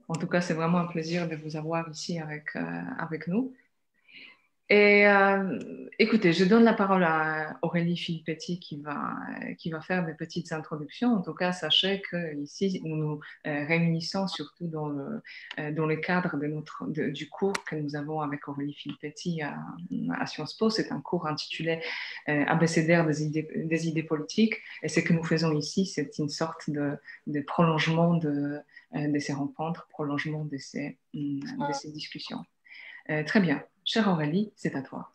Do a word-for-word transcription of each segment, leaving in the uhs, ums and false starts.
En tout cas, c'est vraiment un plaisir de vous avoir ici avec, euh, avec nous. Et euh, écoutez, je donne la parole à Aurélie Filippetti qui va, qui va faire des petites introductions. En tout cas, sachez que ici, nous nous euh, réunissons surtout dans le, euh, dans le cadre de notre, de- du cours que nous avons avec Aurélie Filippetti à, à Sciences Po. C'est un cours intitulé euh, Abécédaire des idées, des idées politiques. Et ce que nous faisons ici, c'est une sorte de, de prolongement de, euh, de ces rencontres, prolongement de ces, de ces discussions. Euh, très bien. Chère Aurélie, c'est à toi.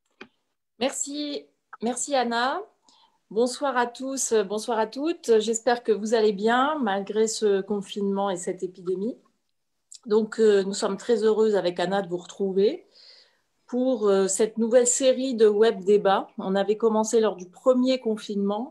Merci, merci Anna. Bonsoir à tous, bonsoir à toutes. J'espère que vous allez bien malgré ce confinement et cette épidémie. Donc, euh, nous sommes très heureuses avec Anna de vous retrouver pour euh, cette nouvelle série de web débats. On avait commencé lors du premier confinement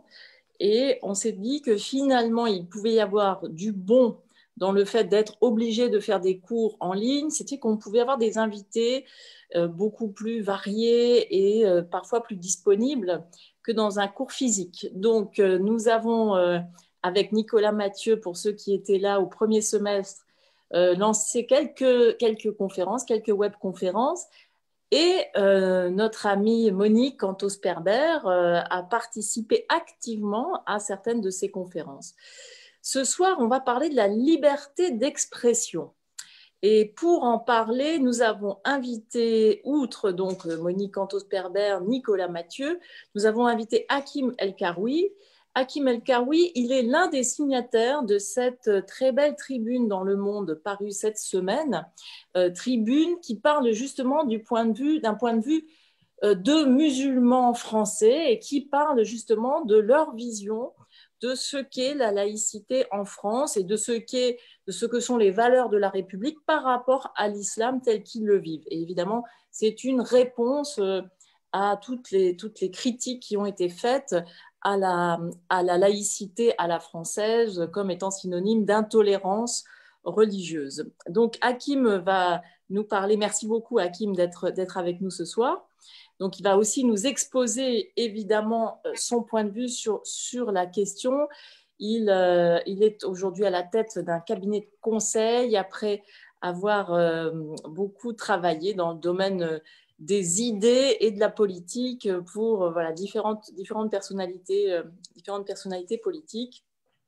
et on s'est dit que finalement, il pouvait y avoir du bon dans le fait d'être obligé de faire des cours en ligne. C'était qu'on pouvait avoir des invités euh, beaucoup plus variés et euh, parfois plus disponibles que dans un cours physique. Donc, euh, nous avons, euh, avec Nicolas Mathieu, pour ceux qui étaient là au premier semestre, euh, lancé quelques, quelques conférences, quelques webconférences. Et euh, notre amie Monique Cantos-Perber euh, a participé activement à certaines de ces conférences. Ce soir, on va parler de la liberté d'expression. Et pour en parler, nous avons invité, outre donc Monique Cantos-Perber, Nicolas Mathieu, nous avons invité Hakim El-Karoui. Hakim El-Karoui, il est l'un des signataires de cette très belle tribune dans Le Monde parue cette semaine, euh, tribune qui parle justement du point de vue, d'un point de vue euh, de musulmans français et qui parle justement de leur vision de ce qu'est la laïcité en France et de ce, qu'est, de ce que sont les valeurs de la République par rapport à l'islam tel qu'ils le vivent. Et évidemment, c'est une réponse à toutes les, toutes les critiques qui ont été faites à la, à la laïcité à la française comme étant synonyme d'intolérance religieuse. Donc, Hakim va nous parler. Merci beaucoup, Hakim, d'être, d'être avec nous ce soir. Donc, il va aussi nous exposer évidemment son point de vue sur, sur la question. Il, euh, il est aujourd'hui à la tête d'un cabinet de conseil après avoir euh, beaucoup travaillé dans le domaine des idées et de la politique pour euh, voilà, différentes, différentes, personnalités, euh, différentes personnalités politiques.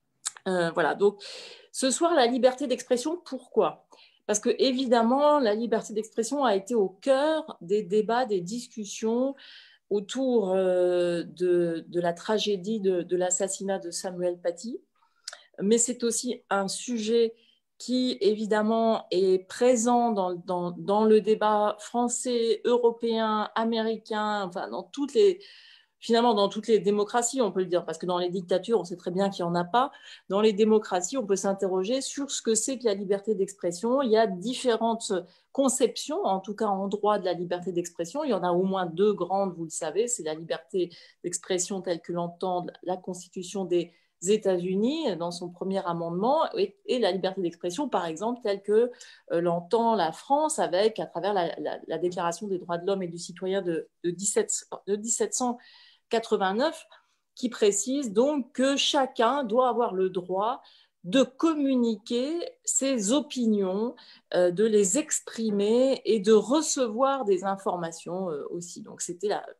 Euh, voilà, donc ce soir, la liberté d'expression, pourquoi ? Parce que évidemment, la liberté d'expression a été au cœur des débats, des discussions autour euh, de, de la tragédie de, de l'assassinat de Samuel Paty. Mais c'est aussi un sujet qui, évidemment, est présent dans, dans, dans le débat français, européen, américain, enfin, dans toutes les, finalement, dans toutes les démocraties, on peut le dire, parce que dans les dictatures, on sait très bien qu'il n'y en a pas. Dans les démocraties, on peut s'interroger sur ce que c'est que la liberté d'expression. Il y a différentes conceptions, en tout cas en droit de la liberté d'expression. Il y en a au moins deux grandes, vous le savez. C'est la liberté d'expression telle que l'entend la Constitution des États-Unis dans son premier amendement et, et la liberté d'expression, par exemple, telle que euh, l'entend la France avec, à travers la, la, la Déclaration des droits de l'homme et du citoyen de, de, dix-sept, de dix-sept cent quatre-vingt-neuf, qui précise donc que chacun doit avoir le droit de communiquer ses opinions, euh, de les exprimer et de recevoir des informations euh, aussi. Donc, c'était la,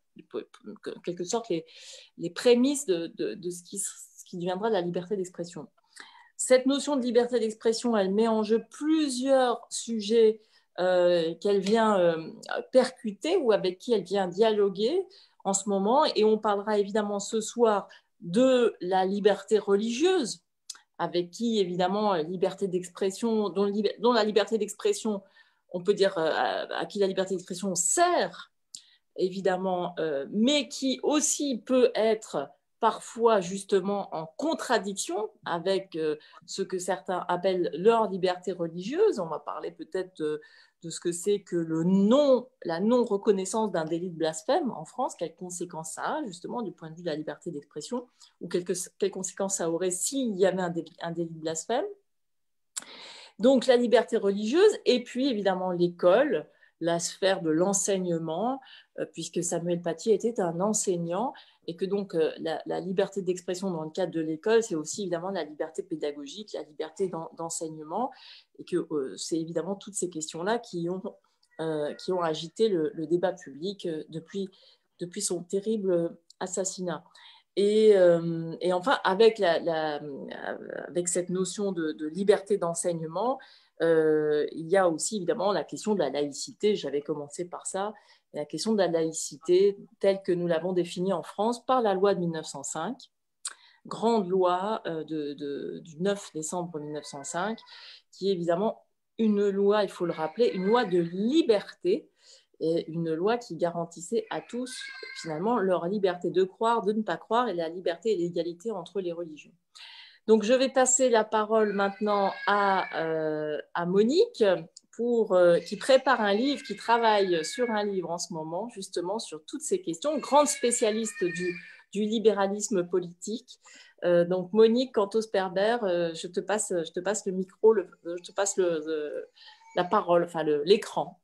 en quelque sorte les, les prémices de, de, de ce, qui, ce qui deviendra de la liberté d'expression. Cette notion de liberté d'expression, elle met en jeu plusieurs sujets euh, qu'elle vient euh, percuter ou avec qui elle vient dialoguer en ce moment. Et on parlera évidemment ce soir de la liberté religieuse, avec qui, évidemment, liberté d'expression, dont, dont la liberté d'expression, on peut dire euh, à qui la liberté d'expression sert, évidemment, euh, mais qui aussi peut être parfois justement en contradiction avec euh, ce que certains appellent leur liberté religieuse. On va parler peut-être de, de ce que c'est que le non, la non-reconnaissance d'un délit de blasphème en France, quelles conséquences ça a justement du point de vue de la liberté d'expression, ou quelles, quelles conséquences ça aurait s'il y avait un délit, un délit de blasphème. Donc la liberté religieuse, et puis évidemment l'école, la sphère de l'enseignement, euh, puisque Samuel Paty était un enseignant, et que donc euh, la, la liberté d'expression dans le cadre de l'école, c'est aussi évidemment la liberté pédagogique, la liberté d'enseignement, et que euh, c'est évidemment toutes ces questions-là qui ont, euh, qui ont agité le, le débat public euh, depuis, depuis son terrible assassinat. Et, euh, et enfin, avec, la, la, avec cette notion de, de liberté d'enseignement, euh, il y a aussi évidemment la question de la laïcité. J'avais commencé par ça, la question de la laïcité telle que nous l'avons définie en France par la loi de mille neuf cent cinq, grande loi euh, de, de, du neuf décembre mille neuf cent cinq, qui est évidemment une loi, il faut le rappeler, une loi de liberté, et une loi qui garantissait à tous, finalement, leur liberté de croire, de ne pas croire, et la liberté et l'égalité entre les religions. Donc, je vais passer la parole maintenant à, euh, à Monique, pour, euh, qui prépare un livre, qui travaille sur un livre en ce moment, justement, sur toutes ces questions, grande spécialiste du, du libéralisme politique. Euh, donc, Monique Cantos-Perber, euh, je, te passe, je te passe le micro, le, je te passe le, le, la parole, enfin l'écran.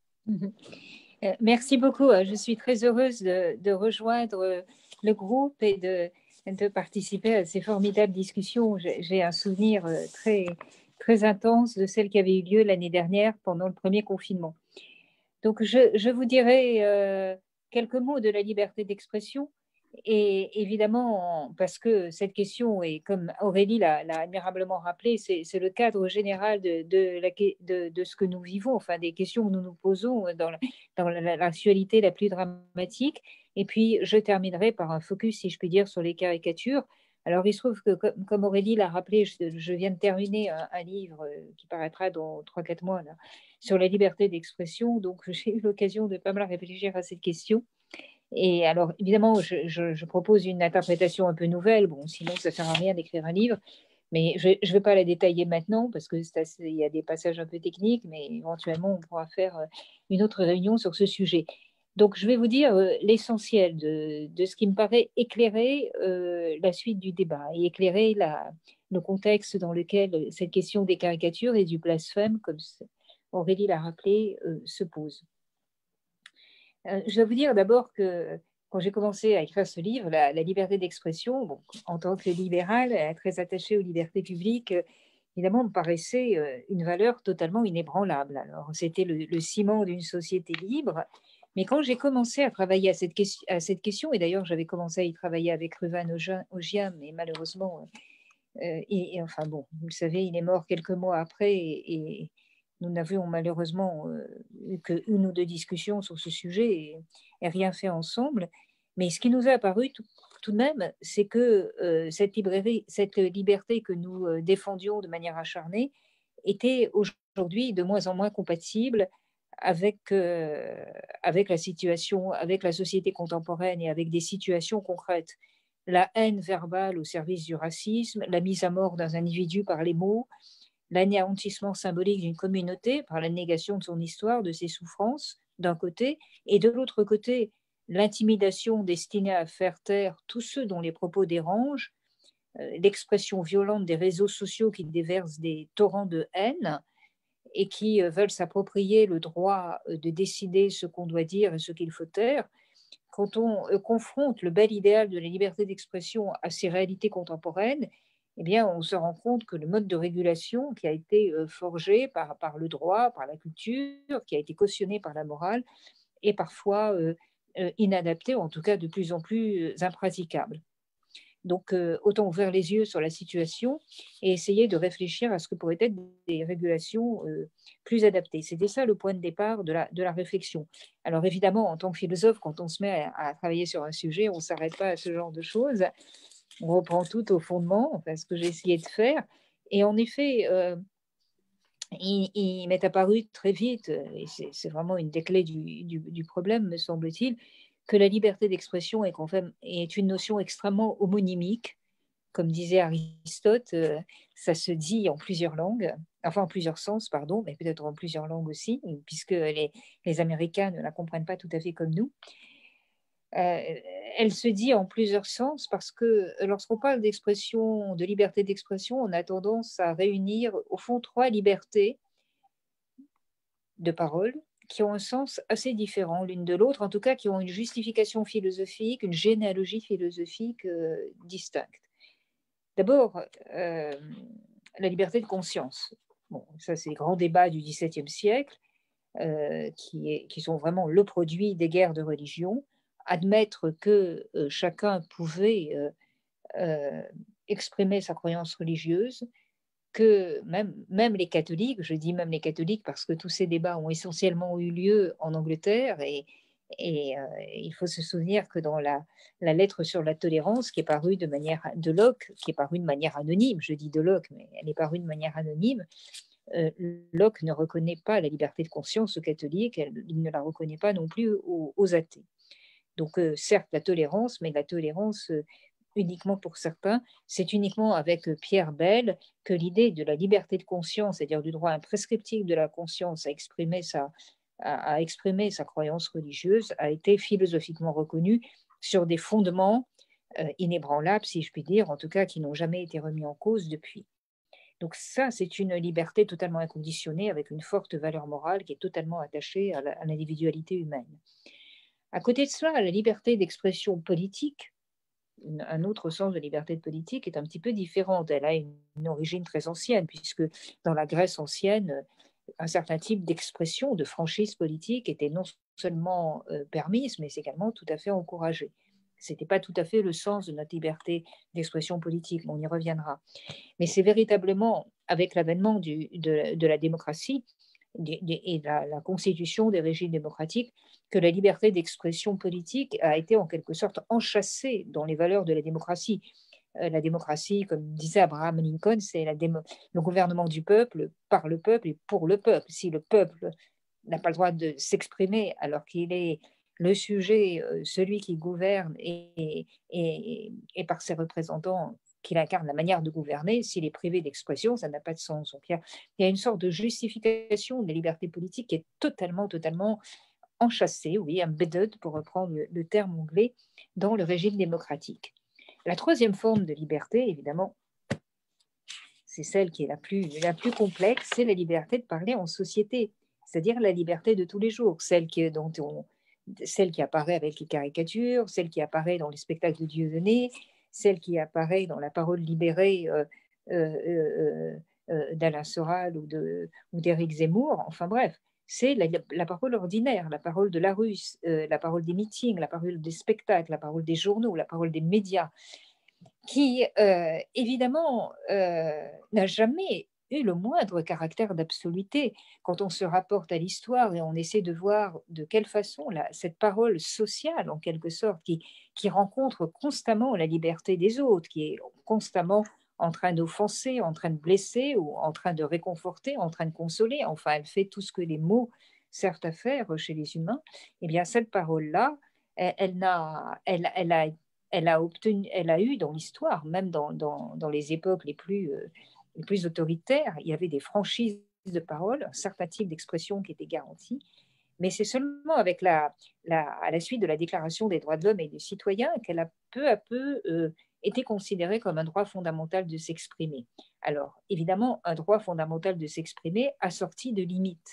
Merci beaucoup. Je suis très heureuse de, de rejoindre le groupe et de, de participer à ces formidables discussions. J'ai un souvenir très, très intense de celle qui avait eu lieu l'année dernière pendant le premier confinement. Donc, je, je vous dirai euh, quelques mots de la liberté d'expression. Et évidemment, parce que cette question, et comme Aurélie l'a admirablement rappelé, c'est le cadre général de, de, la, de, de ce que nous vivons, enfin des questions que nous nous posons dans l'actualité la, la plus dramatique. Et puis, je terminerai par un focus, si je puis dire, sur les caricatures. Alors, il se trouve que, comme, comme Aurélie l'a rappelé, je, je, viens de terminer un, un livre qui paraîtra dans trois quatre mois là, sur la liberté d'expression. Donc, j'ai eu l'occasion de pas mal réfléchir à cette question. Et alors, évidemment, je, je, je propose une interprétation un peu nouvelle. Bon, sinon, ça ne sert à rien d'écrire un livre. Mais je ne vais pas la détailler maintenant parce qu'il y a des passages un peu techniques, mais éventuellement, on pourra faire une autre réunion sur ce sujet. Donc, je vais vous dire euh, l'essentiel de, de ce qui me paraît éclairer euh, la suite du débat et éclairer la, le contexte dans lequel cette question des caricatures et du blasphème, comme Aurélie l'a rappelé, euh, se pose. Euh, je dois vous dire d'abord que quand j'ai commencé à écrire ce livre, la, la liberté d'expression, bon, en tant que libérale, très attachée aux libertés publiques, euh, évidemment, me paraissait euh, une valeur totalement inébranlable. Alors, c'était le, le ciment d'une société libre. Mais quand j'ai commencé à travailler à cette, question, à cette question, et d'ailleurs, j'avais commencé à y travailler avec Ruvan Ogiam, mais malheureusement, euh, et, et, enfin bon, vous le savez, il est mort quelques mois après, et, et nous n'avions malheureusement euh, eu qu'une ou deux discussions sur ce sujet et, et rien fait ensemble. Mais ce qui nous a apparu tout, tout de même, c'est que euh, cette, librairie, cette liberté que nous euh, défendions de manière acharnée était aujourd'hui de moins en moins compatible avec, euh, avec la situation, avec la société contemporaine et avec des situations concrètes. La haine verbale au service du racisme, la mise à mort d'un individu par les mots, l'anéantissement symbolique d'une communauté par la négation de son histoire, de ses souffrances, d'un côté, et de l'autre côté, l'intimidation destinée à faire taire tous ceux dont les propos dérangent, euh, l'expression violente des réseaux sociaux qui déversent des torrents de haine et qui euh, veulent s'approprier le droit de décider ce qu'on doit dire et ce qu'il faut taire. Quand on euh, confronte le bel idéal de la liberté d'expression à ces réalités contemporaines, eh bien, on se rend compte que le mode de régulation qui a été forgé par, par le droit, par la culture, qui a été cautionné par la morale, est parfois euh, inadapté, ou en tout cas de plus en plus impraticable. Donc, euh, autant ouvrir les yeux sur la situation et essayer de réfléchir à ce que pourraient être des régulations euh, plus adaptées. C'était ça le point de départ de la, de la réflexion. Alors, évidemment, en tant que philosophe, quand on se met à, à travailler sur un sujet, on ne s'arrête pas à ce genre de choses. On reprend tout au fondement, enfin, ce que j'ai essayé de faire. Et en effet, euh, il, il m'est apparu très vite, et c'est vraiment une des clés du, du, du problème, me semble-t-il, que la liberté d'expression est, est une notion extrêmement homonymique. Comme disait Aristote, euh, ça se dit en plusieurs langues, enfin en plusieurs sens, pardon, mais peut-être en plusieurs langues aussi, puisque les, les Américains ne la comprennent pas tout à fait comme nous. Euh, elle se dit en plusieurs sens parce que lorsqu'on parle d'expression, de liberté d'expression, on a tendance à réunir au fond trois libertés de parole qui ont un sens assez différent l'une de l'autre, en tout cas qui ont une justification philosophique, une généalogie philosophique euh, distincte. D'abord, euh, la liberté de conscience. Bon, ça, c'est les grands débats du dix-septième siècle, euh, qui, est, qui sont vraiment le produit des guerres de religion. Admettre que euh, chacun pouvait euh, euh, exprimer sa croyance religieuse, que même, même les catholiques, je dis même les catholiques parce que tous ces débats ont essentiellement eu lieu en Angleterre, et, et euh, il faut se souvenir que dans la, la lettre sur la tolérance qui est parue de manière de Locke, qui est parue de manière anonyme, je dis de Locke, mais elle est parue de manière anonyme, euh, Locke ne reconnaît pas la liberté de conscience aux catholiques, elle, il ne la reconnaît pas non plus aux, aux athées. Donc euh, certes la tolérance, mais la tolérance euh, uniquement pour certains, c'est uniquement avec Pierre Bell que l'idée de la liberté de conscience, c'est-à-dire du droit imprescriptible de la conscience à exprimer sa, à, à exprimer sa croyance religieuse, a été philosophiquement reconnue sur des fondements euh, inébranlables, si je puis dire, en tout cas qui n'ont jamais été remis en cause depuis. Donc ça, c'est une liberté totalement inconditionnée avec une forte valeur morale qui est totalement attachée à, la, à l'individualité humaine. À côté de cela, la liberté d'expression politique, un autre sens de liberté de politique, est un petit peu différente. Elle a une, une origine très ancienne, puisque dans la Grèce ancienne, un certain type d'expression, de franchise politique était non seulement euh, permise, mais également tout à fait encouragée. Ce n'était pas tout à fait le sens de notre liberté d'expression politique, mais on y reviendra. Mais c'est véritablement avec l'avènement du, de, de la démocratie et la, la constitution des régimes démocratiques que la liberté d'expression politique a été en quelque sorte enchâssée dans les valeurs de la démocratie. Euh, la démocratie, comme disait Abraham Lincoln, c'est la démo- le gouvernement du peuple, par le peuple et pour le peuple. Si le peuple n'a pas le droit de s'exprimer alors qu'il est le sujet, euh, celui qui gouverne et, et, et par ses représentants, qu'il incarne la manière de gouverner, s'il est privé d'expression, ça n'a pas de sens. Donc, il y a, il y a une sorte de justification de la liberté politique qui est totalement, totalement enchâssée, oui, embedded, pour reprendre le, le terme anglais, dans le régime démocratique. La troisième forme de liberté, évidemment, c'est celle qui est la plus, la plus complexe, c'est la liberté de parler en société, c'est-à-dire la liberté de tous les jours, celle qui, dont on, celle qui apparaît avec les caricatures, celle qui apparaît dans les spectacles de Dieudonné, celle qui apparaît dans la parole libérée euh, euh, euh, euh, d'Alain Soral ou, de, ou d'Éric Zemmour, enfin bref, c'est la, la parole ordinaire, la parole de la rue, euh, la parole des meetings, la parole des spectacles, la parole des journaux, la parole des médias, qui euh, évidemment euh, n'a jamais eu le moindre caractère d'absoluté. Quand on se rapporte à l'histoire et on essaie de voir de quelle façon la, cette parole sociale, en quelque sorte, qui, qui rencontre constamment la liberté des autres, qui est constamment en train d'offenser, en train de blesser, ou en train de réconforter, en train de consoler, enfin, elle fait tout ce que les mots servent à faire chez les humains, eh bien, cette parole-là, elle, elle, n'a, elle, elle a Elle a, obtenu, elle a eu dans l'histoire, même dans, dans, dans les époques les plus, euh, les plus autoritaires, il y avait des franchises de parole, un certain type d'expression qui était garanti. Mais c'est seulement avec la, la, à la suite de la Déclaration des droits de l'homme et des citoyens qu'elle a peu à peu euh, été considérée comme un droit fondamental de s'exprimer. Alors, évidemment, un droit fondamental de s'exprimer assorti de limites.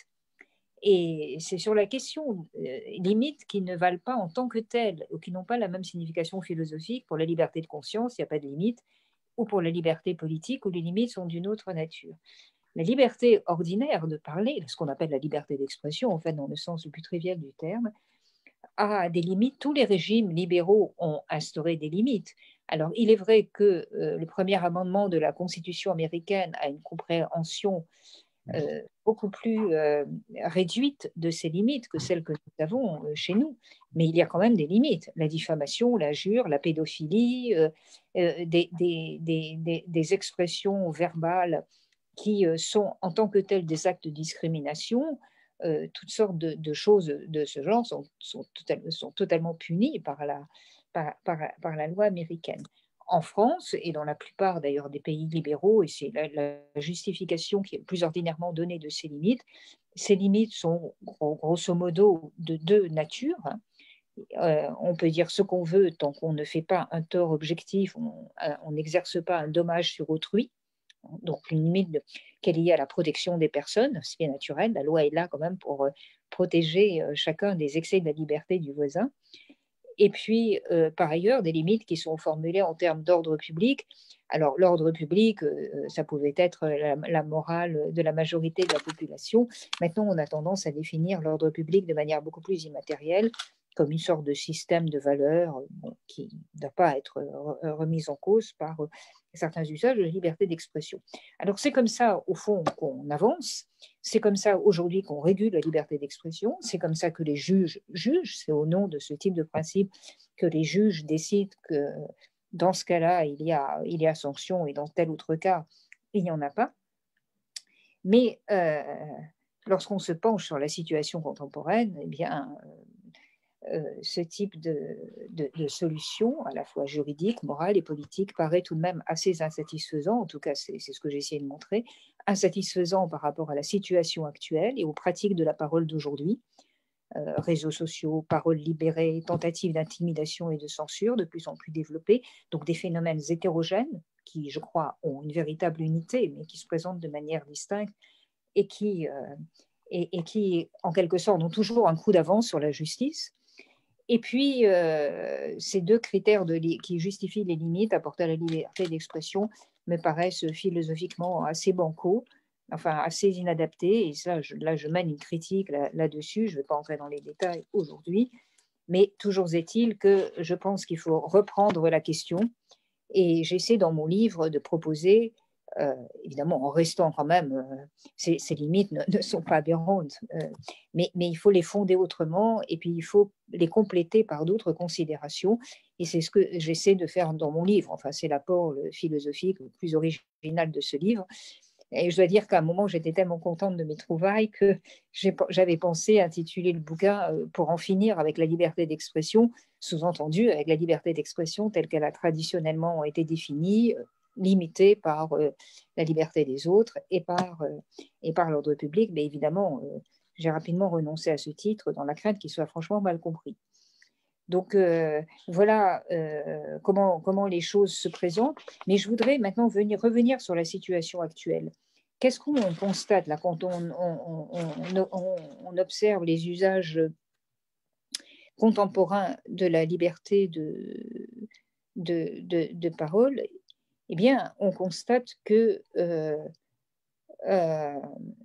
Et c'est sur la question euh, limites qui ne valent pas en tant que telles, ou qui n'ont pas la même signification philosophique. Pour la liberté de conscience, il n'y a pas de limite, ou pour la liberté politique, où les limites sont d'une autre nature. La liberté ordinaire de parler, ce qu'on appelle la liberté d'expression, en fait, dans le sens le plus trivial du terme, a des limites. Tous les régimes libéraux ont instauré des limites. Alors, il est vrai que euh, le premier amendement de la Constitution américaine a une compréhension Euh, beaucoup plus euh, réduite de ces limites que celles que nous avons euh, chez nous. Mais il y a quand même des limites. La diffamation, l'injure, la pédophilie, euh, euh, des, des, des, des, expressions verbales qui euh, sont en tant que telles des actes de discrimination, euh, toutes sortes de, de choses de ce genre sont, sont, total, sont totalement punies par la, par, par, par la loi américaine. En France, et dans la plupart d'ailleurs des pays libéraux, et c'est la, la justification qui est le plus ordinairement donnée de ces limites, ces limites sont grosso modo de deux natures. Euh, on peut dire ce qu'on veut tant qu'on ne fait pas un tort objectif, on n'exerce pas un dommage sur autrui. donc une limite de, qui est liée à la protection des personnes, c'est bien naturel, la loi est là quand même pour protéger chacun des excès de la liberté du voisin. Et puis, euh, par ailleurs, des limites qui sont formulées en termes d'ordre public. Alors, l'ordre public, euh, ça pouvait être la, la morale de la majorité de la population. Maintenant, on a tendance à définir l'ordre public de manière beaucoup plus immatérielle, comme une sorte de système de valeurs bon, qui ne doit pas être remis en cause par euh, certains usages de la liberté d'expression. Alors, c'est comme ça, au fond, qu'on avance. C'est comme ça, aujourd'hui, qu'on régule la liberté d'expression. C'est comme ça que les juges jugent. C'est au nom de ce type de principe que les juges décident que, dans ce cas-là, il y a, il y a sanction et dans tel autre cas, il n'y en a pas. Mais euh, lorsqu'on se penche sur la situation contemporaine, eh bien, euh, Euh, ce type de, de, de solution, à la fois juridique, morale et politique, paraît tout de même assez insatisfaisant, en tout cas c'est ce que j'ai essayé de montrer, insatisfaisant par rapport à la situation actuelle et aux pratiques de la parole d'aujourd'hui, euh, réseaux sociaux, paroles libérées, tentatives d'intimidation et de censure de plus en plus développées, donc des phénomènes hétérogènes qui, je crois, ont une véritable unité, mais qui se présentent de manière distincte et qui, euh, et, et qui en quelque sorte, ont toujours un coup d'avance sur la justice. Et puis, euh, ces deux critères de, qui justifient les limites apportées à la liberté d'expression me paraissent philosophiquement assez bancaux, enfin assez inadaptés. Et ça, je, là, je mène une critique là, là-dessus. Je ne vais pas entrer dans les détails aujourd'hui. Mais toujours est-il que je pense qu'il faut reprendre la question. Et j'essaie dans mon livre de proposer, euh, évidemment en restant quand même, euh, ces, ces limites ne, ne sont pas aberrantes, euh, mais, mais il faut les fonder autrement et puis il faut les compléter par d'autres considérations. Et c'est ce que j'essaie de faire dans mon livre. Enfin, c'est l'apport philosophique le plus original de ce livre. Et je dois dire qu'à un moment, j'étais tellement contente de mes trouvailles que j'avais pensé intituler le bouquin « Pour en finir avec la liberté d'expression », sous-entendu avec la liberté d'expression telle qu'elle a traditionnellement été définie, limitée par euh, la liberté des autres et par, euh, et par l'ordre public. Mais évidemment, euh, j'ai rapidement renoncé à ce titre dans la crainte qu'il soit franchement mal compris. Donc euh, voilà euh, comment, comment les choses se présentent. Mais je voudrais maintenant venir, revenir sur la situation actuelle. Qu'est-ce qu'on constate là quand on, on, on, on, on observe les usages contemporains de la liberté de, de, de, de parole? Eh bien, on constate que, euh, euh,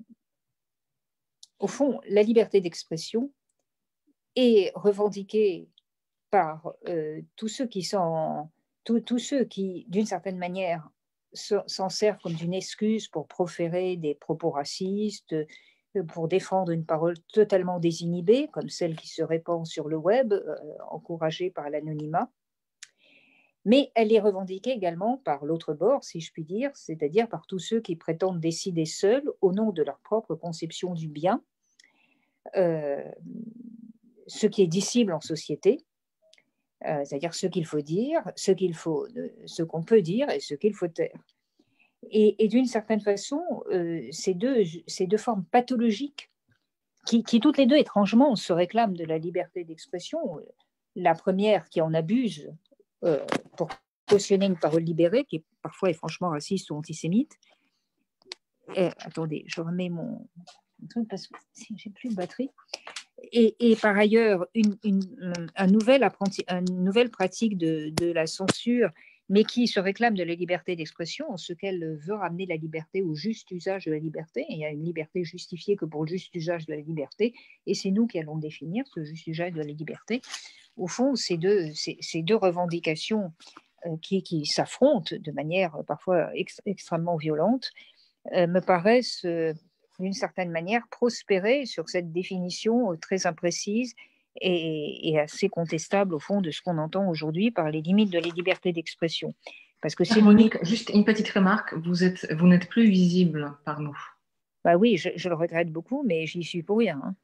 au fond, la liberté d'expression est revendiquée par euh, tous ceux qui sont, tous, tous ceux qui, d'une certaine manière, s'en servent comme une excuse pour proférer des propos racistes, pour défendre une parole totalement désinhibée, comme celle qui se répand sur le web, euh, encouragée par l'anonymat. Mais elle est revendiquée également par l'autre bord, si je puis dire, c'est-à-dire par tous ceux qui prétendent décider seuls, au nom de leur propre conception du bien, euh, ce qui est dissible en société, euh, c'est-à-dire ce qu'il faut dire, ce qu'il faut, ce qu'on peut dire et ce qu'il faut taire. Et, et d'une certaine façon, euh, ces, deux, ces deux formes pathologiques, qui, qui toutes les deux étrangement se réclament de la liberté d'expression, la première qui en abuse euh, pour cautionner une parole libérée, qui parfois est franchement raciste ou antisémite. Et, attendez, je remets mon truc parce que j'ai plus de batterie. Et, et par ailleurs, une, une, un nouvel apprenti, une nouvelle pratique de, de la censure, mais qui se réclame de la liberté d'expression, en ce qu'elle veut ramener la liberté au juste usage de la liberté. Et il y a une liberté justifiée que pour le juste usage de la liberté, et c'est nous qui allons définir ce juste usage de la liberté. Au fond, ces deux, ces, ces deux revendications euh, qui, qui s'affrontent de manière parfois ex, extrêmement violente euh, me paraissent... Euh, d'une certaine manière, prospérer sur cette définition très imprécise et, et assez contestable, au fond, de ce qu'on entend aujourd'hui par les limites de la liberté d'expression. Parce que c'est Monique, limites... juste une petite remarque, vous êtes, vous n'êtes plus visible par nous. Bah oui, je, je le regrette beaucoup, mais j'y suis pour rien. Hein.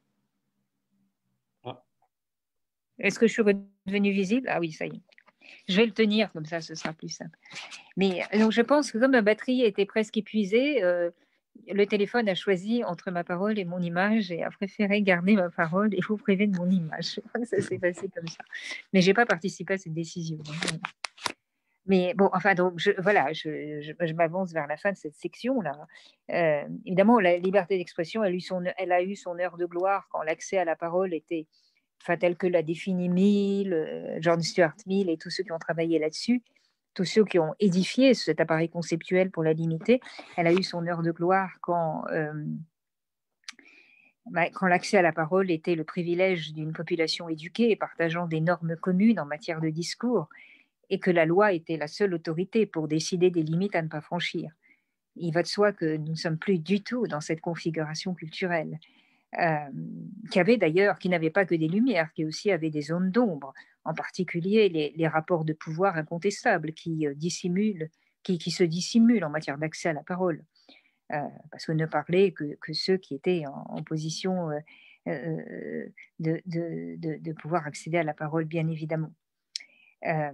Ah. Est-ce que je suis redevenue visible? Ah oui, ça y est. Je vais le tenir, comme ça, ce sera plus simple. Mais donc, je pense que comme ma batterie était presque épuisée, euh, le téléphone a choisi entre ma parole et mon image et a préféré garder ma parole et vous priver de mon image. Je crois que ça s'est passé comme ça. Mais je n'ai pas participé à cette décision. Mais bon, enfin, donc, je, voilà, je, je, je m'avance vers la fin de cette section-là. Euh, évidemment, la liberté d'expression, elle, elle a eu son heure de gloire quand l'accès à la parole était, enfin, tel que l'a défini Mill, euh, John Stuart Mill et tous ceux qui ont travaillé là-dessus, tous ceux qui ont édifié cet appareil conceptuel pour la limiter. Elle a eu son heure de gloire quand, euh, quand l'accès à la parole était le privilège d'une population éduquée et partageant des normes communes en matière de discours, et que la loi était la seule autorité pour décider des limites à ne pas franchir. Il va de soi que nous ne sommes plus du tout dans cette configuration culturelle, euh, qui avait d'ailleurs, qui n'avait pas que des lumières, qui aussi avait des zones d'ombre, en particulier les, les rapports de pouvoir incontestables qui, euh, dissimulent, qui, qui se dissimulent en matière d'accès à la parole. Euh, parce que ne parlaient que, que ceux qui étaient en, en position euh, euh, de, de, de, de pouvoir accéder à la parole, bien évidemment. Euh,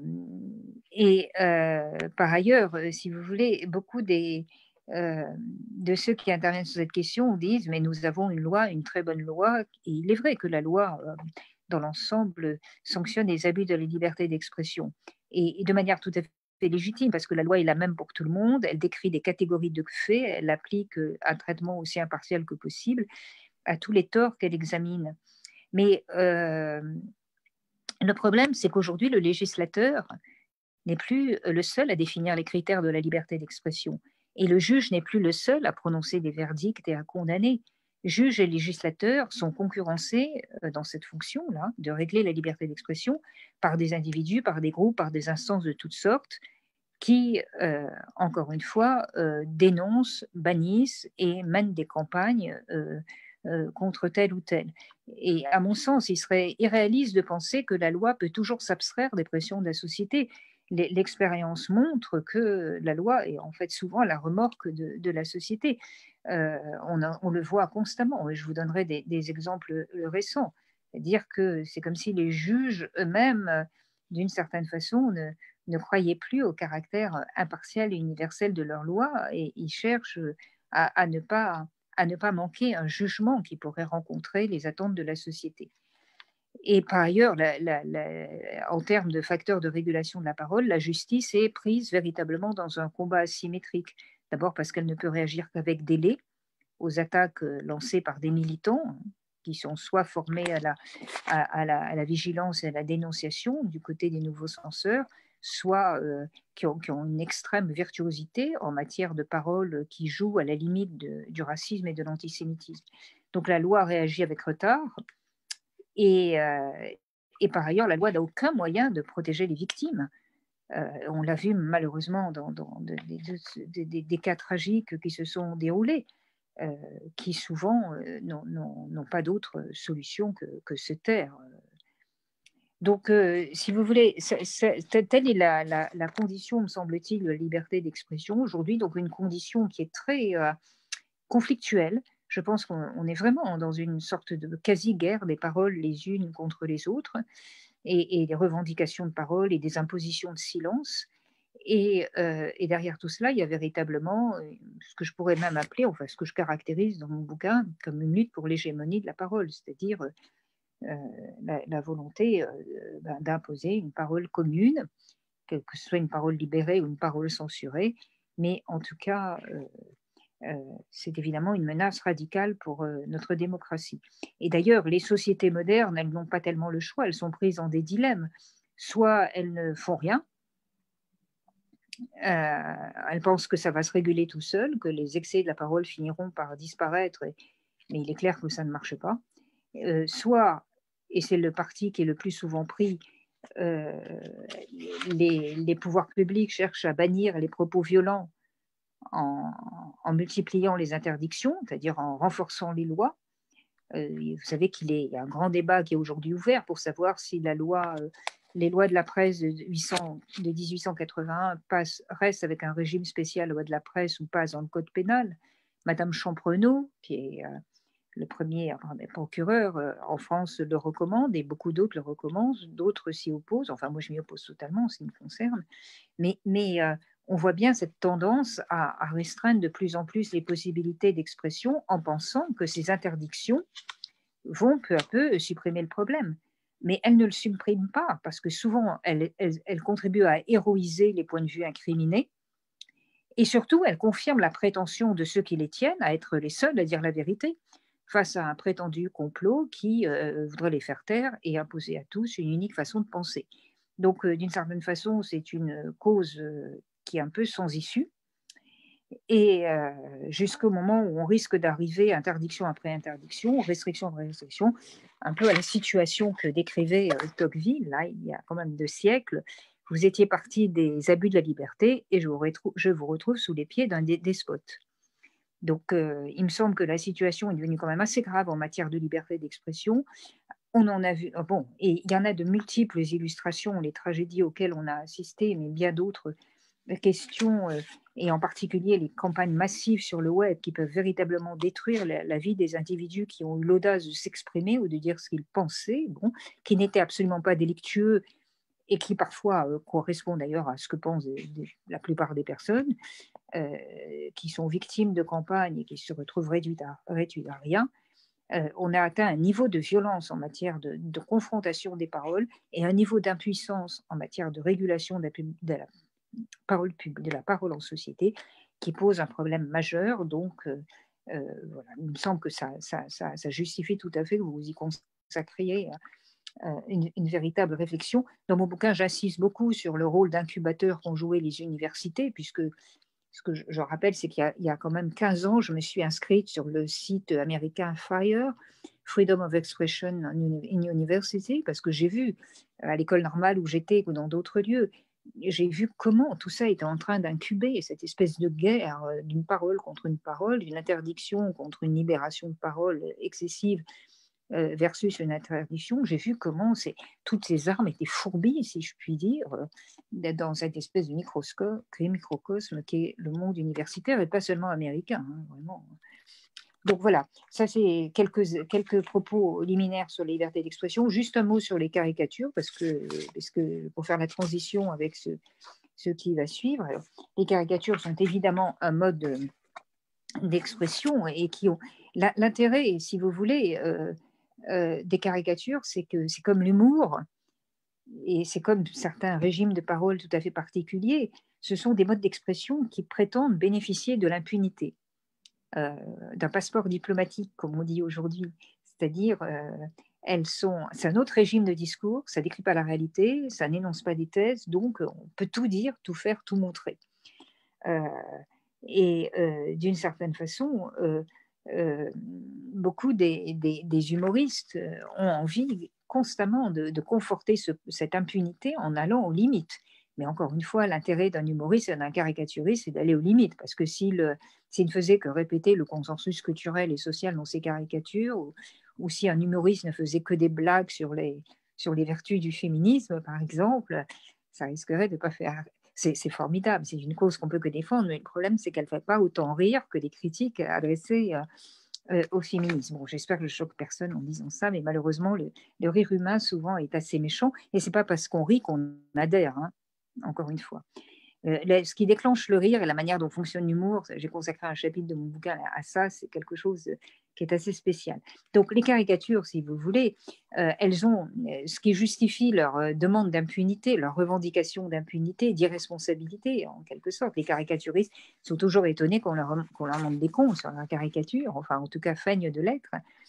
et euh, par ailleurs, si vous voulez, beaucoup des, euh, de ceux qui interviennent sur cette question disent mais nous avons une loi, une très bonne loi, et il est vrai que la loi, euh, dans l'ensemble, sanctionne les abus de la liberté d'expression, et, et de manière tout à fait légitime, parce que la loi est la même pour tout le monde, elle décrit des catégories de faits, elle applique un traitement aussi impartial que possible à tous les torts qu'elle examine. Mais euh, le problème, c'est qu'aujourd'hui, le législateur n'est plus le seul à définir les critères de la liberté d'expression. Et le juge n'est plus le seul à prononcer des verdicts et à condamner. Juges et législateurs sont concurrencés dans cette fonction-là, de régler la liberté d'expression, par des individus, par des groupes, par des instances de toutes sortes, qui, euh, encore une fois, euh, dénoncent, bannissent et mènent des campagnes euh, euh, contre tel ou tel. Et à mon sens, il serait irréaliste de penser que la loi peut toujours s'abstraire des pressions de la société. L'expérience montre que la loi est en fait souvent la remorque de, de la société. Euh, on, a, on le voit constamment, et je vous donnerai des, des exemples récents. Dire que c'est comme si les juges eux-mêmes, d'une certaine façon, ne, ne croyaient plus au caractère impartial et universel de leur loi, et ils cherchent à, à, ne pas, à ne pas manquer un jugement qui pourrait rencontrer les attentes de la société. Et par ailleurs, la, la, la, en termes de facteurs de régulation de la parole, la justice est prise véritablement dans un combat asymétrique. D'abord parce qu'elle ne peut réagir qu'avec délai aux attaques lancées par des militants qui sont soit formés à la, à, à la, à la vigilance et à la dénonciation du côté des nouveaux censeurs, soit euh, qui, ont, qui ont une extrême virtuosité en matière de parole qui joue à la limite de, du racisme et de l'antisémitisme. Donc la loi réagit avec retard. Et, euh, et par ailleurs, la loi n'a aucun moyen de protéger les victimes. Euh, on l'a vu malheureusement dans, dans de, de, de, de, des cas tragiques qui se sont déroulés, euh, qui souvent euh, n'ont pas d'autre solution que, que se taire. Donc, euh, si vous voulez, c'est, c'est, telle est la, la, la condition, me semble-t-il, de la liberté d'expression aujourd'hui, donc une condition qui est très euh, conflictuelle. Je pense qu'on est vraiment dans une sorte de quasi-guerre des paroles les unes contre les autres, et, et des revendications de parole et des impositions de silence. Et, euh, et derrière tout cela, il y a véritablement ce que je pourrais même appeler, enfin ce que je caractérise dans mon bouquin comme une lutte pour l'hégémonie de la parole, c'est-à-dire euh, la, la volonté euh, ben, d'imposer une parole commune, que, que ce soit une parole libérée ou une parole censurée, mais en tout cas, euh, Euh, c'est évidemment une menace radicale pour euh, notre démocratie. Et d'ailleurs, les sociétés modernes, elles n'ont pas tellement le choix, elles sont prises en des dilemmes. Soit elles ne font rien, euh, elles pensent que ça va se réguler tout seul, que les excès de la parole finiront par disparaître, et, mais il est clair que ça ne marche pas. Euh, soit, et c'est le parti qui est le plus souvent pris, euh, les, les pouvoirs publics cherchent à bannir les propos violents En, en multipliant les interdictions, c'est-à-dire en renforçant les lois. Euh, vous savez qu'il y a un grand débat qui est aujourd'hui ouvert pour savoir si la loi, euh, les lois de la presse de, huit cents, de dix-huit cent quatre-vingt-un passent, restent avec un régime spécial loi de la presse ou passent dans le code pénal. Madame Champrenault, qui est euh, le premier enfin, procureur euh, en France, le recommande et beaucoup d'autres le recommandent, d'autres s'y opposent. Enfin, moi, je m'y oppose totalement en ce qui me concerne. Mais, mais euh, on voit bien cette tendance à, à restreindre de plus en plus les possibilités d'expression en pensant que ces interdictions vont peu à peu supprimer le problème. mais elle ne le supprime pas, parce que souvent, elle, elle, elle contribue à héroïser les points de vue incriminés, et surtout, elle confirme la prétention de ceux qui les tiennent à être les seuls à dire la vérité, face à un prétendu complot qui euh, voudrait les faire taire et imposer à tous une unique façon de penser. Donc, euh, d'une certaine façon, c'est une cause euh, qui est un peu sans issue, et euh, jusqu'au moment où on risque d'arriver interdiction après interdiction, restriction après restriction, un peu à la situation que décrivait euh, Tocqueville, là, il y a quand même deux siècles. Vous étiez parti des abus de la liberté et je vous retrouve, je vous retrouve sous les pieds d'un despote. Donc, euh, il me semble que la situation est devenue quand même assez grave en matière de liberté d'expression. On en a vu, bon, et il y en a de multiples illustrations, les tragédies auxquelles on a assisté, mais bien d'autres questions, euh, et en particulier les campagnes massives sur le web qui peuvent véritablement détruire la, la vie des individus qui ont eu l'audace de s'exprimer ou de dire ce qu'ils pensaient, bon, qui n'étaient absolument pas délictueux et qui parfois euh, correspondent d'ailleurs à ce que pensent des, des, la plupart des personnes euh, qui sont victimes de campagnes et qui se retrouvent réduites à, réduites à rien. Euh, on a atteint un niveau de violence en matière de, de confrontation des paroles et un niveau d'impuissance en matière de régulation de la, de la parole publique, de la parole en société, qui pose un problème majeur. Donc, euh, euh, voilà, il me semble que ça, ça, ça, ça justifie tout à fait que vous vous y consacriez euh, une, une véritable réflexion. Dans mon bouquin, j'insiste beaucoup sur le rôle d'incubateur qu'ont joué les universités, puisque ce que je, je rappelle, c'est qu'il y a, il y a quand même quinze ans, je me suis inscrite sur le site américain FIRE, Freedom of Expression in University, parce que j'ai vu à l'école normale où j'étais ou dans d'autres lieux, j'ai vu comment tout ça était en train d'incuber, cette espèce de guerre d'une parole contre une parole, d'une interdiction contre une libération de parole excessive euh, versus une interdiction. J'ai vu comment c'est, toutes ces armes étaient fourbies, si je puis dire, euh, dans cette espèce de microscope, microcosme qui est le monde universitaire et pas seulement américain, hein, vraiment. Donc voilà, ça c'est quelques, quelques propos liminaires sur les libertés d'expression. Juste un mot sur les caricatures, parce que, parce que pour faire la transition avec ce, ce qui va suivre, alors, les caricatures sont évidemment un mode d'expression et qui ont l'intérêt, si vous voulez, euh, euh, des caricatures, c'est que c'est comme l'humour et c'est comme certains régimes de parole tout à fait particuliers. Ce sont des modes d'expression qui prétendent bénéficier de l'impunité. Euh, d'un passeport diplomatique, comme on dit aujourd'hui, c'est-à-dire euh, elles sont, c'est un autre régime de discours, ça ne décrit pas la réalité, ça n'énonce pas des thèses, donc on peut tout dire, tout faire, tout montrer. Euh, et euh, d'une certaine façon, euh, euh, beaucoup des, des, des humoristes ont envie constamment de, de conforter ce, cette impunité en allant aux limites. Mais encore une fois, l'intérêt d'un humoriste et d'un caricaturiste, c'est d'aller aux limites, parce que s'il, s'il ne faisait que répéter le consensus culturel et social dans ses caricatures, ou, ou si un humoriste ne faisait que des blagues sur les, sur les vertus du féminisme, par exemple, ça risquerait de ne pas faire... C'est, c'est formidable, c'est une cause qu'on peut que défendre, mais le problème, c'est qu'elle ne fait pas autant rire que les critiques adressées euh, au féminisme. Bon, j'espère que je ne choque personne en disant ça, mais malheureusement, le, le rire humain, souvent, est assez méchant, et ce n'est pas parce qu'on rit qu'on adhère, hein. Encore une fois. Euh, ce qui déclenche le rire et la manière dont fonctionne l'humour, j'ai consacré un chapitre de mon bouquin à ça, c'est quelque chose qui est assez spécial. Donc les caricatures, si vous voulez, euh, elles ont ce qui justifie leur demande d'impunité, leur revendication d'impunité, d'irresponsabilité en quelque sorte. Les caricaturistes sont toujours étonnés qu'on leur, qu'on leur montre des cons sur la caricature, enfin en tout cas feignent de l'être.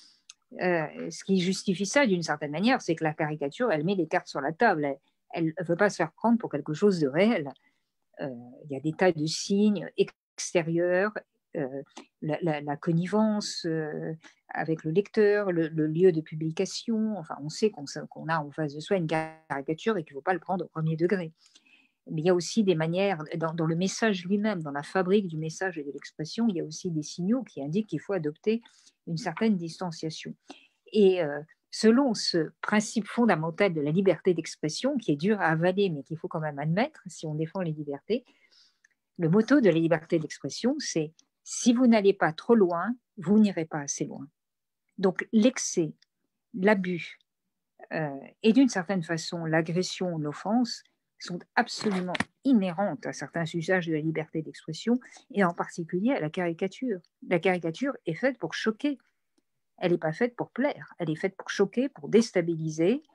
Euh, ce qui justifie ça d'une certaine manière, c'est que la caricature, elle met les cartes sur la table. Elle, elle ne veut pas se faire prendre pour quelque chose de réel. Euh, il y a des tas de signes extérieurs, euh, la, la, la connivence euh, avec le lecteur, le, le lieu de publication. Enfin, on sait qu'on, qu'on a en face de soi une caricature et qu'il ne faut pas le prendre au premier degré. Mais il y a aussi des manières, dans, dans le message lui-même, dans la fabrique du message et de l'expression, il y a aussi des signaux qui indiquent qu'il faut adopter une certaine distanciation. Et euh, selon ce principe fondamental de la liberté d'expression, qui est dur à avaler, mais qu'il faut quand même admettre si on défend les libertés, le motto de la liberté d'expression, c'est « si vous n'allez pas trop loin, vous n'irez pas assez loin ». Donc l'excès, l'abus euh, et d'une certaine façon l'agression, l'offense sont absolument inhérentes à certains usages de la liberté d'expression et en particulier à la caricature. La caricature est faite pour choquer. Elle n'est pas faite pour plaire, elle est faite pour choquer, pour déstabiliser,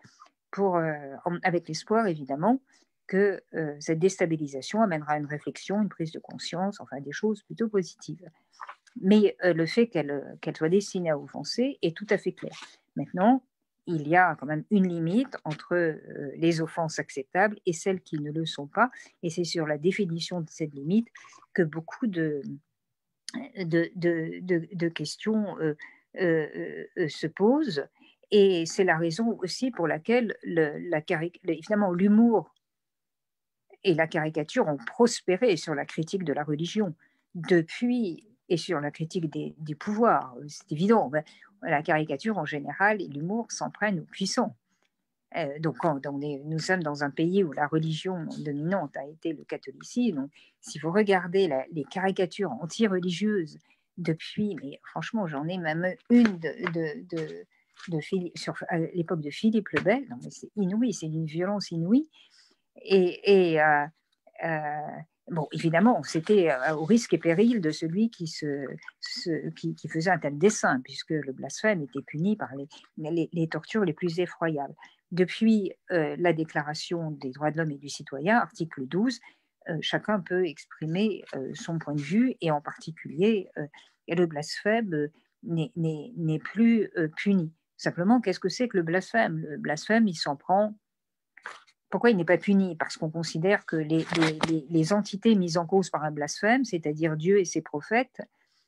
pour, euh, avec l'espoir évidemment que euh, cette déstabilisation amènera une réflexion, une prise de conscience, enfin des choses plutôt positives. Mais euh, le fait qu'elle qu'elle soit destinée à offenser est tout à fait clair. Maintenant, il y a quand même une limite entre euh, les offenses acceptables et celles qui ne le sont pas, et c'est sur la définition de cette limite que beaucoup de, de, de, de, de questions euh, euh, euh, se posent, et c'est la raison aussi pour laquelle le, la, évidemment l'humour et la caricature ont prospéré sur la critique de la religion depuis, et sur la critique des, des pouvoirs, c'est évident. La caricature en général et l'humour s'en prennent aux puissants. Euh, donc quand on est, nous sommes dans un pays où la religion dominante a été le catholicisme, donc si vous regardez la, les caricatures anti-religieuses depuis, mais franchement j'en ai même une de, de, de, de Philippe, sur, à l'époque de Philippe le Bel, non mais c'est inouï, c'est d'une violence inouïe. Et, et euh, euh, bon, évidemment, c'était euh, au risque et péril de celui qui, se, se, qui, qui faisait un tel dessein, puisque le blasphème était puni par les, les, les tortures les plus effroyables. Depuis euh, la Déclaration des droits de l'homme et du citoyen, article douze, euh, chacun peut exprimer euh, son point de vue, et en particulier, euh, le blasphème n'est plus euh, puni. Simplement, qu'est-ce que c'est que le blasphème? Le blasphème, il s'en prend. Pourquoi il n'est pas puni? Parce qu'on considère que les, les, les entités mises en cause par un blasphème, c'est-à-dire Dieu et ses prophètes,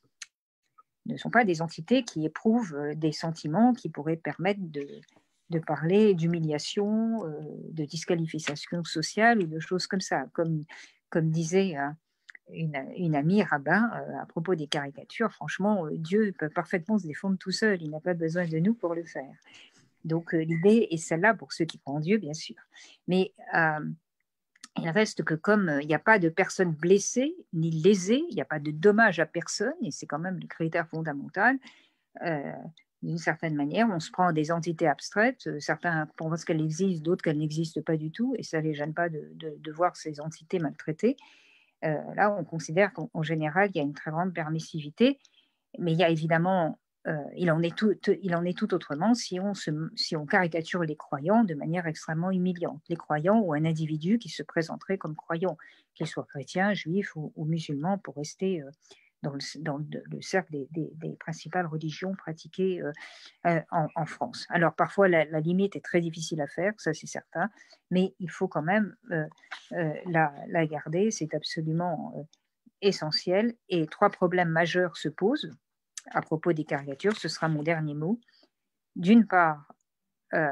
ne sont pas des entités qui éprouvent des sentiments qui pourraient permettre de, de parler d'humiliation, de disqualification sociale ou de choses comme ça. Comme, comme disait une, une amie rabbin à propos des caricatures, franchement, Dieu peut parfaitement se défendre tout seul, il n'a pas besoin de nous pour le faire. Donc, euh, l'idée est celle-là pour ceux qui croient en Dieu, bien sûr. Mais euh, il reste que comme il n'y a pas de personnes blessées ni lésées, il n'y a pas de dommage à personne, et c'est quand même le critère fondamental, euh, d'une certaine manière, on se prend des entités abstraites, certains pensent qu'elles existent, d'autres qu'elles n'existent pas du tout, et ça ne les gêne pas de, de, de voir ces entités maltraitées. Euh, là, on considère qu'en général, il y a une très grande permissivité, mais il y a évidemment... Euh, il, en est tout, il en est tout autrement si on, se, si on caricature les croyants de manière extrêmement humiliante. Les croyants ou un individu qui se présenterait comme croyant, qu'il soit chrétien, juif ou, ou musulman, pour rester euh, dans, le, dans le, le cercle des, des, des principales religions pratiquées euh, euh, en, en France. Alors parfois la, la limite est très difficile à faire, ça c'est certain, mais il faut quand même euh, euh, la, la garder, c'est absolument euh, essentiel. Et trois problèmes majeurs se posent à propos des caricatures, ce sera mon dernier mot. D'une part, euh,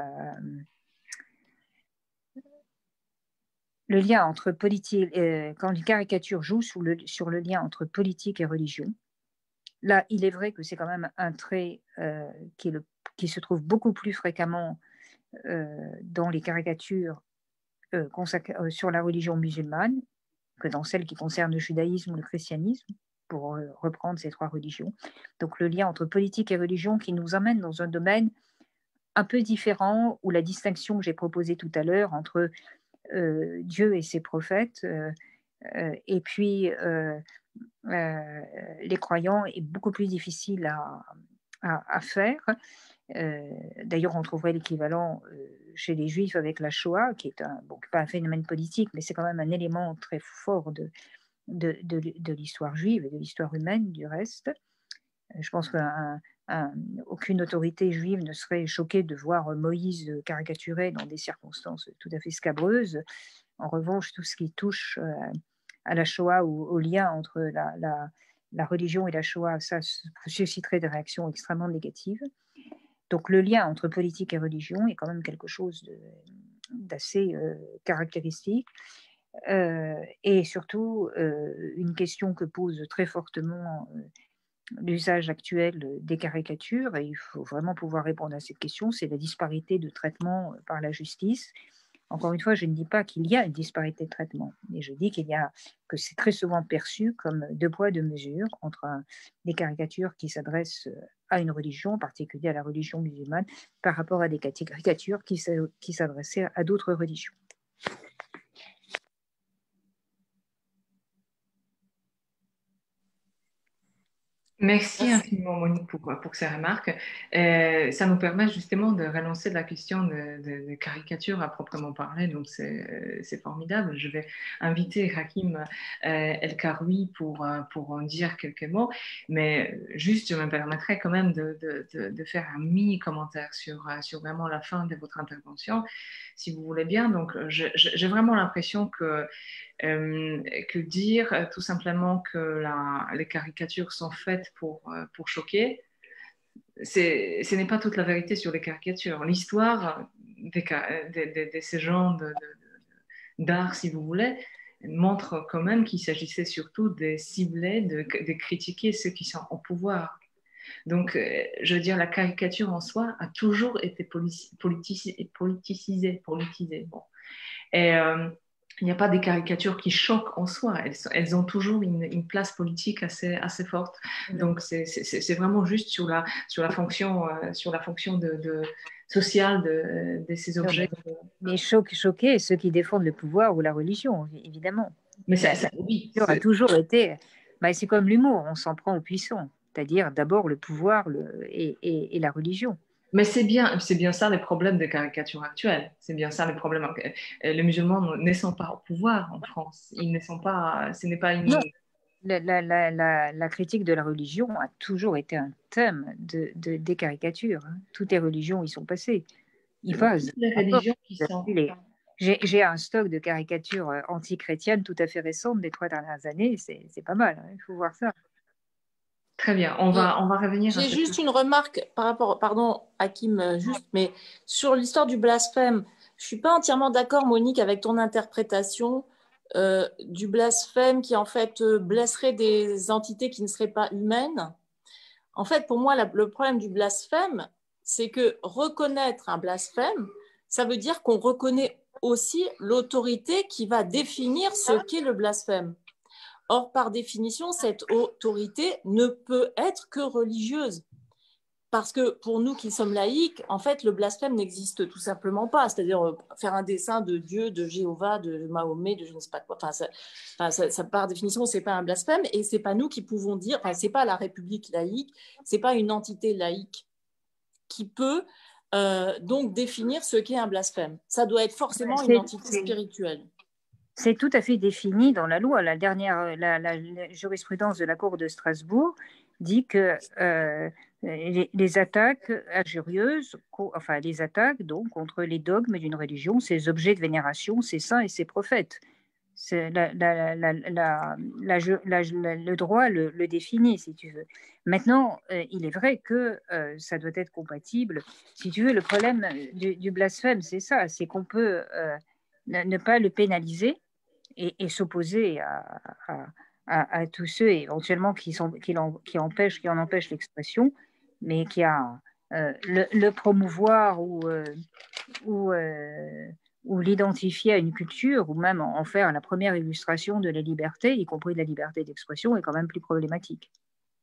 le lien entre politique, euh, quand une caricature joue sur le, sur le lien entre politique et religion, là, il est vrai que c'est quand même un trait euh, qui, est le, qui se trouve beaucoup plus fréquemment euh, dans les caricatures euh, euh, sur la religion musulmane que dans celles qui concernent le judaïsme ou le christianisme, pour euh, reprendre ces trois religions. Donc le lien entre politique et religion qui nous amène dans un domaine un peu différent, où la distinction que j'ai proposée tout à l'heure entre euh, Dieu et ses prophètes euh, euh, et puis euh, euh, les croyants est beaucoup plus difficile à, à, à faire. Euh, D'ailleurs, on trouverait l'équivalent euh, chez les Juifs avec la Shoah, qui est un, bon, pas un phénomène politique, mais c'est quand même un élément très fort de, de, de, de l'histoire juive et de l'histoire humaine du reste. Je pense qu'aucune autorité juive ne serait choquée de voir Moïse caricaturé dans des circonstances tout à fait scabreuses. En revanche, tout ce qui touche à la Shoah ou au lien entre la, la, la religion et la Shoah, ça susciterait des réactions extrêmement négatives. Donc le lien entre politique et religion est quand même quelque chose d'assez euh, caractéristique. Euh, et surtout, euh, une question que pose très fortement euh, l'usage actuel des caricatures, et il faut vraiment pouvoir répondre à cette question, c'est la disparité de traitement par la justice. Encore une fois, je ne dis pas qu'il y a une disparité de traitement, mais je dis qu'il y a, que c'est très souvent perçu comme deux poids, deux mesures entre un, des caricatures qui s'adressent à une religion, en particulier à la religion musulmane, par rapport à des caricatures qui, qui s'adressaient à d'autres religions. Merci Merci. infiniment, Monique, pour, pour ces remarques. Euh, ça nous permet justement de relancer la question de, de, de caricature à proprement parler, donc c'est c'est formidable. Je vais inviter Hakim euh, El Karoui pour, euh, pour en dire quelques mots, mais juste, je me permettrai quand même de, de, de, de faire un mini commentaire sur, euh, sur vraiment la fin de votre intervention, si vous voulez bien. Donc, j'ai vraiment l'impression que euh, que dire euh, tout simplement que la, les caricatures sont faites pour, euh, pour choquer, ce n'est pas toute la vérité sur les caricatures. L'histoire de, de, de, de, ces genres d'art, si vous voulez, montre quand même qu'il s'agissait surtout de cibler, de, de critiquer ceux qui sont au pouvoir. Donc, euh, je veux dire, la caricature en soi a toujours été politisée, politisée, politisée. Bon. Et euh, il n'y a pas des caricatures qui choquent en soi. Elles, elles ont toujours une, une, place politique assez, assez forte. Donc, c'est vraiment juste sur la, sur la fonction, euh, sur la fonction de, de, sociale de, de ces objets. Non, mais, mais choquer, choquer ceux qui défendent le pouvoir ou la religion, évidemment. Mais ça, ça oui. Ça a toujours été... Bah, c'est comme l'humour, on s'en prend aux puissants. C'est-à-dire d'abord le pouvoir le, et, et, et la religion. Mais c'est bien, c'est bien ça les problèmes des caricatures actuelles. C'est bien ça les problèmes. Les musulmans ne sont pas au pouvoir en France. Ils ne sont pas. Ce n'est pas une. Non. La, la, la, la, la critique de la religion a toujours été un thème de, de, des caricatures. Hein. Toutes les religions y sont passées. Ils passent. Toutes les religions qui sont. J'ai un stock de caricatures anti-chrétiennes tout à fait récentes des trois dernières années. C'est pas mal. Hein. Il faut voir ça. Très bien, on va, on va revenir. J'ai juste une remarque par rapport, pardon, Hakim, juste, mais sur l'histoire du blasphème, je ne suis pas entièrement d'accord, Monique, avec ton interprétation euh, du blasphème qui, en fait, euh, blesserait des entités qui ne seraient pas humaines. En fait, pour moi, la, le problème du blasphème, c'est que reconnaître un blasphème, ça veut dire qu'on reconnaît aussi l'autorité qui va définir ce qu'est le blasphème. Or, par définition, cette autorité ne peut être que religieuse. Parce que pour nous qui sommes laïcs, en fait, le blasphème n'existe tout simplement pas. C'est-à-dire faire un dessin de Dieu, de Jéhovah, de Mahomet, de je ne sais pas quoi. Enfin, ça, enfin, ça, ça par définition, c'est pas un blasphème, et c'est pas nous qui pouvons dire. Enfin, c'est pas la République laïque, c'est pas une entité laïque qui peut euh, donc définir ce qu'est un blasphème. Ça doit être forcément une entité spirituelle. C'est tout à fait défini dans la loi. La dernière, la, la, la jurisprudence de la Cour de Strasbourg dit que euh, les, les attaques injurieuses, enfin les attaques donc contre les dogmes d'une religion, ses objets de vénération, ses saints et ses prophètes. La, la, la, le droit le, le définit, si tu veux. Maintenant, euh, il est vrai que euh, ça doit être compatible. Si tu veux, le problème du, du blasphème, c'est ça, c'est qu'on peut euh, ne pas le pénaliser et, et s'opposer à, à, à, à tous ceux éventuellement qui, sont, qui, en, qui, empêchent, qui en empêchent l'expression, mais qui a euh, le, le promouvoir ou, euh, ou, euh, ou l'identifier à une culture, ou même en faire la première illustration de la liberté, y compris de la liberté d'expression, est quand même plus problématique.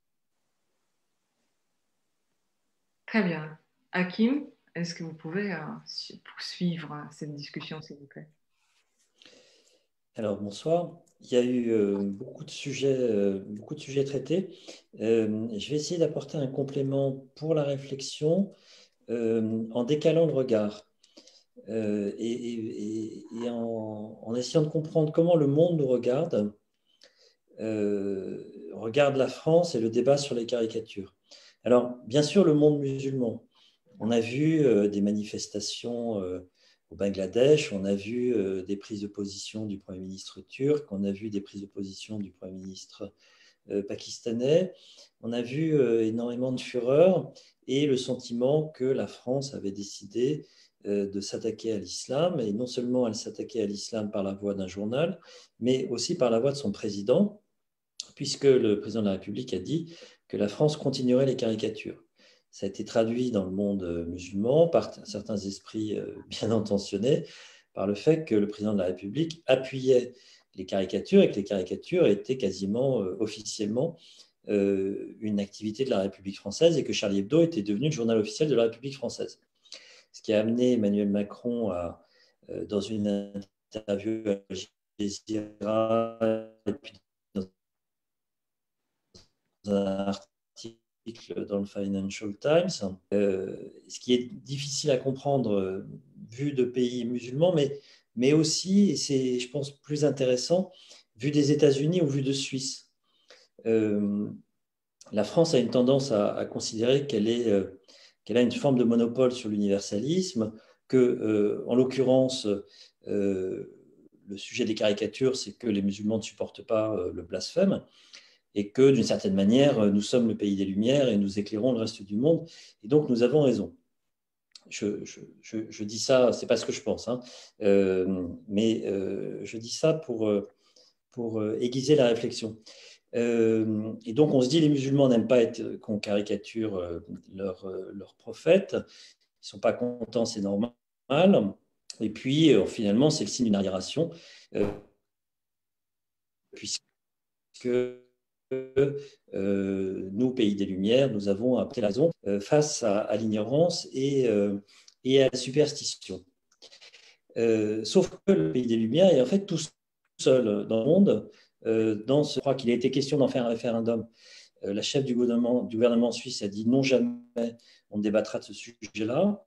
Très bien. Hakim, est-ce que vous pouvez euh, poursuivre cette discussion, s'il vous plaît? Alors, bonsoir. Il y a eu euh, beaucoup de sujets, euh, beaucoup de sujets traités. Euh, je vais essayer d'apporter un complément pour la réflexion euh, en décalant le regard euh, et, et, et en, en essayant de comprendre comment le monde nous regarde, euh, regarde la France et le débat sur les caricatures. Alors, bien sûr, le monde musulman. On a vu euh, des manifestations euh, au Bangladesh, on a vu euh, des prises de position du Premier ministre turc, on a vu des prises de position du Premier ministre euh, pakistanais, on a vu euh, énormément de fureur et le sentiment que la France avait décidé euh, de s'attaquer à l'islam, et non seulement elle s'attaquait à l'islam par la voie d'un journal, mais aussi par la voie de son président, puisque le président de la République a dit que la France continuerait les caricatures. Ça a été traduit dans le monde musulman par certains esprits bien intentionnés, par le fait que le président de la République appuyait les caricatures et que les caricatures étaient quasiment euh, officiellement euh, une activité de la République française et que Charlie Hebdo était devenu le journal officiel de la République française. Ce qui a amené Emmanuel Macron à, euh, dans une interview à Al Jazeera et puis dans un article dans le Financial Times, euh, ce qui est difficile à comprendre euh, vu de pays musulmans, mais, mais aussi, et c'est, je pense, plus intéressant, vu des États-Unis ou vu de Suisse. Euh, la France a une tendance à, à considérer qu'elle est, euh, qu'elle a une forme de monopole sur l'universalisme, que, euh, en l'occurrence, euh, le sujet des caricatures, c'est que les musulmans ne supportent pas euh, le blasphème, et que, d'une certaine manière, nous sommes le pays des Lumières et nous éclairons le reste du monde, et donc nous avons raison. Je, je, je, je dis ça, c'est pas ce que je pense, hein, euh, mais euh, je dis ça pour, pour aiguiser la réflexion. Euh, et donc, on se dit, les musulmans n'aiment pas être, qu'on caricature euh, leur, euh, leur prophète. Ils ne sont pas contents, c'est normal. Et puis, euh, finalement, c'est le signe d'une arriération, euh, puisque euh, nous, pays des Lumières, nous avons appris raison euh, face à, à l'ignorance et, euh, et à la superstition. Euh, sauf que le pays des Lumières est en fait tout seul dans le monde. Euh, dans ce, je crois qu'il a été question d'en faire un référendum. Euh, la chef du gouvernement, du gouvernement suisse a dit non, jamais on débattra de ce sujet-là.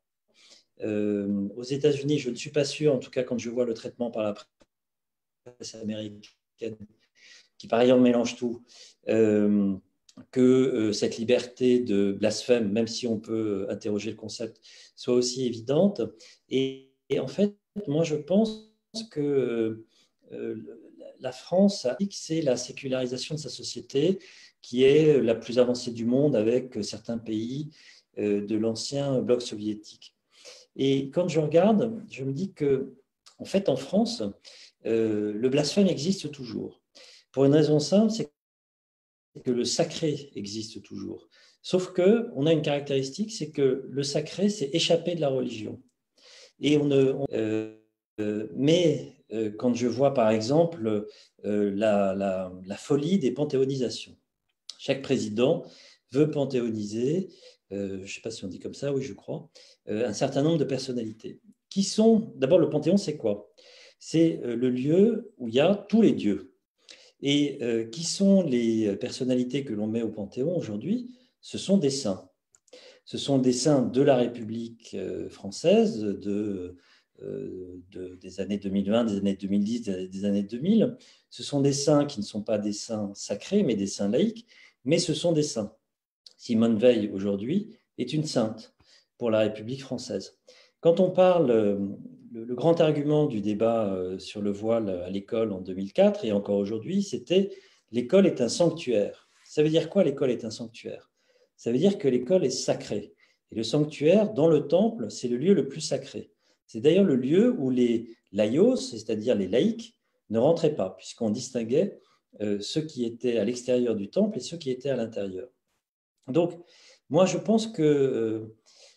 Euh, aux États-Unis, je ne suis pas sûr, en tout cas quand je vois le traitement par la presse américaine, qui par ailleurs mélange tout, euh, que euh, cette liberté de blasphème, même si on peut interroger le concept, soit aussi évidente. Et, et en fait, moi je pense que euh, la France a fixé la sécularisation de sa société, qui est la plus avancée du monde avec certains pays euh, de l'ancien bloc soviétique. Et quand je regarde, je me dis que, en fait, en France, euh, le blasphème existe toujours. Pour une raison simple, c'est que le sacré existe toujours. Sauf qu'on a une caractéristique, c'est que le sacré s'est échappé de la religion. Et on, on euh, euh, mais euh, quand je vois, par exemple, euh, la, la, la folie des panthéonisations. Chaque président veut panthéoniser, euh, je ne sais pas si on dit comme ça, oui, je crois, euh, un certain nombre de personnalités. Qui sont, d'abord, le panthéon, c'est quoi? C'est euh, le lieu où il y a tous les dieux. Et euh, qui sont les personnalités que l'on met au Panthéon aujourd'hui? Ce sont des saints. Ce sont des saints de la République euh, française, de, euh, de, des années deux mille vingt, des années deux mille dix, des, des années deux mille. Ce sont des saints qui ne sont pas des saints sacrés, mais des saints laïcs, mais ce sont des saints. Simone Veil, aujourd'hui, est une sainte pour la République française. Quand on parle... Euh, Le, le grand argument du débat euh, sur le voile à l'école en deux mille quatre et encore aujourd'hui, c'était l'école est un sanctuaire. Ça veut dire quoi, l'école est un sanctuaire? Ça veut dire que l'école est sacrée. Et le sanctuaire, dans le temple, c'est le lieu le plus sacré. C'est d'ailleurs le lieu où les laïos, c'est-à-dire les laïcs, ne rentraient pas, puisqu'on distinguait euh, ceux qui étaient à l'extérieur du temple et ceux qui étaient à l'intérieur. Donc, moi, je pense que... Euh,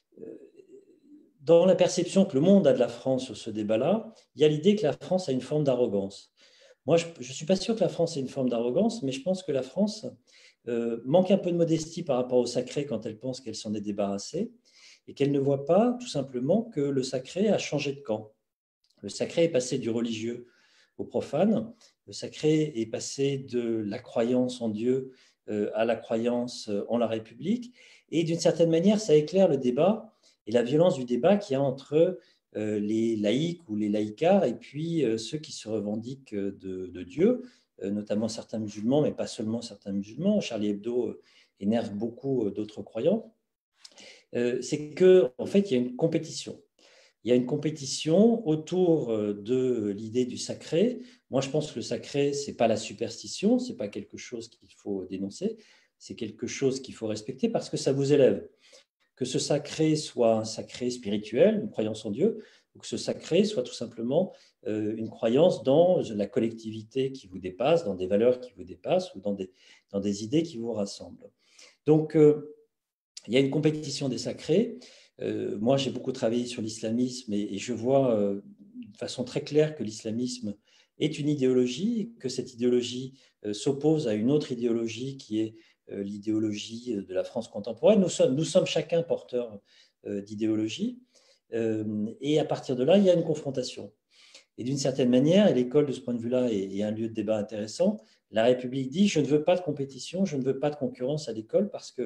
dans la perception que le monde a de la France sur ce débat-là, il y a l'idée que la France a une forme d'arrogance. Moi, je ne suis pas sûr que la France ait une forme d'arrogance, mais je pense que la France euh, manque un peu de modestie par rapport au sacré quand elle pense qu'elle s'en est débarrassée et qu'elle ne voit pas tout simplement que le sacré a changé de camp. Le sacré est passé du religieux au profane, le sacré est passé de la croyance en Dieu euh, à la croyance en la République, et d'une certaine manière, ça éclaire le débat et la violence du débat qu'il y a entre euh, les laïcs ou les laïcards et puis euh, ceux qui se revendiquent de, de Dieu, euh, notamment certains musulmans, mais pas seulement certains musulmans. Charlie Hebdo euh, énerve beaucoup euh, d'autres croyants. Euh, c'est qu'en en fait, il y a une compétition. Il y a une compétition autour de l'idée du sacré. Moi, je pense que le sacré, ce n'est pas la superstition, ce n'est pas quelque chose qu'il faut dénoncer, c'est quelque chose qu'il faut respecter parce que ça vous élève. Que ce sacré soit un sacré spirituel, une croyance en Dieu, ou que ce sacré soit tout simplement euh, une croyance dans la collectivité qui vous dépasse, dans des valeurs qui vous dépassent ou dans des, dans des idées qui vous rassemblent. Donc, euh, il y a une compétition des sacrés. Euh, moi, j'ai beaucoup travaillé sur l'islamisme et, et je vois euh, de façon très claire que l'islamisme est une idéologie, que cette idéologie euh, s'oppose à une autre idéologie qui est euh, l'idéologie de la France contemporaine. Nous sommes, nous sommes chacun porteurs euh, d'idéologie euh, et à partir de là, il y a une confrontation. Et d'une certaine manière, et l'école de ce point de vue-là est, est un lieu de débat intéressant, la République dit « je ne veux pas de compétition, je ne veux pas de concurrence à l'école parce que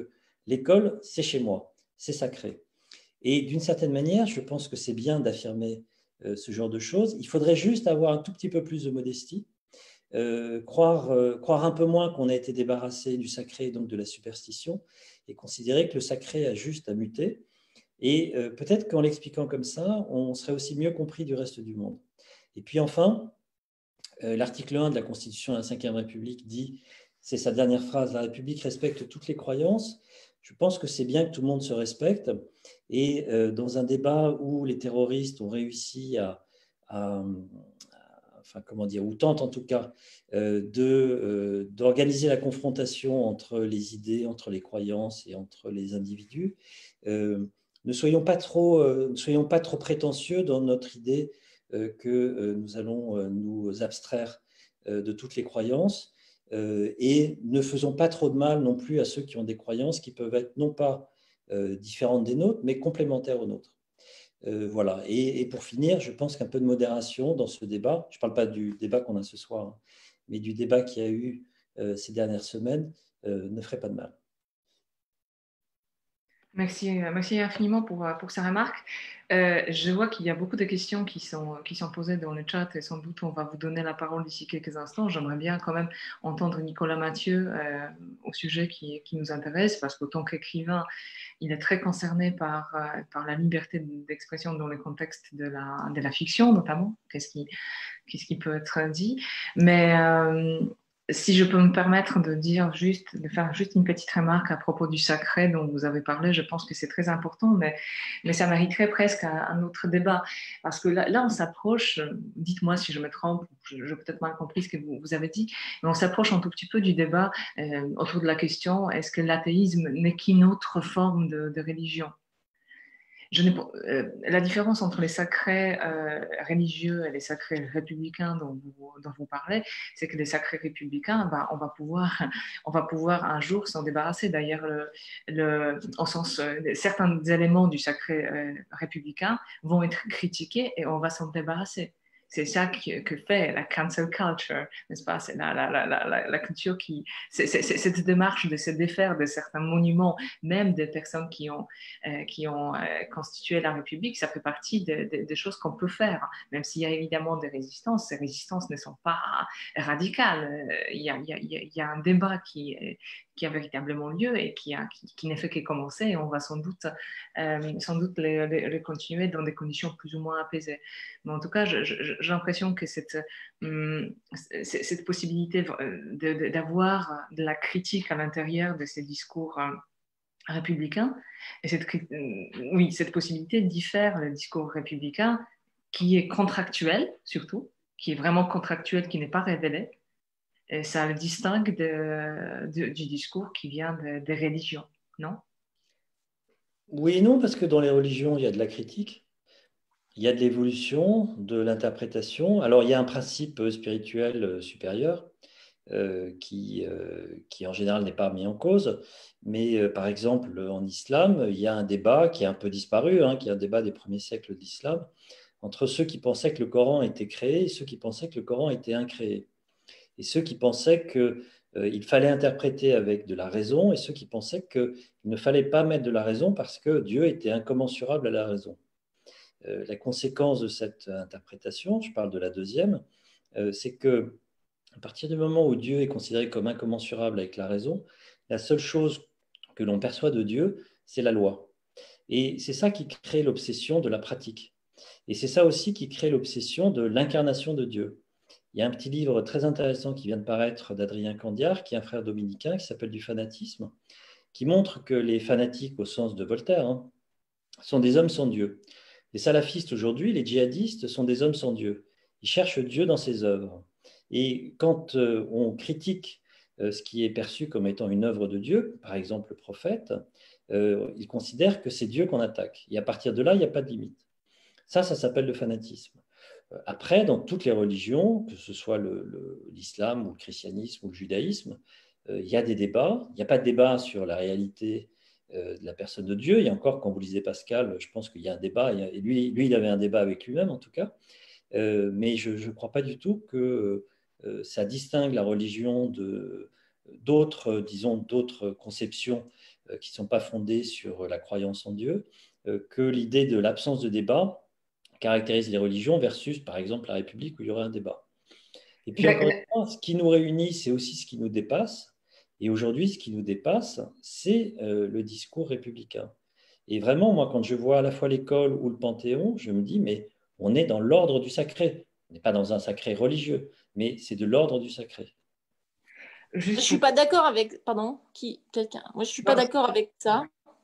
l'école, c'est chez moi, c'est sacré. Et d'une certaine manière, je pense que c'est bien d'affirmer euh, ce genre de choses. Il faudrait juste avoir un tout petit peu plus de modestie, euh, croire, euh, croire un peu moins qu'on a été débarrassé du sacré, donc de la superstition, et considérer que le sacré a juste à muter. Et euh, peut-être qu'en l'expliquant comme ça, on serait aussi mieux compris du reste du monde. Et puis enfin, euh, l'article un de la Constitution de la cinquième République dit, c'est sa dernière phrase, la République respecte toutes les croyances. Je pense que c'est bien que tout le monde se respecte. Et euh, dans un débat où les terroristes ont réussi à, à, à enfin comment dire, ou tentent en tout cas euh, de, euh, d'organiser la confrontation entre les idées, entre les croyances et entre les individus, euh, ne soyons pas trop, euh, ne soyons pas trop prétentieux dans notre idée euh, que euh, nous allons euh, nous abstraire euh, de toutes les croyances euh, et ne faisons pas trop de mal non plus à ceux qui ont des croyances qui peuvent être non pas euh, différentes des nôtres, mais complémentaires aux nôtres. Euh, voilà. Et, et pour finir, je pense qu'un peu de modération dans ce débat, je ne parle pas du débat qu'on a ce soir, hein, mais du débat qu'il y a eu euh, ces dernières semaines, euh, ne ferait pas de mal. Merci, merci infiniment pour, pour ces remarques. Euh, je vois qu'il y a beaucoup de questions qui sont, qui sont posées dans le chat et sans doute on va vous donner la parole d'ici quelques instants. J'aimerais bien quand même entendre Nicolas Mathieu euh, au sujet qui, qui nous intéresse parce qu'autant qu'écrivain, il est très concerné par, euh, par la liberté d'expression dans le contexte de la, de la fiction notamment. Qu'est-ce qui, qu'est-ce qui peut être dit. Mais euh, si je peux me permettre de dire juste, de faire juste une petite remarque à propos du sacré dont vous avez parlé, je pense que c'est très important, mais, mais ça mériterait presque un, un autre débat. Parce que là, là on s'approche, dites-moi si je me trompe, je, je peut-être mal compris ce que vous, vous avez dit, mais on s'approche un tout petit peu du débat euh, autour de la question, est-ce que l'athéisme n'est qu'une autre forme de, de religion ? Je n'ai, euh, la différence entre les sacrés euh, religieux et les sacrés républicains dont vous, dont vous parlez, c'est que les sacrés républicains, bah, on, va pouvoir, on va pouvoir un jour s'en débarrasser. D'ailleurs, le, le, au sens, euh, certains éléments du sacré euh, républicain vont être critiqués et on va s'en débarrasser. C'est ça que, que fait la cancel culture, n'est-ce pas? C'est la, la, la, la, la culture qui... C'est, c'est, c'est cette démarche de se défaire de certains monuments, même des personnes qui ont, euh, qui ont euh, constitué la République. Ça fait partie des de, de choses qu'on peut faire, même s'il y a évidemment des résistances. Ces résistances ne sont pas radicales. Il y a, il y a, il y a un débat qui, qui a véritablement lieu et qui, a, qui, qui n'est fait que commencer. Et on va sans doute, euh, sans doute les, les, les continuer dans des conditions plus ou moins apaisées. Mais en tout cas, je, je, j'ai l'impression que cette, hum, cette possibilité de, de, d'avoir de la critique à l'intérieur de ces discours euh, républicains, et cette, oui, cette possibilité diffère le discours républicain qui est contractuel, surtout, qui est vraiment contractuel, qui n'est pas révélé, et ça le distingue de, de, du discours qui vient de, des religions, non? Oui et non, parce que dans les religions, il y a de la critique. Il y a de l'évolution, de l'interprétation. Alors, il y a un principe spirituel supérieur euh, qui, euh, qui, en général, n'est pas mis en cause. Mais, euh, par exemple, en islam, il y a un débat qui a un peu disparu, hein, qui est un débat des premiers siècles d'islam, entre ceux qui pensaient que le Coran était créé et ceux qui pensaient que le Coran était incréé. Et ceux qui pensaient qu'il euh, fallait interpréter avec de la raison et ceux qui pensaient qu'il ne fallait pas mettre de la raison parce que Dieu était incommensurable à la raison. Euh, la conséquence de cette interprétation, je parle de la deuxième, euh, c'est que à partir du moment où Dieu est considéré comme incommensurable avec la raison, la seule chose que l'on perçoit de Dieu, c'est la loi. Et c'est ça qui crée l'obsession de la pratique. Et c'est ça aussi qui crée l'obsession de l'incarnation de Dieu. Il y a un petit livre très intéressant qui vient de paraître d'Adrien Candiard, qui est un frère dominicain, qui s'appelle Du fanatisme, qui montre que les fanatiques, au sens de Voltaire, hein, sont des hommes sans Dieu. Les salafistes aujourd'hui, les djihadistes, sont des hommes sans Dieu. Ils cherchent Dieu dans ses œuvres. Et quand euh, on critique euh, ce qui est perçu comme étant une œuvre de Dieu, par exemple le prophète, euh, ils considèrent que c'est Dieu qu'on attaque. Et à partir de là, il n'y a pas de limite. Ça, ça s'appelle le fanatisme. Après, dans toutes les religions, que ce soit le, le, l'islam ou le christianisme ou le judaïsme, euh, il y a des débats. Il n'y a pas de débat sur la réalité euh, de la personne de Dieu. Il y a encore, quand vous lisez Pascal, je pense qu'il y a un débat. Et lui, lui, il avait un débat avec lui-même, en tout cas. Euh, mais je ne crois pas du tout que euh, ça distingue la religion de, d'autres, disons, d'autres conceptions euh, qui ne sont pas fondées sur la croyance en Dieu, euh, que l'idée de l'absence de débat caractérise les religions versus, par exemple, la République où il y aurait un débat. Et puis, encore une fois, ce qui nous réunit, c'est aussi ce qui nous dépasse. Et aujourd'hui, ce qui nous dépasse, c'est euh, le discours républicain. Et vraiment, moi, quand je vois à la fois l'école ou le Panthéon, je me dis, mais on est dans l'ordre du sacré. On n'est pas dans un sacré religieux, mais c'est de l'ordre du sacré. Je ne suis pas d'accord avec... Pardon, qui, quelqu'un. Moi, je ne suis pas d'accord avec ça.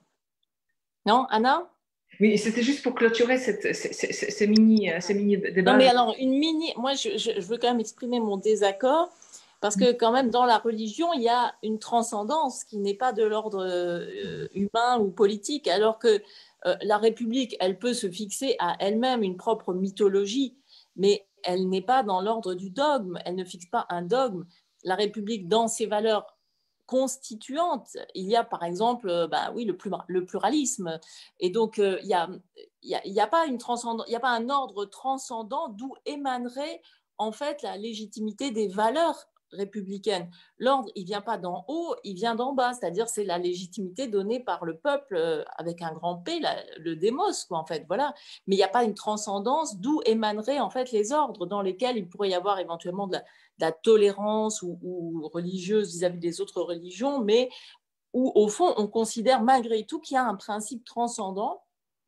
Non, Anna? Oui, c'était juste pour clôturer cette, ces, ces, ces mini, ces mini débats. Non, mais alors, une mini... Moi, je, je, je veux quand même exprimer mon désaccord, parce que quand même, dans la religion, il y a une transcendance qui n'est pas de l'ordre euh, humain ou politique, alors que euh, la République, elle peut se fixer à elle-même une propre mythologie, mais elle n'est pas dans l'ordre du dogme, elle ne fixe pas un dogme. La République, dans ses valeurs constituantes, il y a par exemple bah, oui, le, le pluralisme. Et donc, euh, il n'y a, y a, y a pas une transcendance, il n'y a pas un ordre transcendant d'où émanerait en fait la légitimité des valeurs républicaine. L'ordre, il ne vient pas d'en haut, il vient d'en bas, c'est-à-dire c'est la légitimité donnée par le peuple euh, avec un grand P, la, le démos, quoi, en fait, voilà. Mais il n'y a pas une transcendance d'où émaneraient en fait les ordres dans lesquels il pourrait y avoir éventuellement de la, de la tolérance ou, ou religieuse vis-à-vis des autres religions, mais où au fond on considère malgré tout qu'il y a un principe transcendant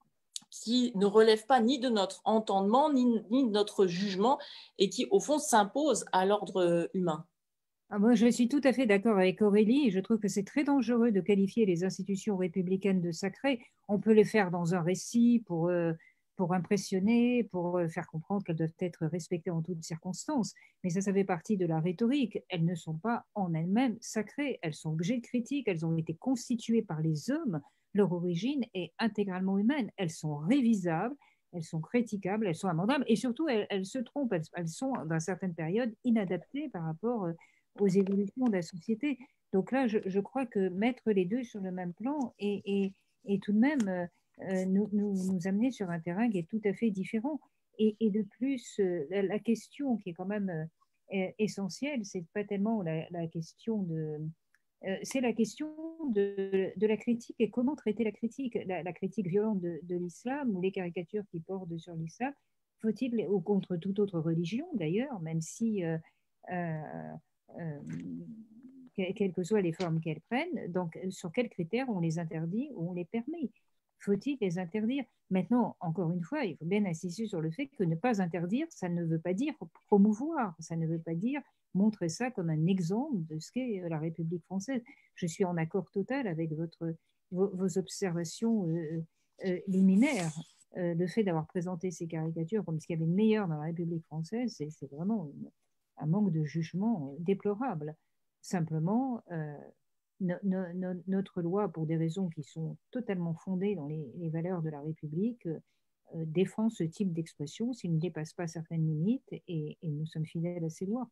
qui ne relève pas ni de notre entendement, ni, ni de notre jugement, et qui, au fond, s'impose à l'ordre humain. Ah, moi, je suis tout à fait d'accord avec Aurélie. Je trouve que c'est très dangereux de qualifier les institutions républicaines de sacrées. On peut les faire dans un récit pour, euh, pour impressionner, pour faire comprendre qu'elles doivent être respectées en toutes circonstances. Mais ça, ça fait partie de la rhétorique. Elles ne sont pas en elles-mêmes sacrées. Elles sont objets de critique. Elles ont été constituées par les hommes. Leur origine est intégralement humaine. Elles sont révisables. Elles sont critiquables, elles sont amendables et surtout elles, elles se trompent, elles, elles sont dans certaines périodes inadaptées par rapport euh, aux évolutions de la société. Donc là, je, je crois que mettre les deux sur le même plan et, et, et tout de même euh, nous, nous, nous amener sur un terrain qui est tout à fait différent. Et, et de plus, euh, la, la question qui est quand même euh, essentielle, c'est pas tellement la, la question de... Euh, c'est la question de, de la critique et comment traiter la critique. La, la critique violente de, de l'islam ou les caricatures qui portent sur l'islam, faut-il, ou contre toute autre religion d'ailleurs, même si... Euh, euh, Euh, quelles que soient les formes qu'elles prennent, donc sur quels critères on les interdit ou on les permet. Faut-il les interdire? Maintenant, encore une fois, il faut bien insister sur le fait que ne pas interdire, ça ne veut pas dire promouvoir, ça ne veut pas dire montrer ça comme un exemple de ce qu'est la République française. Je suis en accord total avec votre, vos, vos observations euh, euh, liminaires. Euh, le fait d'avoir présenté ces caricatures comme ce qu'il y avait de meilleur dans la République française, c'est, c'est vraiment une, un manque de jugement déplorable. Simplement, euh, no, no, no, notre loi, pour des raisons qui sont totalement fondées dans les, les valeurs de la République, euh, défend ce type d'expression s'il ne dépasse pas certaines limites et, et nous sommes fidèles à ces lois.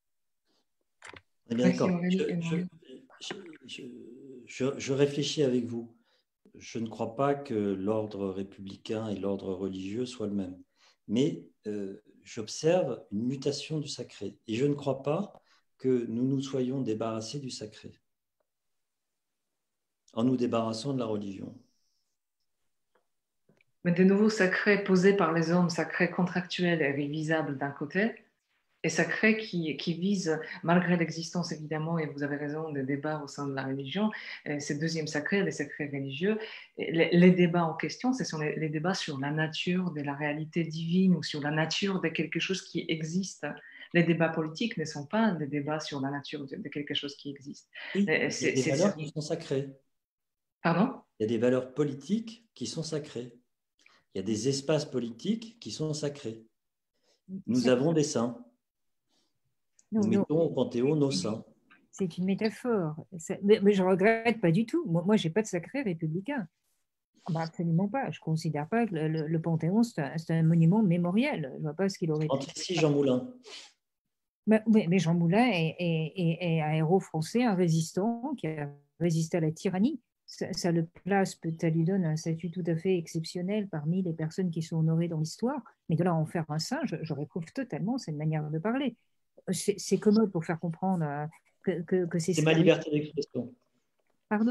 Eh bien, d'accord. Je, je, je, je, je réfléchis avec vous. Je ne crois pas que l'ordre républicain et l'ordre religieux soient le même. Mais euh, j'observe une mutation du sacré. Et je ne crois pas que nous nous soyons débarrassés du sacré en nous débarrassant de la religion. Mais de nouveaux sacrés posés par les hommes, sacrés contractuels et révisables d'un côté, et sacrés qui, qui visent, malgré l'existence évidemment, et vous avez raison, des débats au sein de la religion, ces deuxièmes sacrés, les sacrés religieux, les, les débats en question, ce sont les, les débats sur la nature de la réalité divine ou sur la nature de quelque chose qui existe. Les débats politiques ne sont pas des débats sur la nature de, de quelque chose qui existe. Oui, il y a des valeurs qui sont sacrées. Pardon ? Il y a des valeurs politiques qui sont sacrées. Il y a des espaces politiques qui sont sacrés. Nous C'est... avons des saints. Nous non, mettons non. au Panthéon nos saints. C'est une métaphore. Mais, mais je ne regrette pas du tout. Moi, moi je n'ai pas de sacré républicain. Bah, absolument pas. Je ne considère pas que le, le, le Panthéon, c'est un, c'est un monument mémoriel. Je ne vois pas ce qu'il aurait... Entre ici, Jean Moulin. Mais, mais Jean Moulin est, est, est, est un héros français, un résistant qui a résisté à la tyrannie. Ça, ça le place, ça lui donne un statut tout à fait exceptionnel parmi les personnes qui sont honorées dans l'histoire. Mais de là à en faire un saint, je, je réprouve totalement cette manière de parler. C'est, c'est commode pour faire comprendre que, que, que c'est... C'est ma liberté d'expression. Pardon ?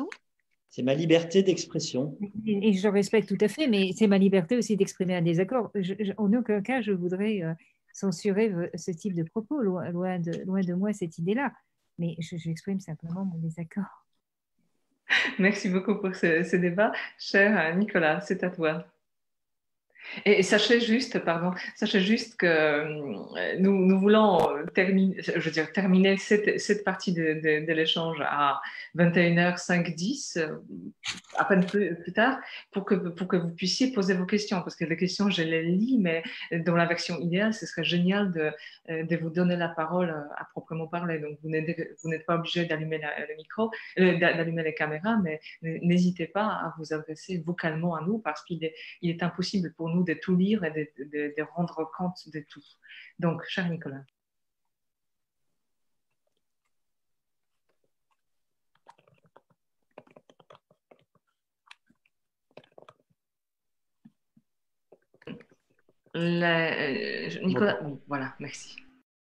C'est ma liberté d'expression. Et, et je respecte tout à fait, mais c'est ma liberté aussi d'exprimer un désaccord. Je, je, en aucun cas, je voudrais euh, censurer ce type de propos, loin, loin, de, loin de moi cette idée-là. Mais je, j'exprime simplement mon désaccord. Merci beaucoup pour ce, ce débat. Cher Nicolas, c'est à toi. Et sachez juste, pardon, sachez juste que euh, nous, nous voulons terminer, je veux dire, terminer cette, cette partie de, de, de l'échange à vingt et une heures cinq dix, euh, à peine plus, plus tard, pour que, pour que vous puissiez poser vos questions. Parce que les questions, je les lis, mais dans la version idéale, ce serait génial de, de vous donner la parole à proprement parler. Donc, vous n'êtes, vous n'êtes pas obligé d'allumer la, le micro, euh, d'allumer les caméras, mais n'hésitez pas à vous adresser vocalement à nous parce qu'il est, il est impossible pour nous de tout lire et de, de, de rendre compte de tout. Donc, cher Nicolas. La, euh, Nicolas, bon, voilà, merci.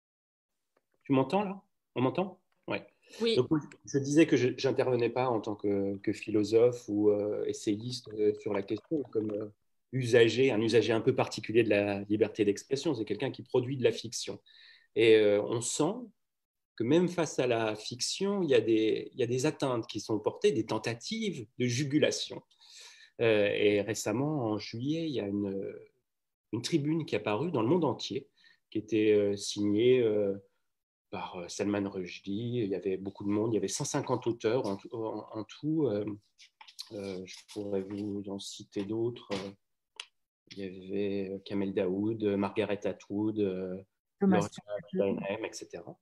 Tu m'entends là? On m'entend? Ouais. Oui. Donc, je disais que je n'intervenais pas en tant que, que philosophe ou euh, essayiste euh, sur la question, comme euh, usager, un usager un peu particulier de la liberté d'expression. C'est quelqu'un qui produit de la fiction. Et euh, on sent que même face à la fiction, il y a des, il y a des atteintes qui sont portées, des tentatives de jugulation. Euh, et récemment, en juillet, il y a une, une tribune qui est apparue dans le monde entier, qui était euh, signée euh, par Salman Rushdie. Il y avait beaucoup de monde, il y avait cent cinquante auteurs en, en, en tout. Euh, euh, je pourrais vous en citer d'autres. Il y avait Kamel Daoud, Margaret Atwood, euh, Gloria Steinem, et cetera.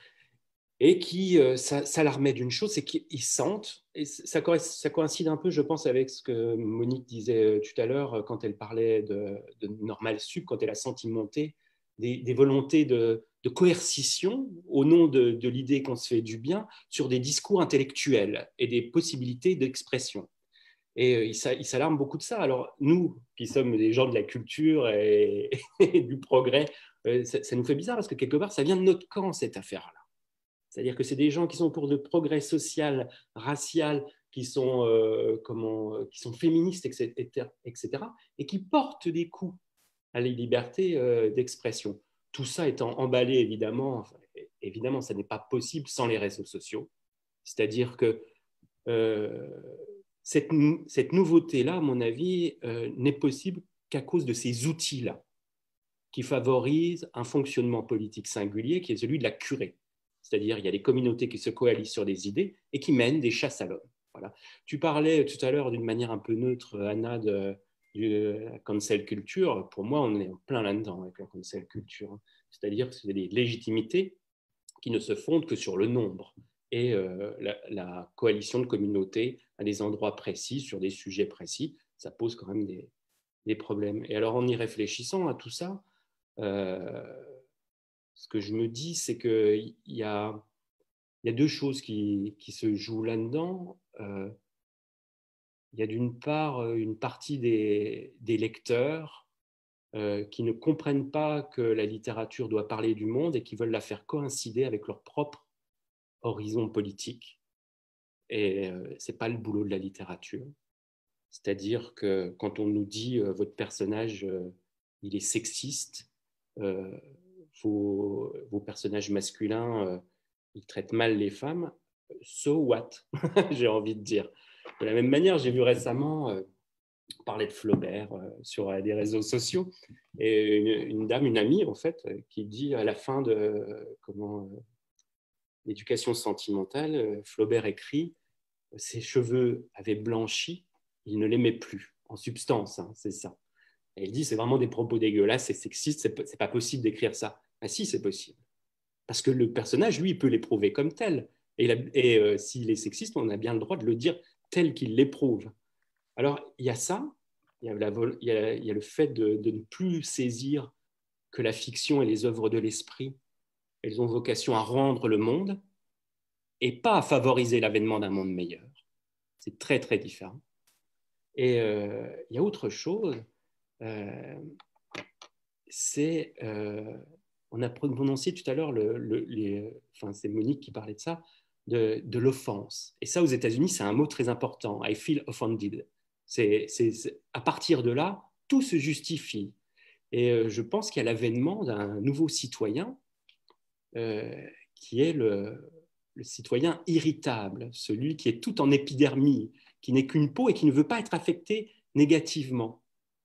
Et qui euh, s'alarmait d'une chose, c'est qu'ils sentent, et ça, ça coïncide un peu, je pense, avec ce que Monique disait tout à l'heure quand elle parlait de, de Normal Sup, quand elle a senti monter des, des volontés de, de coercition au nom de, de l'idée qu'on se fait du bien sur des discours intellectuels et des possibilités d'expression. Et euh, il s'alarme beaucoup de ça. Alors nous, qui sommes des gens de la culture et, et du progrès, euh, ça, ça nous fait bizarre parce que quelque part, ça vient de notre camp, cette affaire-là. C'est-à-dire que c'est des gens qui sont pour le progrès social, racial, qui sont, euh, comment, qui sont féministes, et cetera, et cetera, et qui portent des coups à la liberté euh, d'expression. Tout ça étant emballé, évidemment, enfin, évidemment, ça n'est pas possible sans les réseaux sociaux. C'est-à-dire que euh, cette, cette nouveauté-là, à mon avis, euh, n'est possible qu'à cause de ces outils-là, qui favorisent un fonctionnement politique singulier, qui est celui de la curée. C'est-à-dire il y a des communautés qui se coalisent sur des idées et qui mènent des chasses à l'homme. Voilà. Tu parlais tout à l'heure d'une manière un peu neutre, Anna, de, de la cancel culture. Pour moi, on est en plein là-dedans avec la cancel culture. C'est-à-dire que c'est des légitimités qui ne se fondent que sur le nombre et euh, la, la coalition de communautés à des endroits précis, sur des sujets précis. Ça pose quand même des, des problèmes. Et alors, en y réfléchissant à tout ça, euh, ce que je me dis, c'est qu'il y a, il y a deux choses qui, qui se jouent là-dedans. Euh, il y a d'une part une partie des, des lecteurs euh, qui ne comprennent pas que la littérature doit parler du monde et qui veulent la faire coïncider avec leur propre horizon politique. Et euh, ce n'est pas le boulot de la littérature. C'est-à-dire que quand on nous dit euh, votre personnage, euh, il est sexiste, euh, vos, vos personnages masculins, euh, ils traitent mal les femmes, so what? J'ai envie de dire. De la même manière, j'ai vu récemment euh, parler de Flaubert euh, sur euh, des réseaux sociaux, et une, une dame, une amie en fait, euh, qui dit à la fin de euh, comment euh, l'éducation sentimentale, euh, Flaubert écrit « Ses cheveux avaient blanchi, il ne l'aimait plus », en substance, hein, c'est ça. Et elle dit, c'est vraiment des propos dégueulasses, c'est sexiste, c'est pas possible d'écrire ça. Ah si, c'est possible. Parce que le personnage, lui, il peut l'éprouver comme tel. Et, la, et euh, s'il est sexiste, on a bien le droit de le dire tel qu'il l'éprouve. Alors, il y a ça, il y a, la, il y a, il y a le fait de, de ne plus saisir que la fiction et les œuvres de l'esprit, elles ont vocation à rendre le monde et pas à favoriser l'avènement d'un monde meilleur. C'est très, très différent. Et euh, il y a autre chose, euh, c'est, euh, on a prononcé tout à l'heure, le, le, les, enfin, c'est Monique qui parlait de ça, de, de l'offense. Et ça, aux États-Unis, c'est un mot très important. I feel offended. C'est, c'est, c'est, à partir de là, tout se justifie. Et euh, je pense qu'il y a l'avènement d'un nouveau citoyen euh, qui est le, le citoyen irritable, celui qui est tout en épidermie, qui n'est qu'une peau et qui ne veut pas être affecté négativement.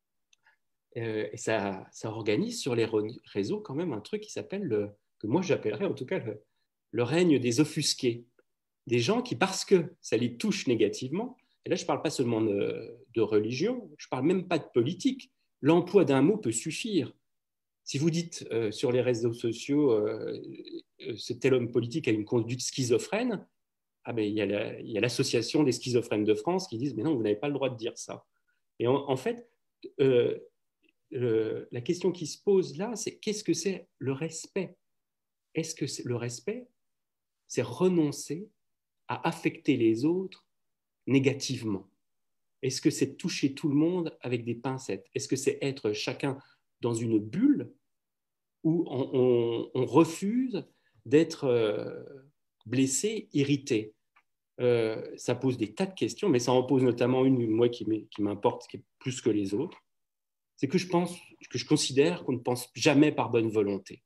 Euh, et ça, ça organise sur les réseaux quand même un truc qui s'appelle, le, que moi j'appellerais en tout cas le, le règne des offusqués. Des gens qui, parce que ça les touche négativement, et là je ne parle pas seulement de, de religion, je ne parle même pas de politique, l'emploi d'un mot peut suffire. Si vous dites euh, sur les réseaux sociaux, euh, euh, ce tel homme politique a une conduite schizophrène, ah ben, il y a l'association des schizophrènes de France qui disent mais non, vous n'avez pas le droit de dire ça. Et en, en fait, euh, le, la question qui se pose là, c'est qu'est-ce que c'est le respect? Est-ce que c'est, le respect, c'est renoncer à affecter les autres négativement? Est-ce que c'est toucher tout le monde avec des pincettes? Est-ce que c'est être chacun dans une bulle où on, on, on refuse d'être euh, blessé, irrité? euh, Ça pose des tas de questions, mais ça en pose notamment une, moi, qui m'importe, qui est plus que les autres. C'est que je pense, que je considère qu'on ne pense jamais par bonne volonté.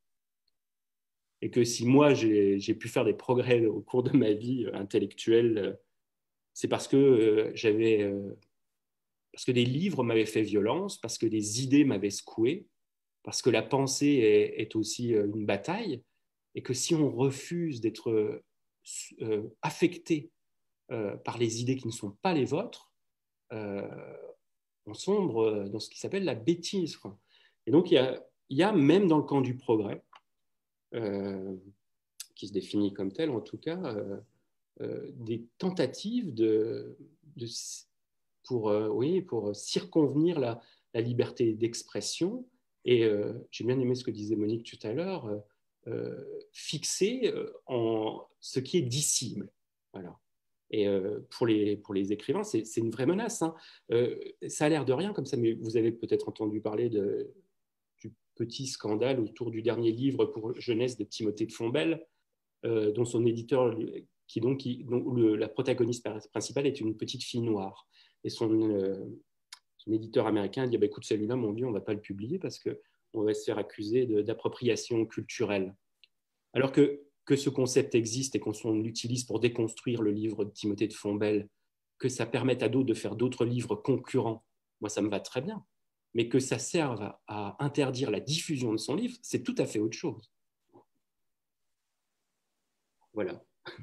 Et que si moi, j'ai, j'ai pu faire des progrès au cours de ma vie intellectuelle, c'est parce que euh, j'avais... Euh, parce que des livres m'avaient fait violence, parce que des idées m'avaient secoué, parce que la pensée est, est aussi une bataille, et que si on refuse d'être euh, affecté euh, par les idées qui ne sont pas les vôtres, euh, on sombre dans ce qui s'appelle la bêtise, quoi. Et donc, il y a, il y a même dans le camp du progrès, euh, qui se définit comme tel en tout cas, euh, euh, des tentatives de... de Pour, euh, oui, pour circonvenir la, la liberté d'expression. Et euh, j'ai bien aimé ce que disait Monique tout à l'heure, euh, euh, fixer en ce qui est dissible. Voilà. Et euh, pour, les, pour les écrivains, c'est, c'est une vraie menace, hein. Euh, ça a l'air de rien comme ça, mais vous avez peut-être entendu parler de, du petit scandale autour du dernier livre pour jeunesse de Timothée de Fontbelle, euh, dont son éditeur, qui donc, qui, dont le, la protagoniste principale est une petite fille noire. Et son, euh, son éditeur américain dit bah, écoute, celui-là, mon vieux, on ne va pas le publier parce qu'on va se faire accuser de, d'appropriation culturelle. Alors que, que ce concept existe et qu'on l'utilise pour déconstruire le livre de Timothée de Fontbelle, que ça permette à d'autres de faire d'autres livres concurrents, moi, ça me va très bien. Mais que ça serve à, à interdire la diffusion de son livre, c'est tout à fait autre chose. Voilà.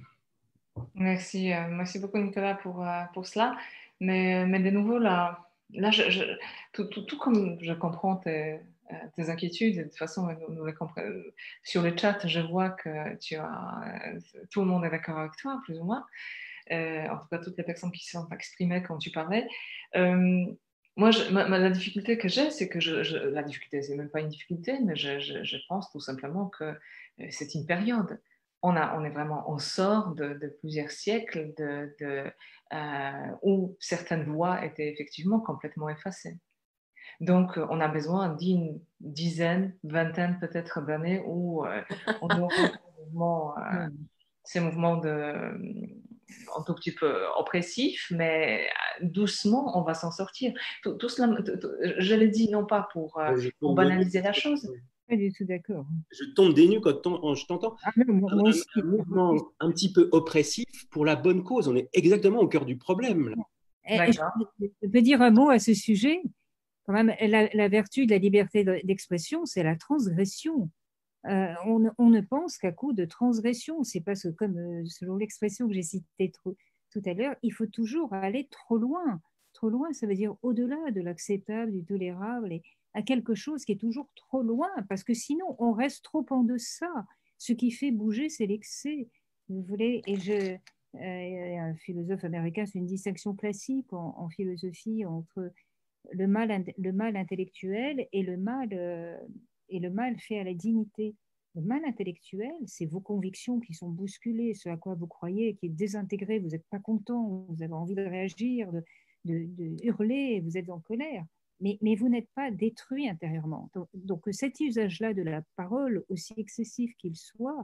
Merci, euh, merci beaucoup Nicolas pour, euh, pour cela. Mais, mais de nouveau, là, là je, je, tout, tout, tout comme je comprends tes, tes inquiétudes, de toute façon, nous, nous les comprenons. Sur le chat, je vois que tu as, tout le monde est d'accord avec toi, plus ou moins. Euh, en tout cas, toutes les personnes qui se sont exprimées quand tu parlais. Euh, moi, je, ma, ma, la difficulté que j'ai, c'est que je, je, la difficulté, c'est même pas une difficulté, mais je, je, je pense tout simplement que c'est une période. On, a, on est vraiment, on sort de, de plusieurs siècles de, de, euh, où certaines voix étaient effectivement complètement effacées. Donc, on a besoin d'une dizaine, vingtaine peut-être d'années où euh, on aura ces mouvements, euh, ces mouvements de, un tout petit peu oppressifs, mais doucement, on va s'en sortir. Tout, tout cela, tout, tout, je le dis non pas pour, euh, pour banaliser la chose. Pas du tout d'accord. Je tombe des nues quand, quand je t'entends. Ah non, moi un, aussi. un mouvement un petit peu oppressif pour la bonne cause. On est exactement au cœur du problème, là. Et, je, je peux dire un mot à ce sujet. Quand même, la, la vertu de la liberté d'expression, c'est la transgression. Euh, on, on ne pense qu'à coup de transgression. C'est pas ce, comme euh, selon l'expression que j'ai citée tout, tout à l'heure, il faut toujours aller trop loin. Trop loin, ça veut dire au-delà de l'acceptable, du tolérable, et à quelque chose qui est toujours trop loin, parce que sinon on reste trop en deçà. Ce qui fait bouger, c'est l'excès. Vous voulez, et je, euh, un philosophe américain, c'est une distinction classique en, en philosophie entre le mal, le mal intellectuel et le mal, euh, et le mal fait à la dignité. Le mal intellectuel, c'est vos convictions qui sont bousculées, ce à quoi vous croyez, qui est désintégré, vous n'êtes pas content, vous avez envie de réagir, de, de, de hurler, vous êtes en colère, mais, mais vous n'êtes pas détruit intérieurement. Donc, donc cet usage-là de la parole, aussi excessif qu'il soit,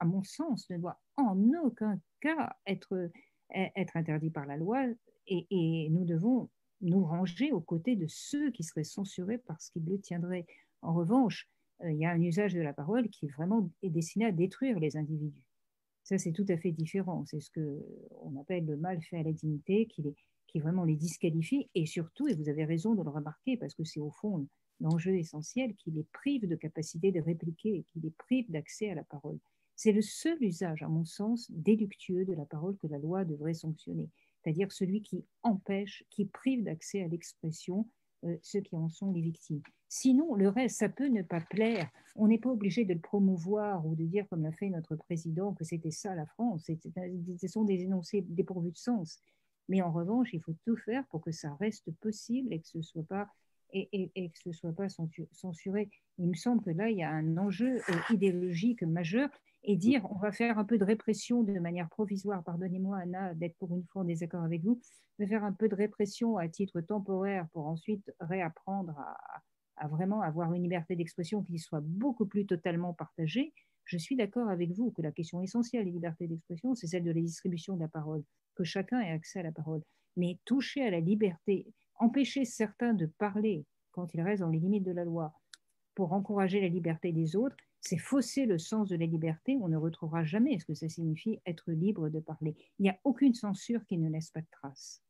à mon sens, ne doit en aucun cas être, être interdit par la loi et, et nous devons nous ranger aux côtés de ceux qui seraient censurés parce qu'ils le tiendraient. En revanche, il y a un usage de la parole qui vraiment est destiné à détruire les individus. Ça, c'est tout à fait différent. C'est ce qu'on appelle le mal fait à la dignité, qui, les, qui vraiment les disqualifie. Et surtout, et vous avez raison de le remarquer, parce que c'est au fond l'enjeu essentiel, qui les prive de capacité de répliquer, qui les prive d'accès à la parole. C'est le seul usage, à mon sens, délictueux de la parole que la loi devrait sanctionner. C'est-à-dire celui qui empêche, qui prive d'accès à l'expression euh, ceux qui en sont les victimes. Sinon, le reste, ça peut ne pas plaire. On n'est pas obligé de le promouvoir ou de dire, comme l'a fait notre président, que c'était ça la France. Ce sont des énoncés dépourvus de sens. Mais en revanche, il faut tout faire pour que ça reste possible et que ce ne soit pas, et, et, et que ce soit pas censuré. Il me semble que là, il y a un enjeu euh, idéologique majeur. Et dire, on va faire un peu de répression de manière provisoire, pardonnez-moi Anna d'être pour une fois en désaccord avec vous, de faire un peu de répression à titre temporaire pour ensuite réapprendre à, à vraiment avoir une liberté d'expression qui soit beaucoup plus totalement partagée. Je suis d'accord avec vous que la question essentielle des libertés d'expression, c'est celle de la distribution de la parole, que chacun ait accès à la parole. Mais toucher à la liberté, empêcher certains de parler quand ils restent dans les limites de la loi pour encourager la liberté des autres, c'est fausser le sens de la liberté. On ne retrouvera jamais ce que ça signifie être libre de parler. Il n'y a aucune censure qui ne laisse pas de traces.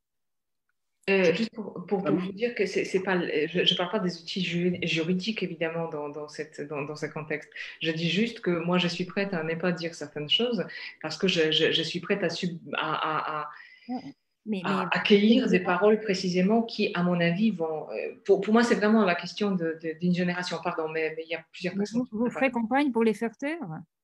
Euh, juste pour, pour, pour vous dire que c'est, c'est pas, je ne parle pas des outils juridiques, évidemment, dans, dans, cette, dans, dans ce contexte. Je dis juste que moi, je suis prête à ne pas dire certaines choses parce que je, je, je suis prête à, sub, à, à, à, mais, à mais, accueillir mais, des paroles précisément qui, à mon avis, vont... Pour, pour moi, c'est vraiment la question de, de, d'une génération. Pardon, mais, mais il y a plusieurs personnes. Vous, vous ferez campagne pour les faire taire?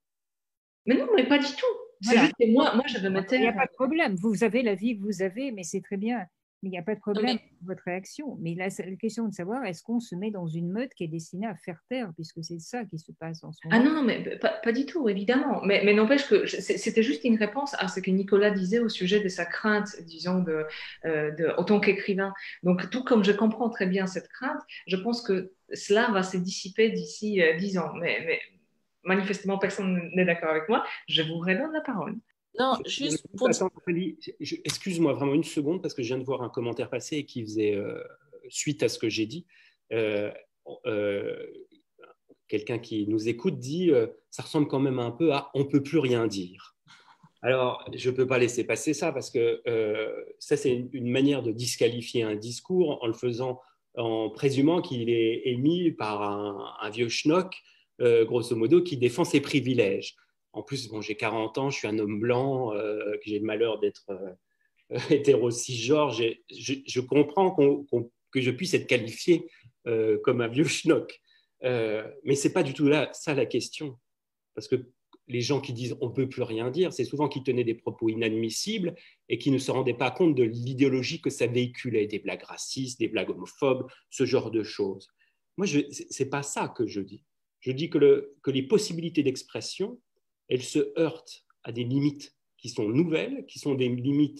Mais non, mais pas du tout. C'est voilà. Juste que moi, moi, je veux me taire. Il n'y a pas de problème. Vous avez la vie que vous avez, mais c'est très bien. Mais il n'y a pas de problème avec mais... votre réaction. Mais là, c'est la question de savoir, est-ce qu'on se met dans une meute qui est destinée à faire taire, puisque c'est ça qui se passe en ce moment. Ah non, non, mais pas, pas du tout, évidemment. Mais, mais n'empêche que c'était juste une réponse à ce que Nicolas disait au sujet de sa crainte, disons, de, euh, de, en tant qu'écrivain. Donc, tout comme je comprends très bien cette crainte, je pense que cela va se dissiper d'ici euh, dix ans. Mais, mais manifestement, personne n'est d'accord avec moi. Je vous redonne la parole. Non, juste pour... Attends, excuse-moi vraiment une seconde parce que je viens de voir un commentaire passer qui faisait euh, suite à ce que j'ai dit. Euh, euh, quelqu'un qui nous écoute dit euh, ça ressemble quand même un peu à on peut plus rien dire. Alors, je ne peux pas laisser passer ça parce que euh, ça, c'est une, une manière de disqualifier un discours en le faisant, en présumant qu'il est émis par un, un vieux schnock, euh, grosso modo, qui défend ses privilèges. En plus, bon, j'ai quarante ans, je suis un homme blanc, euh, que j'ai le malheur d'être euh, hétéro-cisgenre. Je, je comprends qu'on, qu'on, que je puisse être qualifié euh, comme un vieux schnock. Euh, mais ce n'est pas du tout là, ça la question. Parce que les gens qui disent on ne peut plus rien dire, c'est souvent qu'ils tenaient des propos inadmissibles et qui ne se rendaient pas compte de l'idéologie que ça véhiculait, des blagues racistes, des blagues homophobes, ce genre de choses. Moi, ce n'est pas ça que je dis. Je dis que, le, que les possibilités d'expression, elles se heurtent à des limites qui sont nouvelles, qui sont des limites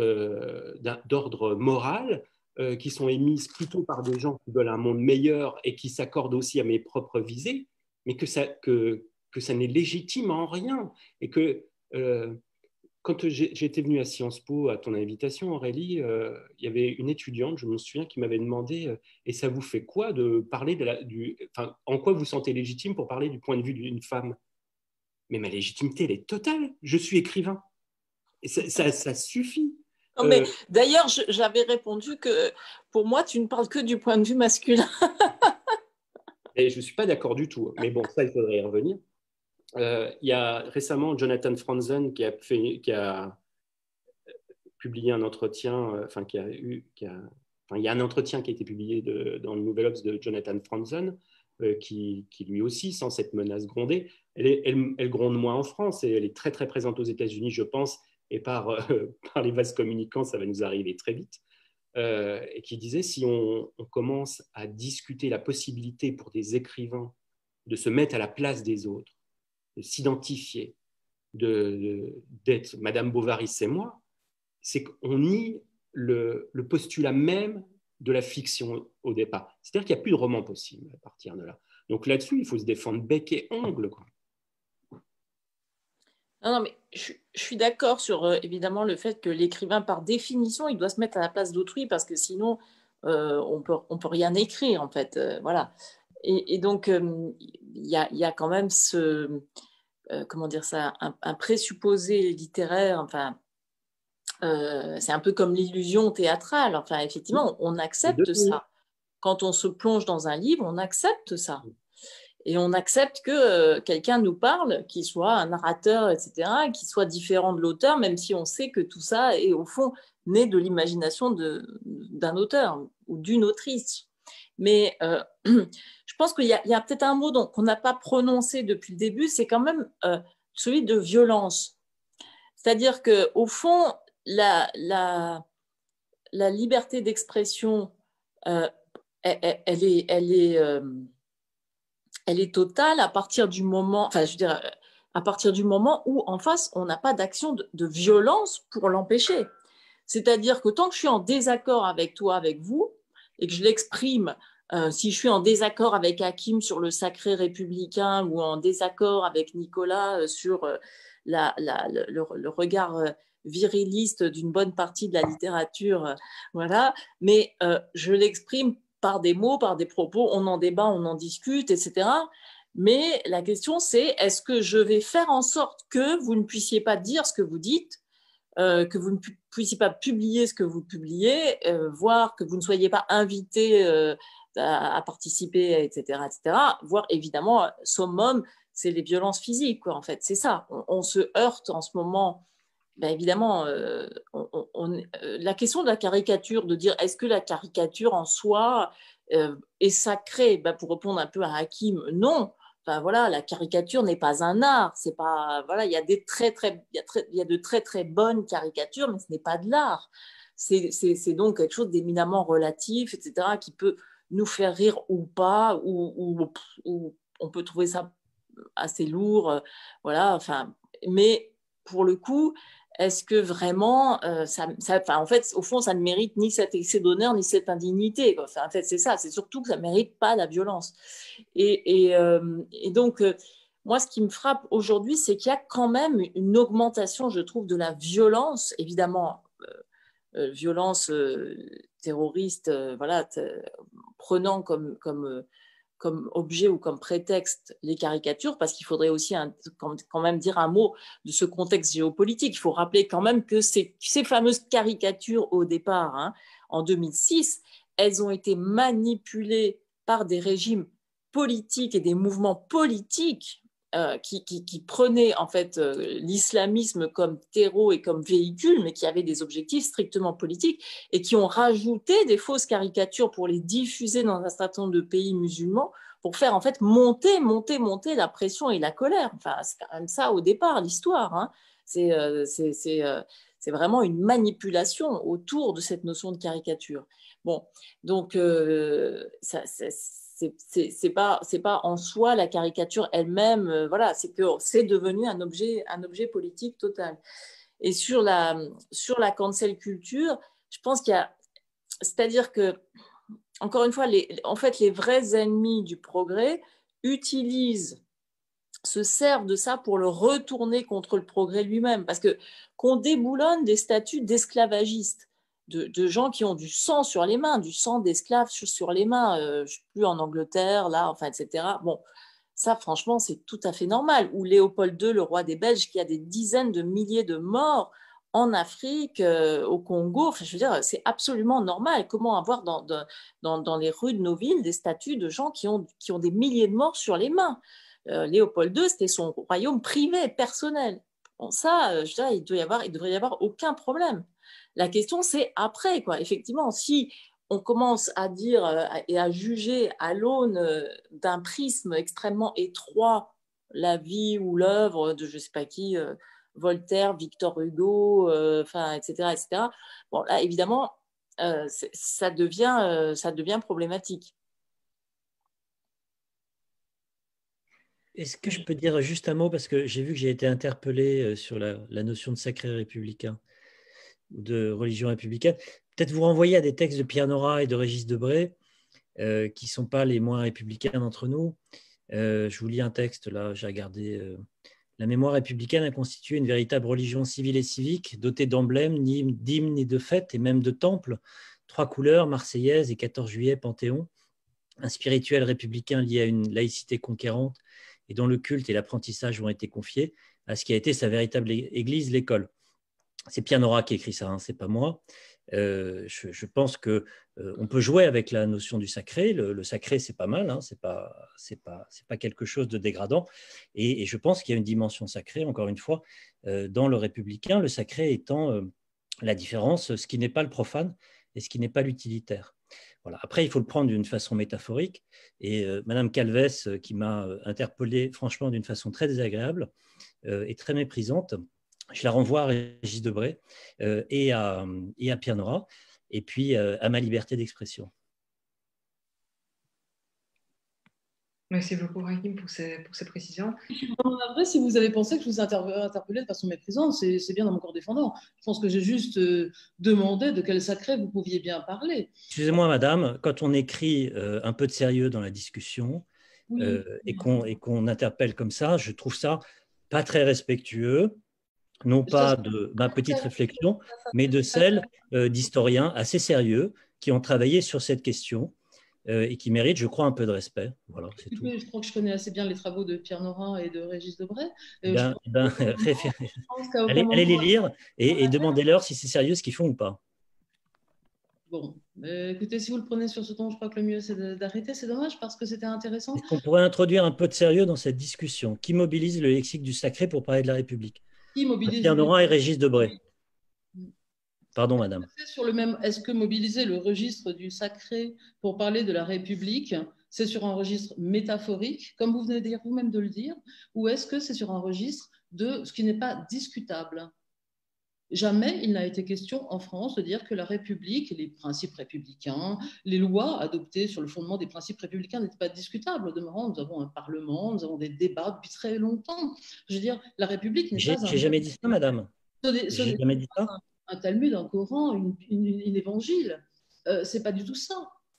euh, d'ordre moral, euh, qui sont émises plutôt par des gens qui veulent un monde meilleur et qui s'accordent aussi à mes propres visées, mais que ça, que, que ça n'est légitime en rien. Et que euh, quand j'étais venu à Sciences Po, à ton invitation, Aurélie, euh, il y avait une étudiante, je me souviens, qui m'avait demandé euh, « Et ça vous fait quoi de parler de la, du... Enfin, en quoi vous sentez légitime pour parler du point de vue d'une femme ?» Mais ma légitimité, elle est totale. Je suis écrivain. Et ça, ça, ça suffit. Non, mais euh... D'ailleurs, j'avais répondu que pour moi, tu ne parles que du point de vue masculin. Et je ne suis pas d'accord du tout. Mais bon, ça, il faudrait y revenir. Euh, il y a récemment Jonathan Franzen qui a, fait, qui a publié un entretien, enfin, qui a eu, qui a, enfin, il y a un entretien qui a été publié de, dans le Nouvel Obs de Jonathan Franzen, euh, qui, qui lui aussi sent cette menace gronder. Elle, est, elle, elle gronde moins en France et elle est très très présente aux États-Unis, je pense, et par, euh, par les vases communicants, ça va nous arriver très vite. Euh, et qui disait si on, on commence à discuter la possibilité pour des écrivains de se mettre à la place des autres, de s'identifier, de, de, d'être Madame Bovary, c'est moi, c'est qu'on nie le, le postulat même de la fiction au départ. C'est-à-dire qu'il n'y a plus de roman possible à partir de là. Donc là-dessus, il faut se défendre bec et ongle, quoi. Non, non, mais je, je suis d'accord sur euh, évidemment le fait que l'écrivain, par définition, il doit se mettre à la place d'autrui parce que sinon, euh, on peut, on peut rien écrire en fait. Euh, voilà. Et, et donc, euh, il y a, il y a quand même ce, euh, comment dire ça, un, un présupposé littéraire. Enfin, euh, c'est un peu comme l'illusion théâtrale. Enfin, effectivement, on Les deux, accepte oui. ça. Quand on se plonge dans un livre, on accepte ça. Et on accepte que euh, quelqu'un nous parle, qu'il soit un narrateur, et cetera, qu'il soit différent de l'auteur, même si on sait que tout ça est au fond né de l'imagination de, d'un auteur ou d'une autrice. Mais euh, je pense qu'il y a, il y a peut-être un mot donc, qu'on n'a pas prononcé depuis le début, c'est quand même euh, celui de violence. C'est-à-dire qu'au fond, la, la, la liberté d'expression, euh, elle, elle, est... Elle est euh, elle est totale à partir du moment, enfin, je veux dire, à partir du moment où en face, on n'a pas d'action de, de violence pour l'empêcher. C'est-à-dire que tant que je suis en désaccord avec toi, avec vous, et que je l'exprime, euh, si je suis en désaccord avec Hakim sur le sacré républicain ou en désaccord avec Nicolas sur euh, la, la, le, le, regard euh, viriliste d'une bonne partie de la littérature, euh, voilà, mais euh, je l'exprime par des mots, par des propos, on en débat, on en discute, et cetera. Mais la question, c'est est-ce que je vais faire en sorte que vous ne puissiez pas dire ce que vous dites, euh, que vous ne pu- puissiez pas publier ce que vous publiez, euh, voire que vous ne soyez pas invité euh, à, à participer, et cetera, et cetera. Voire évidemment, summum, c'est les violences physiques, quoi, en fait. C'est ça. On, on se heurte en ce moment. Ben évidemment, euh, on, on, on, euh, la question de la caricature, de dire est-ce que la caricature en soi euh, est sacrée, ben pour répondre un peu à Hakim, non. Enfin, voilà, la caricature n'est pas un art. C'est pas, voilà, il y a des très, très, il y a très, il y a de très très bonnes caricatures, mais ce n'est pas de l'art. C'est, c'est, c'est donc quelque chose d'éminemment relatif, et cetera, qui peut nous faire rire ou pas, ou, ou, ou on peut trouver ça assez lourd, euh, voilà. Enfin, mais pour le coup, est-ce que vraiment, euh, ça, ça, enfin, en fait, au fond, ça ne mérite ni cet excès d'honneur, ni cette indignité, quoi. Enfin, en fait, c'est ça, c'est surtout que ça ne mérite pas la violence. Et, et, euh, et donc, euh, moi, ce qui me frappe aujourd'hui, c'est qu'il y a quand même une augmentation, je trouve, de la violence, évidemment, euh, euh, violence euh, terroriste, euh, voilà, prenant comme, comme euh, comme objet ou comme prétexte les caricatures, parce qu'il faudrait aussi un, quand même dire un mot de ce contexte géopolitique. Il faut rappeler quand même que ces, ces fameuses caricatures au départ, hein, en deux mille six, elles ont été manipulées par des régimes politiques et des mouvements politiques euh, qui, qui, qui prenaient en fait euh, l'islamisme comme terreau et comme véhicule, mais qui avaient des objectifs strictement politiques et qui ont rajouté des fausses caricatures pour les diffuser dans un certain nombre de pays musulmans pour faire en fait monter, monter, monter la pression et la colère. Enfin, c'est quand même ça au départ, l'histoire. Hein. C'est, euh, c'est, c'est, euh, c'est vraiment une manipulation autour de cette notion de caricature. Bon, donc euh, ça, c'est, c'est, c'est, c'est pas, c'est pas en soi la caricature elle-même. Euh, voilà, c'est que c'est devenu un objet, un objet politique total. Et sur la, sur la cancel culture, je pense qu'il y a, c'est-à-dire que, encore une fois, les, en fait, les vrais ennemis du progrès utilisent, se servent de ça pour le retourner contre le progrès lui-même. Parce que qu'on déboulonne des statuts d'esclavagistes, de, de gens qui ont du sang sur les mains, du sang d'esclaves sur les mains, euh, je ne sais plus en Angleterre, là, enfin, et cetera. Bon, ça, franchement, c'est tout à fait normal. Ou Léopold deux, le roi des Belges, qui a des dizaines de milliers de morts en Afrique, euh, au Congo. Enfin, je veux dire, c'est absolument normal. Comment avoir dans, dans, dans les rues de nos villes des statues de gens qui ont, qui ont des milliers de morts sur les mains? euh, Léopold deux, c'était son royaume privé, personnel. Bon, ça, euh, je veux dire, il doit y avoir, il devrait y avoir aucun problème. La question, c'est après, quoi. Effectivement, si on commence à dire euh, et à juger à l'aune euh, d'un prisme extrêmement étroit la vie ou l'œuvre de je ne sais pas qui, euh, Voltaire, Victor Hugo, euh, enfin, et cetera, et cetera. Bon, là, évidemment, euh, ça devient, euh, ça devient problématique. Est-ce que je peux dire juste un mot, parce que j'ai vu que j'ai été interpellé sur la, la notion de sacré républicain ou de religion républicaine. Peut-être vous renvoyer à des textes de Pierre Nora et de Régis Debray, euh, qui ne sont pas les moins républicains d'entre nous. Euh, je vous lis un texte, là, j'ai regardé euh, La mémoire républicaine a constitué une véritable religion civile et civique, dotée d'emblèmes, d'hymnes et de fêtes, et même de temples. Trois couleurs, Marseillaise et quatorze juillet, Panthéon. Un spirituel républicain lié à une laïcité conquérante et dont le culte et l'apprentissage ont été confiés à ce qui a été sa véritable église, l'école. C'est Pierre Nora qui écrit ça, hein, c'est pas moi. Euh, je, je pense qu'on euh, peut jouer avec la notion du sacré. Le, le sacré, c'est pas mal, hein, c'est pas, c'est pas, c'est pas quelque chose de dégradant. Et, et je pense qu'il y a une dimension sacrée, encore une fois, euh, dans le républicain, le sacré étant euh, la différence, ce qui n'est pas le profane et ce qui n'est pas l'utilitaire. Voilà. Après, il faut le prendre d'une façon métaphorique. Et euh, Madame Calvès, euh, qui m'a interpellé franchement d'une façon très désagréable euh, et très méprisante, je la renvoie à Régis Debray euh, et, à, et à Pierre Nora, et puis euh, à ma liberté d'expression. Merci beaucoup, Rakim, pour ces, pour ces précisions. Après, si vous avez pensé que je vous ai interpellé de façon méprisante, c'est bien dans mon corps défendant. Je pense que j'ai juste euh, demandé de quel sacré vous pouviez bien parler. Excusez-moi, madame, quand on écrit euh, un peu de sérieux dans la discussion oui. euh, et qu'on et qu'on interpelle comme ça, je trouve ça pas très respectueux. Non pas de ma petite réflexion, mais de celle euh, d'historiens assez sérieux qui ont travaillé sur cette question euh, et qui méritent, je crois, un peu de respect. Voilà, c'est tout. Je crois que je connais assez bien les travaux de Pierre Nora et de Régis Debray. Euh, ben, ben, allez, allez les lire et, et demandez-leur si c'est sérieux ce qu'ils font ou pas. Bon, euh, écoutez, si vous le prenez sur ce ton, je crois que le mieux, c'est d'arrêter. C'est dommage parce que c'était intéressant. Est-ce qu'on pourrait introduire un peu de sérieux dans cette discussion? Qui mobilise le lexique du sacré pour parler de la République? Pierre Nora et Régis Debray. Pardon, madame. Sur le même, est-ce que mobiliser le registre du sacré pour parler de la République, c'est sur un registre métaphorique, comme vous venez de dire vous-même de le dire, ou est-ce que c'est sur un registre de ce qui n'est pas discutable? Jamais il n'a été question en France de dire que la République, les principes républicains, les lois adoptées sur le fondement des principes républicains n'étaient pas discutables. Au demeurant, nous avons un Parlement, nous avons des débats depuis très longtemps. Je veux dire, la République n'est pas un... J'ai jamais dit ça, madame. J'ai jamais dit ça. Un Talmud, un Coran, une, une, une évangile. Euh, c'est pas du tout ça.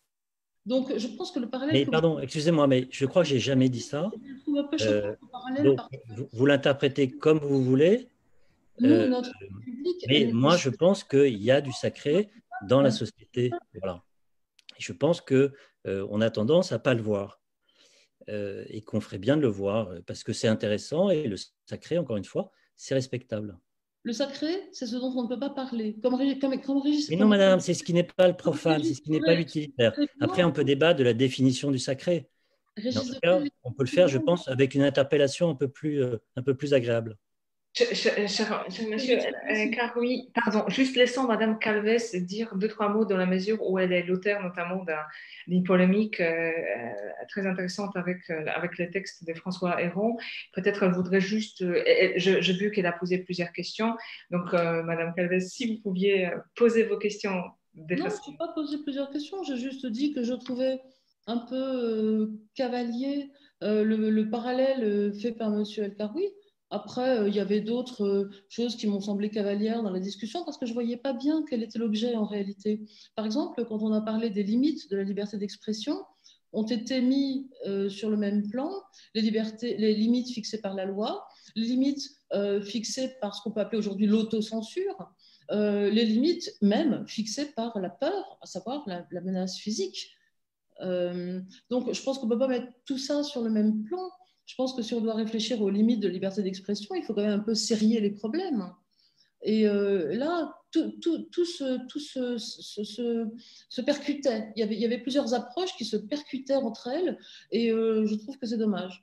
Donc, je pense que le parallèle... Mais pardon, vous... excusez-moi, mais je crois que j'ai jamais dit ça. Euh, donc, vous, vous l'interprétez comme vous voulez. Nous, euh, notre République... Mais moi, je pense qu'il y a du sacré dans la société. Voilà. Et je pense qu'on euh, a tendance à ne pas le voir. Euh, et qu'on ferait bien de le voir, parce que c'est intéressant, et le sacré, encore une fois, c'est respectable. Le sacré, c'est ce dont on ne peut pas parler. Comme, comme, comme Régis. Mais non, madame, c'est ce qui n'est pas le profane, c'est ce qui n'est pas l'utilitaire. Après, on peut débattre de la définition du sacré. Dans ce cas, on peut le faire, je pense, avec une interpellation un peu plus, euh, un peu plus agréable. Cher, cher, cher monsieur, euh, car oui, pardon, juste laissons Madame Calvès dire deux, trois mots dans la mesure où elle est l'auteur notamment d'une polémique euh, très intéressante avec, euh, avec les textes de François Héron. Peut-être elle voudrait juste, euh, j'ai vu qu'elle a posé plusieurs questions, donc euh, Madame Calvès, si vous pouviez poser vos questions. Non, je n'ai pas posé plusieurs questions, j'ai juste dit que je trouvais un peu euh, cavalier euh, le, le parallèle fait par monsieur El Karoui. Après, euh, il y avait d'autres euh, choses qui m'ont semblé cavalières dans la discussion parce que je ne voyais pas bien quel était l'objet en réalité. Par exemple, quand on a parlé des limites de la liberté d'expression, ont été mis euh, sur le même plan les, libertés, les limites fixées par la loi, les limites euh, fixées par ce qu'on peut appeler aujourd'hui l'autocensure, euh, les limites même fixées par la peur, à savoir la, la menace physique. Euh, donc, je pense qu'on ne peut pas mettre tout ça sur le même plan. Je pense que si on doit réfléchir aux limites de liberté d'expression, il faut quand même un peu serrer les problèmes. Et euh, là, tout, tout, tout, se, tout se, se, se, se percutait. Il y, avait, il y avait plusieurs approches qui se percutaient entre elles, et euh, je trouve que c'est dommage.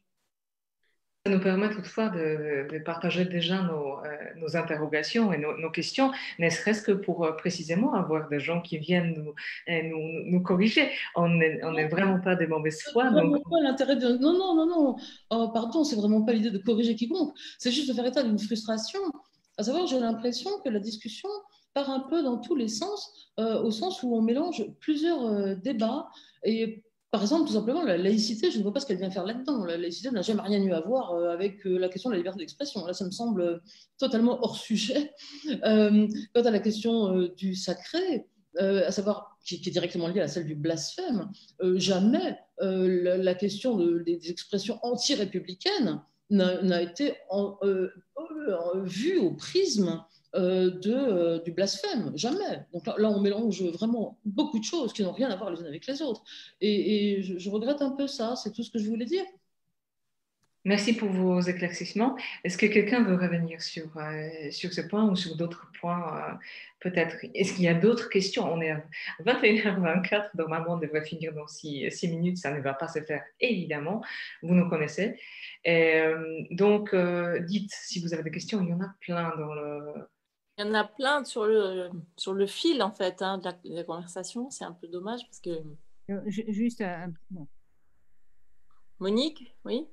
Ça nous permet toutefois de, de partager déjà nos, euh, nos interrogations et nos, nos questions, ne serait-ce que pour euh, précisément avoir des gens qui viennent nous, euh, nous, nous corriger. On n'est on est vraiment pas de mauvaise foi. Donc... l'intérêt de... Non, non, non, non. Oh, pardon, c'est vraiment pas l'idée de corriger quiconque. C'est juste de faire état d'une frustration. À savoir, j'ai l'impression que la discussion part un peu dans tous les sens, euh, au sens où on mélange plusieurs euh, débats et par exemple, tout simplement, la laïcité, je ne vois pas ce qu'elle vient faire là-dedans. La laïcité n'a jamais rien eu à voir avec la question de la liberté d'expression. Là, ça me semble totalement hors sujet. Euh, quant à la question euh, du sacré, euh, à savoir, qui, qui est directement liée à celle du blasphème, euh, jamais euh, la, la question de, des expressions anti-républicaines n'a été en, euh, euh, vu au prisme euh, de, euh, du blasphème, jamais. Donc là, là, on mélange vraiment beaucoup de choses qui n'ont rien à voir les unes avec les autres. Et, et je, je regrette un peu ça, c'est tout ce que je voulais dire. Merci pour vos éclaircissements. Est-ce que quelqu'un veut revenir sur, euh, sur ce point ou sur d'autres points euh, peut-être? Est-ce qu'il y a d'autres questions? On est à vingt et une heures vingt-quatre, normalement on devrait finir dans six minutes, ça ne va pas se faire évidemment, vous nous connaissez. Et, euh, donc euh, dites si vous avez des questions, il y en a plein dans le... Il y en a plein sur le, sur le fil en fait hein, de, la, de la conversation, c'est un peu dommage parce que... Juste un... Bon. Monique, oui?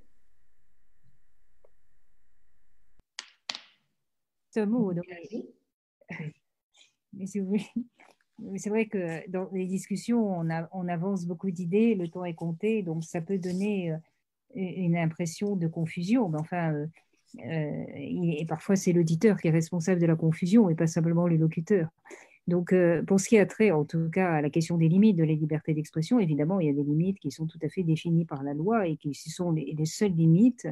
C'est un mot, donc... Mais si vous voulez, c'est vrai que dans les discussions, on, a, on avance beaucoup d'idées, le temps est compté, donc ça peut donner une impression de confusion. Mais enfin, euh, et parfois c'est l'auditeur qui est responsable de la confusion et pas simplement le locuteur. Donc, euh, pour ce qui a trait, en tout cas, à la question des limites de la liberté d'expression, évidemment, il y a des limites qui sont tout à fait définies par la loi et qui sont les, les seules limites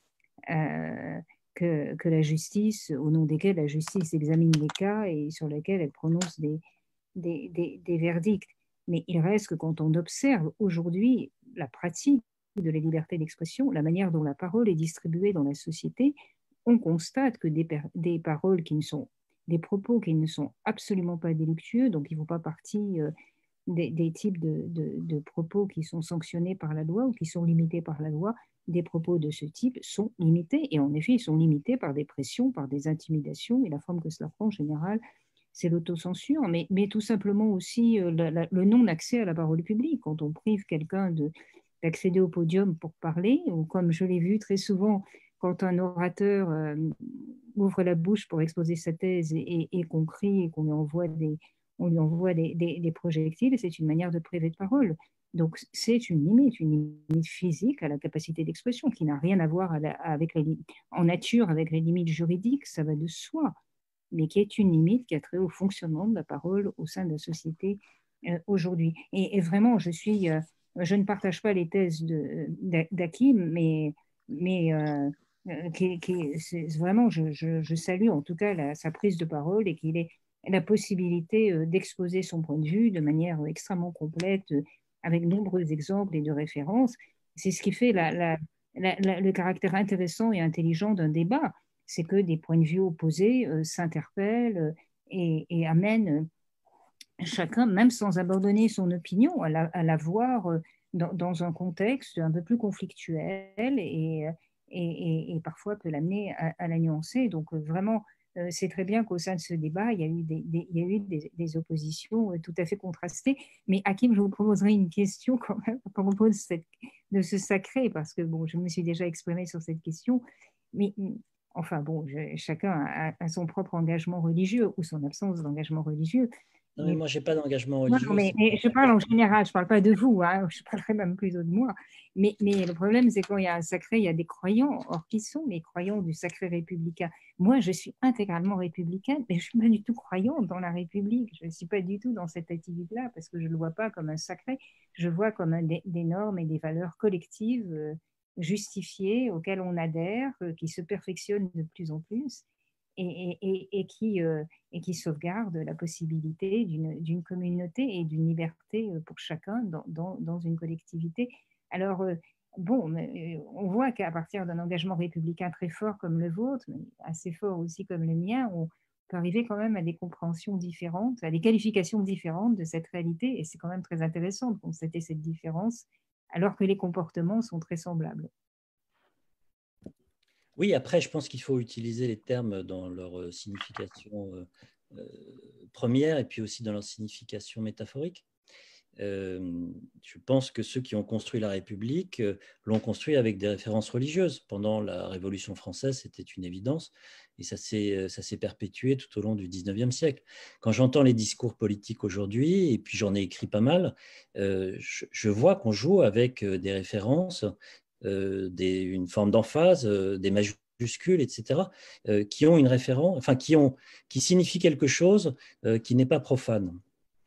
euh, que, que la justice, au nom desquelles la justice examine les cas et sur lesquels elle prononce des, des, des, des verdicts. Mais il reste que quand on observe aujourd'hui la pratique de la liberté d'expression, la manière dont la parole est distribuée dans la société, on constate que des, des paroles qui ne sont, des propos qui ne sont absolument pas délictueux, donc ils ne font pas partie euh, des, des types de, de, de propos qui sont sanctionnés par la loi ou qui sont limités par la loi, des propos de ce type sont limités, et en effet, ils sont limités par des pressions, par des intimidations, et la forme que cela prend en général, c'est l'autocensure, mais, mais tout simplement aussi euh, la, la, le non-accès à la parole publique. Quand on prive quelqu'un d'accéder au podium pour parler, ou comme je l'ai vu très souvent, quand un orateur euh, ouvre la bouche pour exposer sa thèse et, et, et qu'on crie et qu'on lui envoie des, on lui envoie des, des, des projectiles, c'est une manière de priver de parole. Donc, c'est une limite, une limite physique à la capacité d'expression qui n'a rien à voir à la, avec les, en nature avec les limites juridiques, ça va de soi, mais qui est une limite qui a trait au fonctionnement de la parole au sein de la société euh, aujourd'hui. Et, et vraiment, je, suis, euh, je ne partage pas les thèses d'Hakim, mais, mais euh, qui, qui, c'est vraiment, je, je, je salue en tout cas la, sa prise de parole et qu'il ait la possibilité euh, d'exposer son point de vue de manière extrêmement complète, euh, avec de nombreux exemples et de références. C'est ce qui fait la, la, la, la, le caractère intéressant et intelligent d'un débat, c'est que des points de vue opposés euh, s'interpellent euh, et, et amènent euh, chacun, même sans abandonner son opinion, à la, à la voir euh, dans, dans un contexte un peu plus conflictuel et, et, et, et parfois peut l'amener à, à la nuancer. Donc euh, vraiment, euh, c'est très bien qu'au sein de ce débat, il y a eu des, des, il y a eu des, des oppositions euh, tout à fait contrastées. Mais Hakim, je vous proposerai une question quand même à propos de, cette, de ce sacré, parce que bon, je me suis déjà exprimée sur cette question. Mais enfin bon, je, chacun a, a son propre engagement religieux ou son absence d'engagement religieux. Non, mais, mais moi, je n'ai pas d'engagement religieux. Non, mais, mais je parle en général, je ne parle pas de vous, hein, je parlerai même plutôt de moi. Mais, mais le problème, c'est quand il y a un sacré, il y a des croyants. Or, qui sont les croyants du sacré républicain? Moi, je suis intégralement républicaine, mais je ne suis pas du tout croyante dans la République. Je ne suis pas du tout dans cette attitude-là, parce que je ne le vois pas comme un sacré. Je vois comme un des, des normes et des valeurs collectives euh, justifiées, auxquelles on adhère, euh, qui se perfectionnent de plus en plus. Et, et, et, qui, euh, et qui sauvegarde la possibilité d'une communauté et d'une liberté pour chacun dans, dans, dans une collectivité. Alors, euh, bon, on voit qu'à partir d'un engagement républicain très fort comme le vôtre, mais assez fort aussi comme le mien, on peut arriver quand même à des compréhensions différentes, à des qualifications différentes de cette réalité, et c'est quand même très intéressant de constater cette différence, alors que les comportements sont très semblables. Oui, après, je pense qu'il faut utiliser les termes dans leur signification euh, euh, première et puis aussi dans leur signification métaphorique. Euh, je pense que ceux qui ont construit la République euh, l'ont construit avec des références religieuses. Pendant la Révolution française, c'était une évidence et ça s'est, ça s'est perpétué tout au long du dix-neuvième siècle. Quand j'entends les discours politiques aujourd'hui, et puis j'en ai écrit pas mal, euh, je, je vois qu'on joue avec des références, Euh, des, une forme d'emphase, euh, des majuscules, et cetera, euh, qui ont une référence, enfin qui ont, qui signifient quelque chose euh, qui n'est pas profane.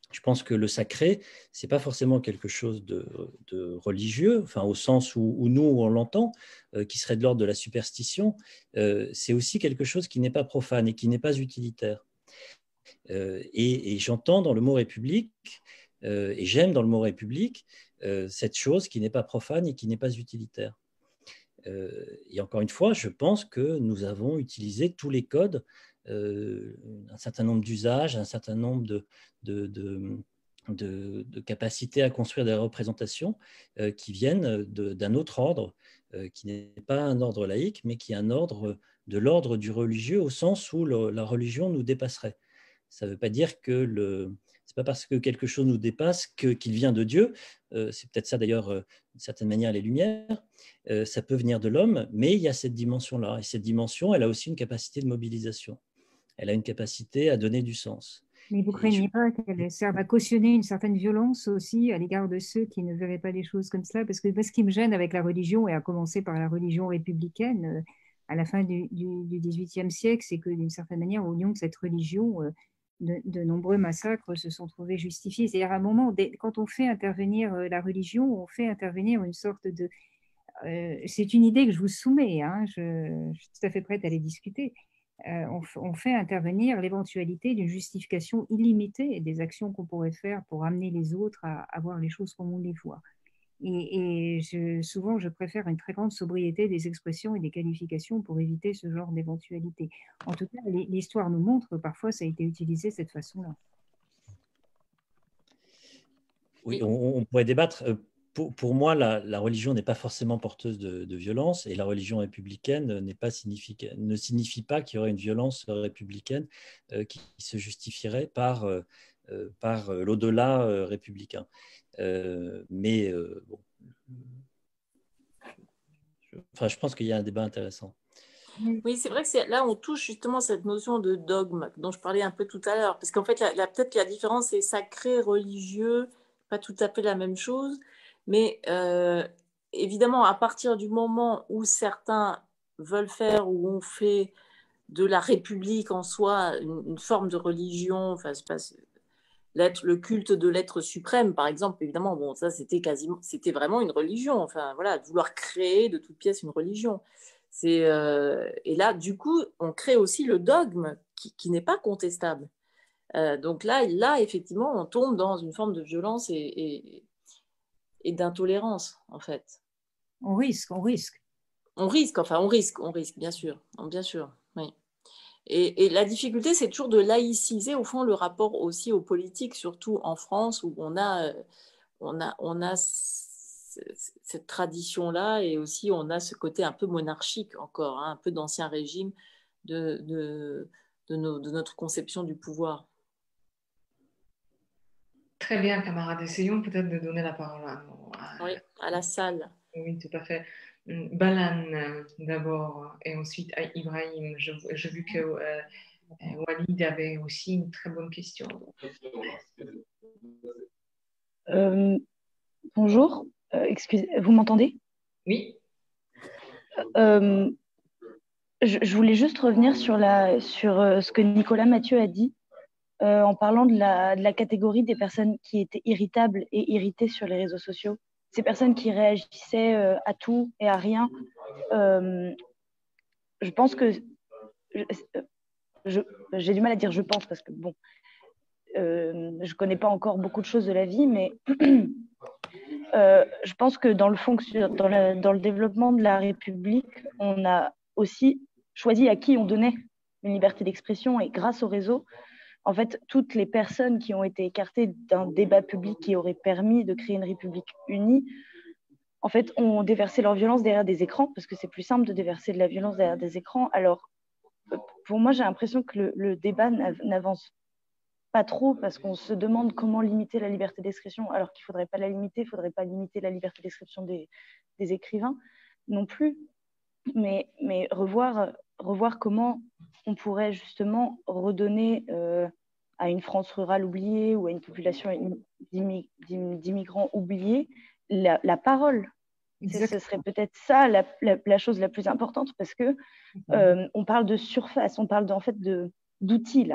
Je pense que le sacré, ce n'est pas forcément quelque chose de, de religieux, enfin, au sens où, où nous, on l'entend, euh, qui serait de l'ordre de la superstition. Euh, c'est aussi quelque chose qui n'est pas profane et qui n'est pas utilitaire. Euh, et, et j'entends dans le mot République, euh, et j'aime dans le mot République, euh, cette chose qui n'est pas profane et qui n'est pas utilitaire. Euh, et encore une fois, je pense que nous avons utilisé tous les codes, euh, un certain nombre d'usages, un certain nombre de, de, de, de, de capacités à construire des représentations euh, qui viennent d'un autre ordre, euh, qui n'est pas un ordre laïque, mais qui est un ordre de l'ordre du religieux au sens où le, la religion nous dépasserait. Ça ne veut pas dire que le... C'est pas parce que quelque chose nous dépasse que, qu'il vient de Dieu. Euh, c'est peut-être ça d'ailleurs, euh, d'une certaine manière, les Lumières. Euh, ça peut venir de l'homme, mais il y a cette dimension-là. Et cette dimension, elle a aussi une capacité de mobilisation. Elle a une capacité à donner du sens. Mais vous ne craignez je... pas qu'elle serve à cautionner une certaine violence aussi à l'égard de ceux qui ne verraient pas les choses comme cela? Parce que ce qui me gêne avec la religion, et à commencer par la religion républicaine, euh, à la fin du, du, du dix-huitième siècle, c'est que d'une certaine manière, au nom de cette religion, euh, de, de nombreux massacres se sont trouvés justifiés. C'est-à-dire à un moment, quand on fait intervenir la religion, on fait intervenir une sorte de... Euh, c'est une idée que je vous soumets, hein, je, je suis tout à fait prête à les discuter. Euh, on, on fait intervenir l'éventualité d'une justification illimitée des actions qu'on pourrait faire pour amener les autres à, à voir les choses comme on les voit. Et, et je, souvent, je préfère une très grande sobriété des expressions et des qualifications pour éviter ce genre d'éventualité. En tout cas, l'histoire nous montre que parfois ça a été utilisé de cette façon-là. Oui, on, on pourrait débattre. Pour, pour moi, la, la religion n'est pas forcément porteuse de, de violence, et la religion républicaine n'est pas significa, ne signifie pas qu'il y aurait une violence républicaine euh, qui se justifierait par, euh, par l'au-delà euh, républicain. Euh, mais euh, bon, je, enfin, je pense qu'il y a un débat intéressant. Oui, c'est vrai que c'est, là, on touche justement cette notion de dogme dont je parlais un peu tout à l'heure. Parce qu'en fait, la, la, peut-être que la différence, c'est sacré, religieux, pas tout à fait la même chose. Mais euh, évidemment, à partir du moment où certains veulent faire ou ont fait de la République en soi une, une forme de religion, enfin, c'est pas, l'être, le culte de l'être suprême, par exemple, évidemment, bon, ça, c'était quasiment, c'était vraiment une religion. Enfin, voilà, de vouloir créer de toutes pièces une religion. C'est, euh, et là, du coup, on crée aussi le dogme qui, qui n'est pas contestable. Euh, donc là, là, effectivement, on tombe dans une forme de violence et, et, et d'intolérance, en fait. On risque, on risque. On risque, enfin, on risque, on risque, bien sûr, bien sûr, oui. Et, et la difficulté, c'est toujours de laïciser, au fond, le rapport aussi aux politiques, surtout en France, où on a, on a, on a cette tradition-là, et aussi on a ce côté un peu monarchique encore, hein, un peu d'ancien régime de, de, de, nos, de notre conception du pouvoir. Très bien, camarades. Essayons peut-être de donner la parole à, à, oui, à la salle. Oui, tout à fait. Balan d'abord, et ensuite à Ibrahim. Je, j'ai vu que euh, Walid avait aussi une très bonne question. Euh, bonjour, euh, excusez, vous m'entendez? Oui. Euh, je, je voulais juste revenir sur, la, sur euh, ce que Nicolas Mathieu a dit euh, en parlant de la, de la catégorie des personnes qui étaient irritables et irritées sur les réseaux sociaux. Ces personnes qui réagissaient euh, à tout et à rien. Euh, je pense que... Je, je, j'ai du mal à dire je pense parce que, bon, euh, je ne connais pas encore beaucoup de choses de la vie, mais... Euh, je pense que dans le, fonction, dans, la, dans le développement de la République, on a aussi choisi à qui on donnait une liberté d'expression, et grâce au réseau, en fait, toutes les personnes qui ont été écartées d'un débat public qui aurait permis de créer une République unie, en fait, ont déversé leur violence derrière des écrans, parce que c'est plus simple de déverser de la violence derrière des écrans. Alors, pour moi, j'ai l'impression que le, le débat n'avance pas trop, parce qu'on se demande comment limiter la liberté d'expression, alors qu'il ne faudrait pas la limiter, il ne faudrait pas limiter la liberté d'expression des, des écrivains non plus, mais, mais revoir, revoir comment on pourrait justement redonner euh, à une France rurale oubliée ou à une population d'immigrants oubliés la, la parole. Ce serait peut-être ça la, la, la chose la plus importante, parce que euh, on parle de surface, on parle de, en fait de, d'outils là.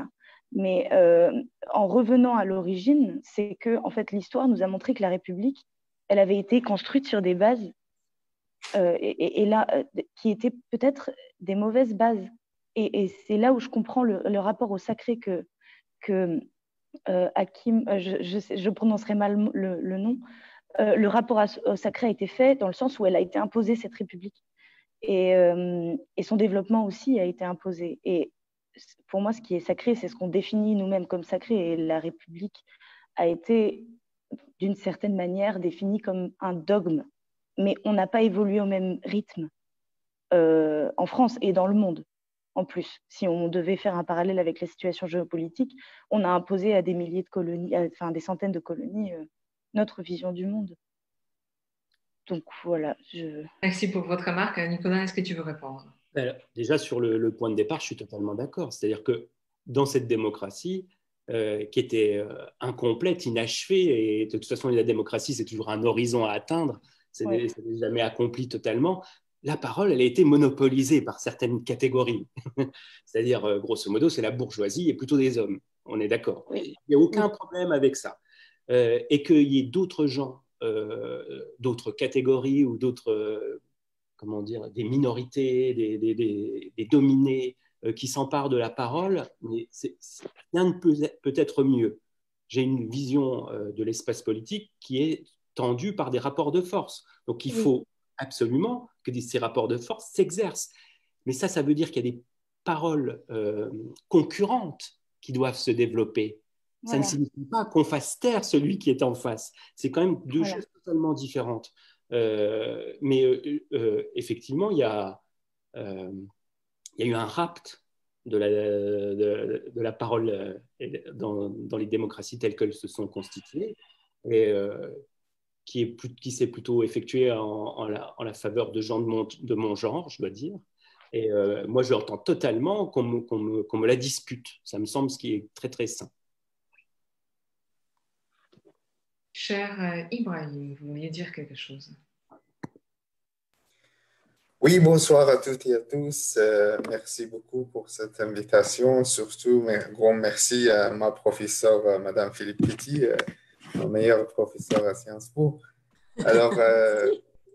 Mais euh, en revenant à l'origine, c'est que en fait, l'histoire nous a montré que la République, elle avait été construite sur des bases euh, et, et, et là, euh, qui étaient peut-être des mauvaises bases. Et, et c'est là où je comprends le, le rapport au sacré que, que euh, Hakim, euh, je, je, je prononcerai mal le, le nom, euh, le rapport à, au sacré a été fait dans le sens où elle a été imposée, cette République. Et, euh, et son développement aussi a été imposé. Et pour moi, ce qui est sacré, c'est ce qu'on définit nous-mêmes comme sacré. Et la République a été, d'une certaine manière, définie comme un dogme. Mais on n'a pas évolué au même rythme euh, en France et dans le monde. En plus, si on devait faire un parallèle avec la situation géopolitique, on a imposé à des milliers de colonies, enfin des centaines de colonies, euh, notre vision du monde. Donc voilà. Je... Merci pour votre remarque. Nicolas, est-ce que tu veux répondre? Alors, déjà, sur le, le point de départ, je suis totalement d'accord. C'est-à-dire que dans cette démocratie, euh, qui était euh, incomplète, inachevée, et de toute façon, la démocratie, c'est toujours un horizon à atteindre, c'est Ouais. jamais accompli totalement, la parole, elle a été monopolisée par certaines catégories. C'est-à-dire, euh, grosso modo, c'est la bourgeoisie et plutôt des hommes. On est d'accord. Oui. Il n'y a aucun Oui. problème avec ça. Euh, et qu'il y ait d'autres gens, euh, d'autres catégories ou d'autres... Euh, comment dire, des minorités, des, des, des, des dominés euh, qui s'emparent de la parole, mais c'est, c'est, rien ne peut, peut être mieux. J'ai une vision euh, de l'espace politique qui est tendue par des rapports de force. Donc il Oui. faut absolument que ces rapports de force s'exercent. Mais ça, ça veut dire qu'il y a des paroles euh, concurrentes qui doivent se développer. Voilà. Ça ne signifie pas qu'on fasse taire celui qui est en face. C'est quand même deux Voilà. choses totalement différentes. Euh, mais euh, euh, effectivement, il y, a, euh, il y a eu un rapt de la, de, de la parole euh, dans, dans les démocraties telles qu'elles se sont constituées, et euh, qui, est plus, qui s'est plutôt effectué en, en, la, en la faveur de gens de mon, de mon genre, je dois dire. Et euh, moi, je l'entends totalement qu'on me, qu'on me, qu'on me la dispute. Ça me semble ce qui est très, très sain. Cher euh, Ibrahim, vous vouliez dire quelque chose? Oui, bonsoir à toutes et à tous. Euh, merci beaucoup pour cette invitation. Surtout, un grand merci à ma professeure, euh, Madame Philippe Petit, euh, ma meilleure professeure à Sciences Po. Alors, euh,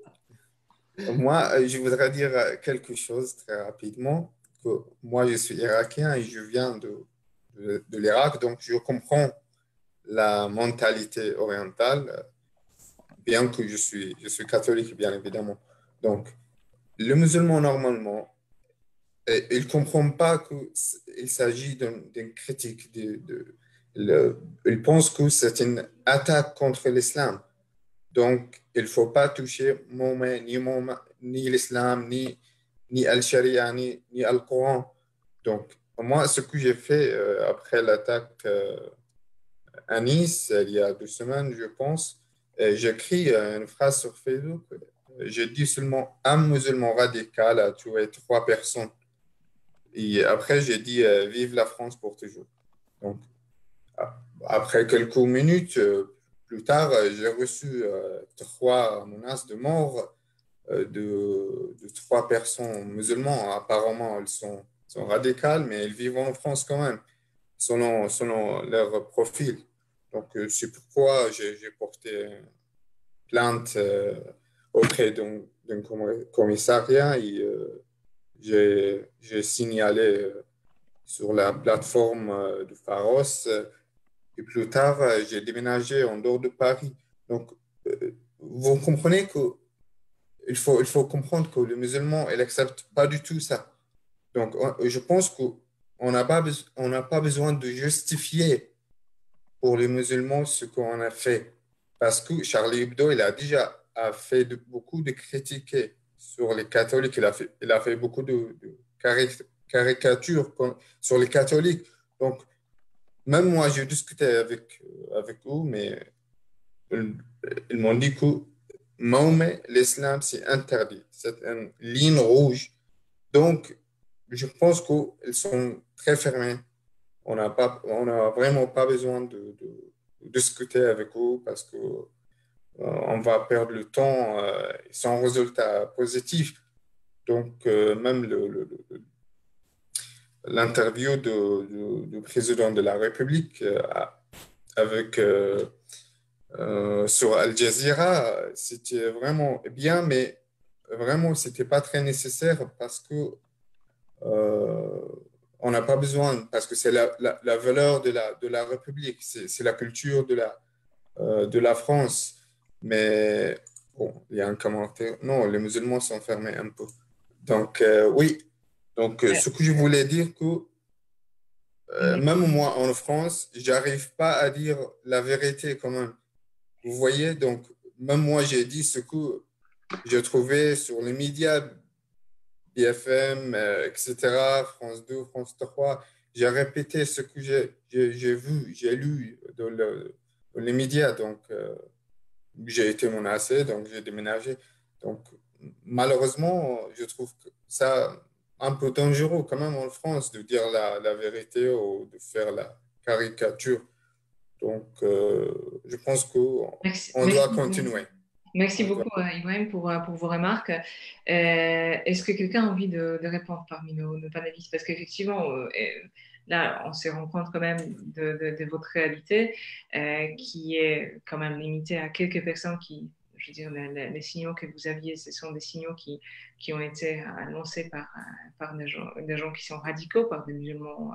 moi, je voudrais dire quelque chose très rapidement. Que moi, je suis irakien et je viens de, de, de l'Irak, donc je comprends la mentalité orientale, bien que je suis, je suis catholique, bien évidemment. Donc, le musulman, normalement, il ne comprend pas qu'il s'agit d'une critique. De, de, le, il pense que c'est une attaque contre l'islam. Donc, il ne faut pas toucher Mahomet, ni, ni l'islam, ni, ni Al-Sharia, ni, ni Al-Coran. Donc, moi, ce que j'ai fait euh, après l'attaque euh, à Nice, il y a deux semaines, je pense, j'écris une phrase sur Facebook. J'ai dit seulement un musulman radical a tué trois personnes. Et après, j'ai dit euh, vive la France pour toujours. Donc, après quelques minutes euh, plus tard, euh, j'ai reçu euh, trois menaces de mort euh, de, de trois personnes musulmanes. Apparemment, elles sont, sont radicales, mais elles vivent en France quand même, selon, selon leur profil. Donc, euh, c'est pourquoi j'ai, j'ai porté plainte euh, auprès d'un, d'un commissariat et euh, j'ai, j'ai signalé euh, sur la plateforme euh, de Pharos. Euh, et plus tard, euh, j'ai déménagé en dehors de Paris. Donc, euh, vous comprenez qu'il faut, il faut comprendre que le musulman, il n'accepte pas du tout ça. Donc, on, je pense qu'on n'a pas, beso- on n'a pas besoin de justifier pour les musulmans ce qu'on a fait. Parce que Charlie Hebdo, il a déjà a fait de, beaucoup de critiques sur les catholiques. Il a fait, il a fait beaucoup de, de cari- caricatures sur les catholiques. Donc, même moi, j'ai discuté avec, avec eux, mais ils, ils m'ont dit que Mahomet, l'islam, c'est interdit. C'est une ligne rouge. Donc, je pense qu'ils sont très fermés. On n'a pas, on n'a vraiment pas besoin de, de, de discuter avec eux parce que euh, on va perdre le temps euh, sans résultat positif. Donc, euh, même le, le, le, l'interview du, du président de la République euh, avec, euh, euh, sur Al Jazeera. C'était vraiment bien, mais vraiment, ce n'était pas très nécessaire parce que euh, on n'a pas besoin, parce que c'est la, la, la valeur de la, de la République, c'est la culture de la, euh, de la France. Mais bon, il y a un commentaire. Non, les musulmans sont fermés un peu. Donc, euh, oui. Donc, euh, ce que je voulais dire, que euh, même moi en France, j'arrive pas à dire la vérité quand même. Vous voyez, donc, même moi, j'ai dit ce que j'ai trouvé sur les médias, B F M, euh, et cetera, France deux, France trois. J'ai répété ce que j'ai vu, j'ai lu dans, le, dans les médias. Donc, euh, j'ai été menacé, donc j'ai déménagé. Donc, malheureusement, je trouve que ça un peu dangereux quand même en France de dire la, la vérité ou de faire la caricature. Donc, euh, je pense qu'on doit continuer. Merci beaucoup, Ibrahim, pour, pour vos remarques. Euh, Est-ce que quelqu'un a envie de, de répondre parmi nos, nos panélistes? Parce qu'effectivement, euh, là, on se rend compte quand même de, de, de votre réalité euh, qui est quand même limitée à quelques personnes qui, je veux dire, les, les signaux que vous aviez, ce sont des signaux qui, qui ont été annoncés par, par des, gens, des gens qui sont radicaux, par des musulmans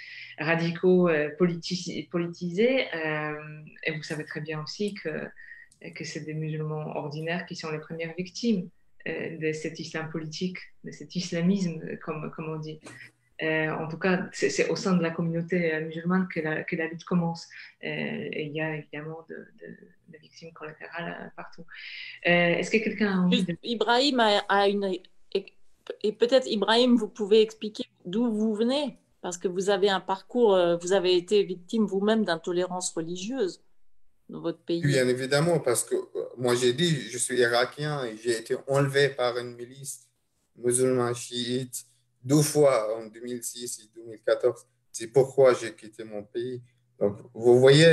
radicaux euh, politis, politisés. Euh, et vous savez très bien aussi que que c'est des musulmans ordinaires qui sont les premières victimes euh, de cet islam politique, de cet islamisme, comme, comme on dit. Euh, en tout cas, c'est au sein de la communauté musulmane que la, que la lutte commence. Euh, et il y a évidemment de, de, de victimes collatérales partout. Euh, Est-ce que quelqu'un a envie de... Ibrahim a, a une... Et, et peut-être, Ibrahim, vous pouvez expliquer d'où vous venez, parce que vous avez un parcours, vous avez été victime vous-même d'intolérance religieuse dans votre pays. Bien évidemment, parce que moi j'ai dit, je suis irakien et j'ai été enlevé par une milice musulmane chiite deux fois en deux mille six et deux mille quatorze. C'est pourquoi j'ai quitté mon pays. Donc, vous voyez,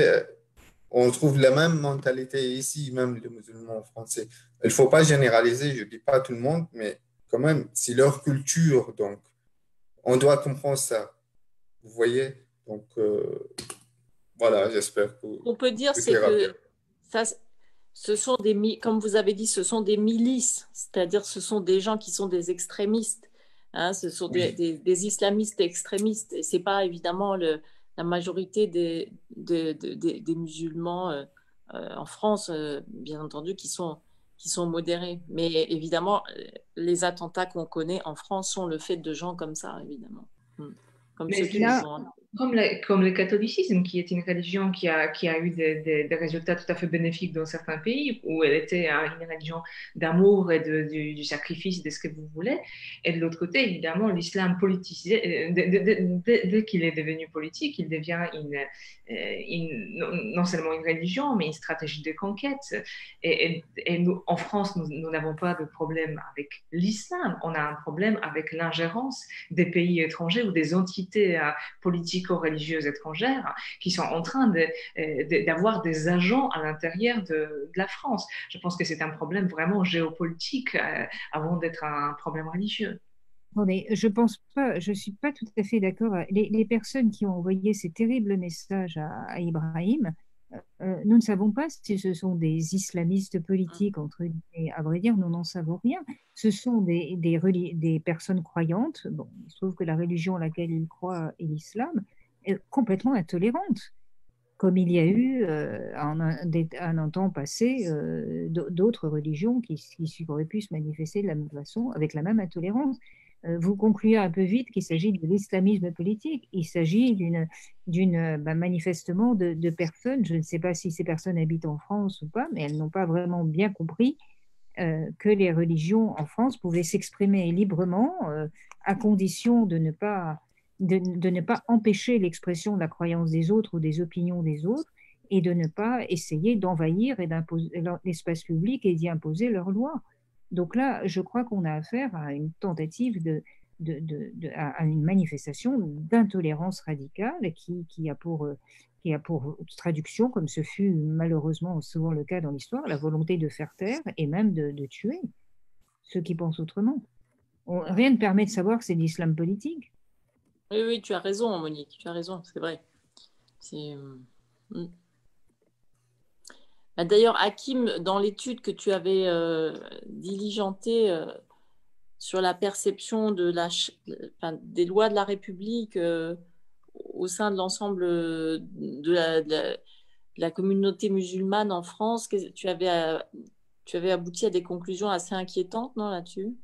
on trouve la même mentalité ici, même les musulmans français. Il ne faut pas généraliser, je ne dis pas tout le monde, mais quand même, c'est leur culture. Donc, on doit comprendre ça. Vous voyez? Donc, euh, voilà, j'espère que... On peut dire c'est que ça, ce sont des, comme vous avez dit, ce sont des milices, c'est-à-dire ce sont des gens qui sont des extrémistes, hein, ce sont oui. des, des, des islamistes extrémistes. Et ce n'est pas évidemment le, la majorité des, des, des, des musulmans euh, euh, en France, euh, bien entendu, qui sont, qui sont modérés. Mais évidemment, les attentats qu'on connaît en France sont le fait de gens comme ça, évidemment. Comme Mais ceux qui là, sont... Comme, la, comme le catholicisme, qui est une religion qui a, qui a eu des, des, des résultats tout à fait bénéfiques dans certains pays, où elle était une religion d'amour et de, du, du sacrifice, de ce que vous voulez. Et de l'autre côté, évidemment, l'islam politisé, dès, dès, dès, dès qu'il est devenu politique, il devient une, une, non seulement une religion, mais une stratégie de conquête. Et, et, et nous, en France, nous n'avons pas de problème avec l'islam, on a un problème avec l'ingérence des pays étrangers ou des entités politiques religieuses étrangères qui sont en train de, de, d'avoir des agents à l'intérieur de, de la France. Je pense que c'est un problème vraiment géopolitique euh, avant d'être un problème religieux. Attendez, je pense pas, je suis pas tout à fait d'accord. Les, les personnes qui ont envoyé ces terribles messages à, à Ibrahim, euh, nous ne savons pas si ce sont des islamistes politiques, entre guillemets. À vrai dire, nous n'en savons rien. Ce sont des, des, des personnes croyantes. Bon, il se trouve que la religion à laquelle ils croient est l'islam, est complètement intolérante, comme il y a eu euh, en un, un, un temps passé euh, d'autres religions qui, qui auraient pu se manifester de la même façon, avec la même intolérance. Euh, vous concluez un peu vite qu'il s'agit de l'islamisme politique. Il s'agit d'une, d'une bah, manifestement de, de personnes, je ne sais pas si ces personnes habitent en France ou pas, mais elles n'ont pas vraiment bien compris euh, que les religions en France pouvaient s'exprimer librement, euh, à condition de ne pas De, de ne pas empêcher l'expression de la croyance des autres ou des opinions des autres et de ne pas essayer d'envahir et d'imposer l'espace public et d'y imposer leurs lois. Donc là, je crois qu'on a affaire à une tentative de, de, de, de à une manifestation d'intolérance radicale qui, qui, a pour, qui a pour traduction, comme ce fut malheureusement souvent le cas dans l'histoire, la volonté de faire taire et même de, de tuer ceux qui pensent autrement. On, rien ne permet de savoir que c'est l'islam politique. Oui, oui, tu as raison, Monique, tu as raison, c'est vrai. C'est... Mm. D'ailleurs, Hakim, dans l'étude que tu avais euh, diligentée euh, sur la perception de la, enfin, des lois de la République euh, au sein de l'ensemble de la, de, la, de la communauté musulmane en France, tu avais, tu avais abouti à des conclusions assez inquiétantes, non, là-dessus?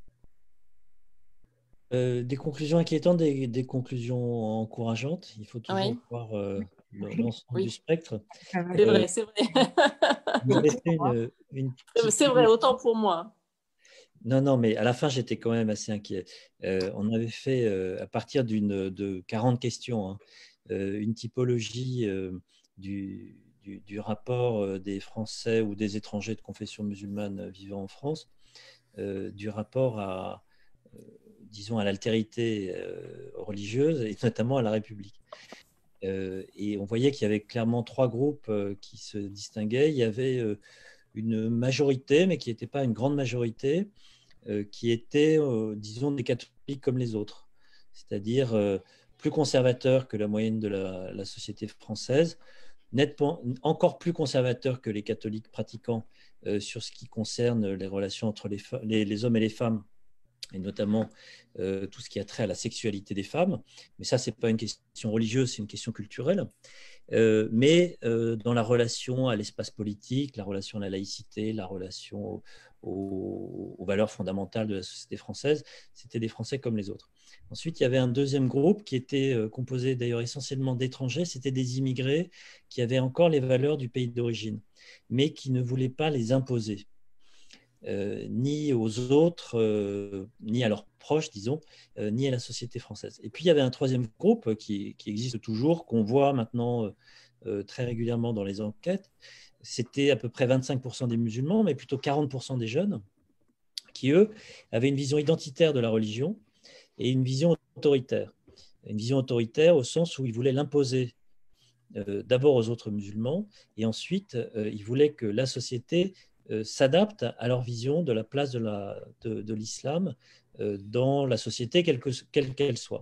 Euh, des conclusions inquiétantes, des, des conclusions encourageantes. Il faut toujours Oui. voir euh, l'ensemble Oui. du spectre. C'est vrai, c'est vrai. On avait fait une, une petite... C'est vrai, autant pour moi. Non, non, mais à la fin, j'étais quand même assez inquiet. Euh, on avait fait, euh, à partir d'une, de quarante questions, hein, euh, une typologie euh, du, du, du rapport des Français ou des étrangers de confession musulmane vivant en France, euh, du rapport à, euh, disons, à l'altérité euh, religieuse et notamment à la République. Euh, et on voyait qu'il y avait clairement trois groupes euh, qui se distinguaient. Il y avait euh, une majorité, mais qui n'était pas une grande majorité, euh, qui étaient, euh, disons, des catholiques comme les autres, c'est-à-dire euh, plus conservateurs que la moyenne de la, la société française, nettement, encore plus conservateurs que les catholiques pratiquants euh, sur ce qui concerne les relations entre les, les, les hommes et les femmes, et notamment euh, tout ce qui a trait à la sexualité des femmes. Mais ça, ce n'est pas une question religieuse, c'est une question culturelle. Euh, mais euh, dans la relation à l'espace politique, la relation à la laïcité, la relation aux, aux valeurs fondamentales de la société française, c'était des Français comme les autres. Ensuite, il y avait un deuxième groupe qui était euh, composé d'ailleurs essentiellement d'étrangers, c'était des immigrés qui avaient encore les valeurs du pays d'origine, mais qui ne voulaient pas les imposer. Euh, ni aux autres, euh, ni à leurs proches, disons, euh, ni à la société française. Et puis, il y avait un troisième groupe qui, qui existe toujours, qu'on voit maintenant euh, très régulièrement dans les enquêtes. C'était à peu près vingt-cinq pour cent des musulmans, mais plutôt quarante pour cent des jeunes, qui, eux, avaient une vision identitaire de la religion et une vision autoritaire. Une vision autoritaire au sens où ils voulaient l'imposer euh, d'abord aux autres musulmans, et ensuite, euh, ils voulaient que la société s'adaptent à leur vision de la place de, la, de, de l'islam euh, dans la société, quelle, que, quelle qu'elle soit.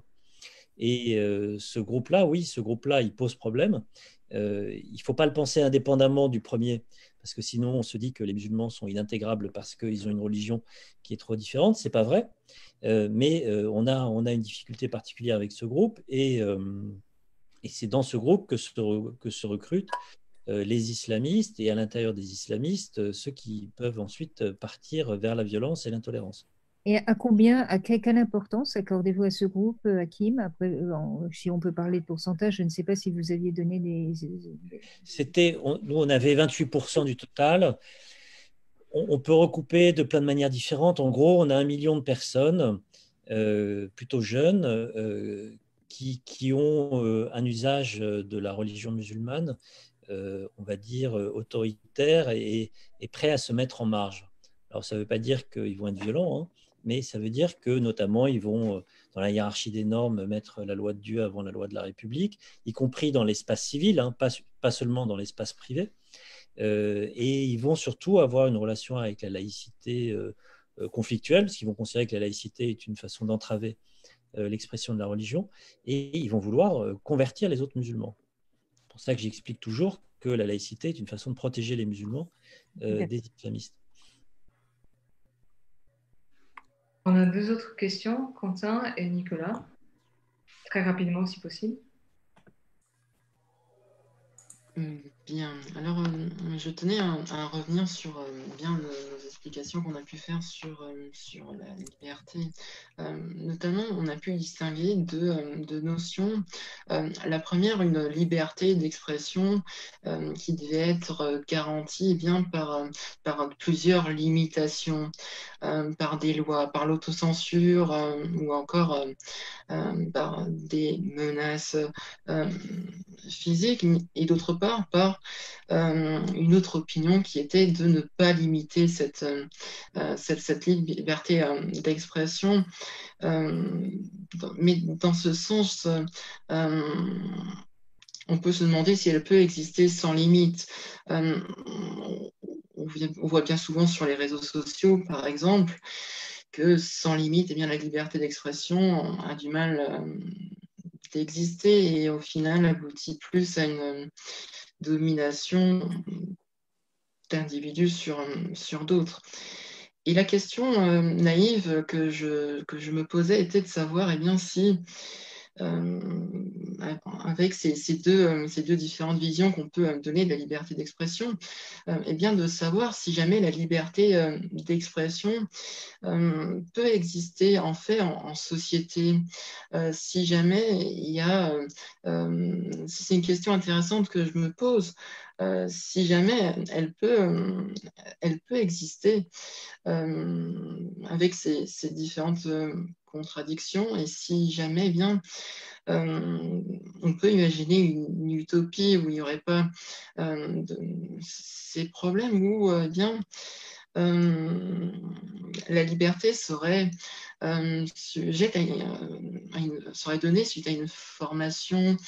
Et euh, ce groupe-là, oui, ce groupe-là, il pose problème. Euh, il ne faut pas le penser indépendamment du premier, parce que sinon, on se dit que les musulmans sont inintégrables parce qu'ils ont une religion qui est trop différente. Ce n'est pas vrai. Euh, mais euh, on, a, on a une difficulté particulière avec ce groupe, et, euh, et c'est dans ce groupe que se, que se recrutent les islamistes, et à l'intérieur des islamistes, ceux qui peuvent ensuite partir vers la violence et l'intolérance. Et à combien, à quelle, quelle importance accordez-vous à ce groupe, Hakim? Après, si on peut parler de pourcentage, je ne sais pas si vous aviez donné des... C'était, on, nous, on avait vingt-huit pour cent du total. On, on peut recouper de plein de manières différentes. En gros, on a un million de personnes, euh, plutôt jeunes, euh, qui, qui ont euh, un usage de la religion musulmane, Euh, on va dire, autoritaire et, et prêt à se mettre en marge. Alors, ça ne veut pas dire qu'ils vont être violents, hein, mais ça veut dire que, notamment, ils vont, dans la hiérarchie des normes, mettre la loi de Dieu avant la loi de la République, y compris dans l'espace civil, hein, pas, pas seulement dans l'espace privé. Euh, et ils vont surtout avoir une relation avec la laïcité euh, conflictuelle, parce qu'ils vont considérer que la laïcité est une façon d'entraver euh, l'expression de la religion, et ils vont vouloir euh, convertir les autres musulmans. C'est pour ça que j'explique toujours que la laïcité est une façon de protéger les musulmans euh, des islamistes. On a deux autres questions, Quentin et Nicolas. Très rapidement, si possible. Bien, alors euh, je tenais à, à revenir sur euh, bien nos, nos explications qu'on a pu faire sur, euh, sur la liberté. Euh, notamment, on a pu distinguer deux, euh, deux notions. Euh, la première, une liberté d'expression euh, qui devait être garantie eh bien, par, par plusieurs limitations, euh, par des lois, par l'autocensure euh, ou encore euh, euh, par des menaces euh, physiques, et d'autre part par euh, une autre opinion qui était de ne pas limiter cette, euh, cette, cette liberté euh, d'expression. Euh, mais dans ce sens, euh, on peut se demander si elle peut exister sans limite. Euh, on, on voit bien souvent sur les réseaux sociaux, par exemple, que sans limite, eh bien, la liberté d'expression a du mal, euh, liberté existait et au final aboutit plus à une domination d'individus sur, sur d'autres. Et la question euh, naïve que je, que je me posais était de savoir eh bien, si, euh, avec ces, ces, deux, ces deux différentes visions qu'on peut donner de la liberté d'expression, euh, eh bien, de savoir si jamais la liberté euh, d'expression euh, peut exister en fait en, en société, euh, si jamais il y a, euh, c'est une question intéressante que je me pose, euh, si jamais elle peut, euh, elle peut exister euh, avec ces, ces différentes euh, contradictions et si jamais eh bien euh, on peut imaginer une, une utopie où il n'y aurait pas euh, de, ces problèmes où euh, bien euh, la liberté serait, euh, sujette à, à une, serait donnée suite à une formation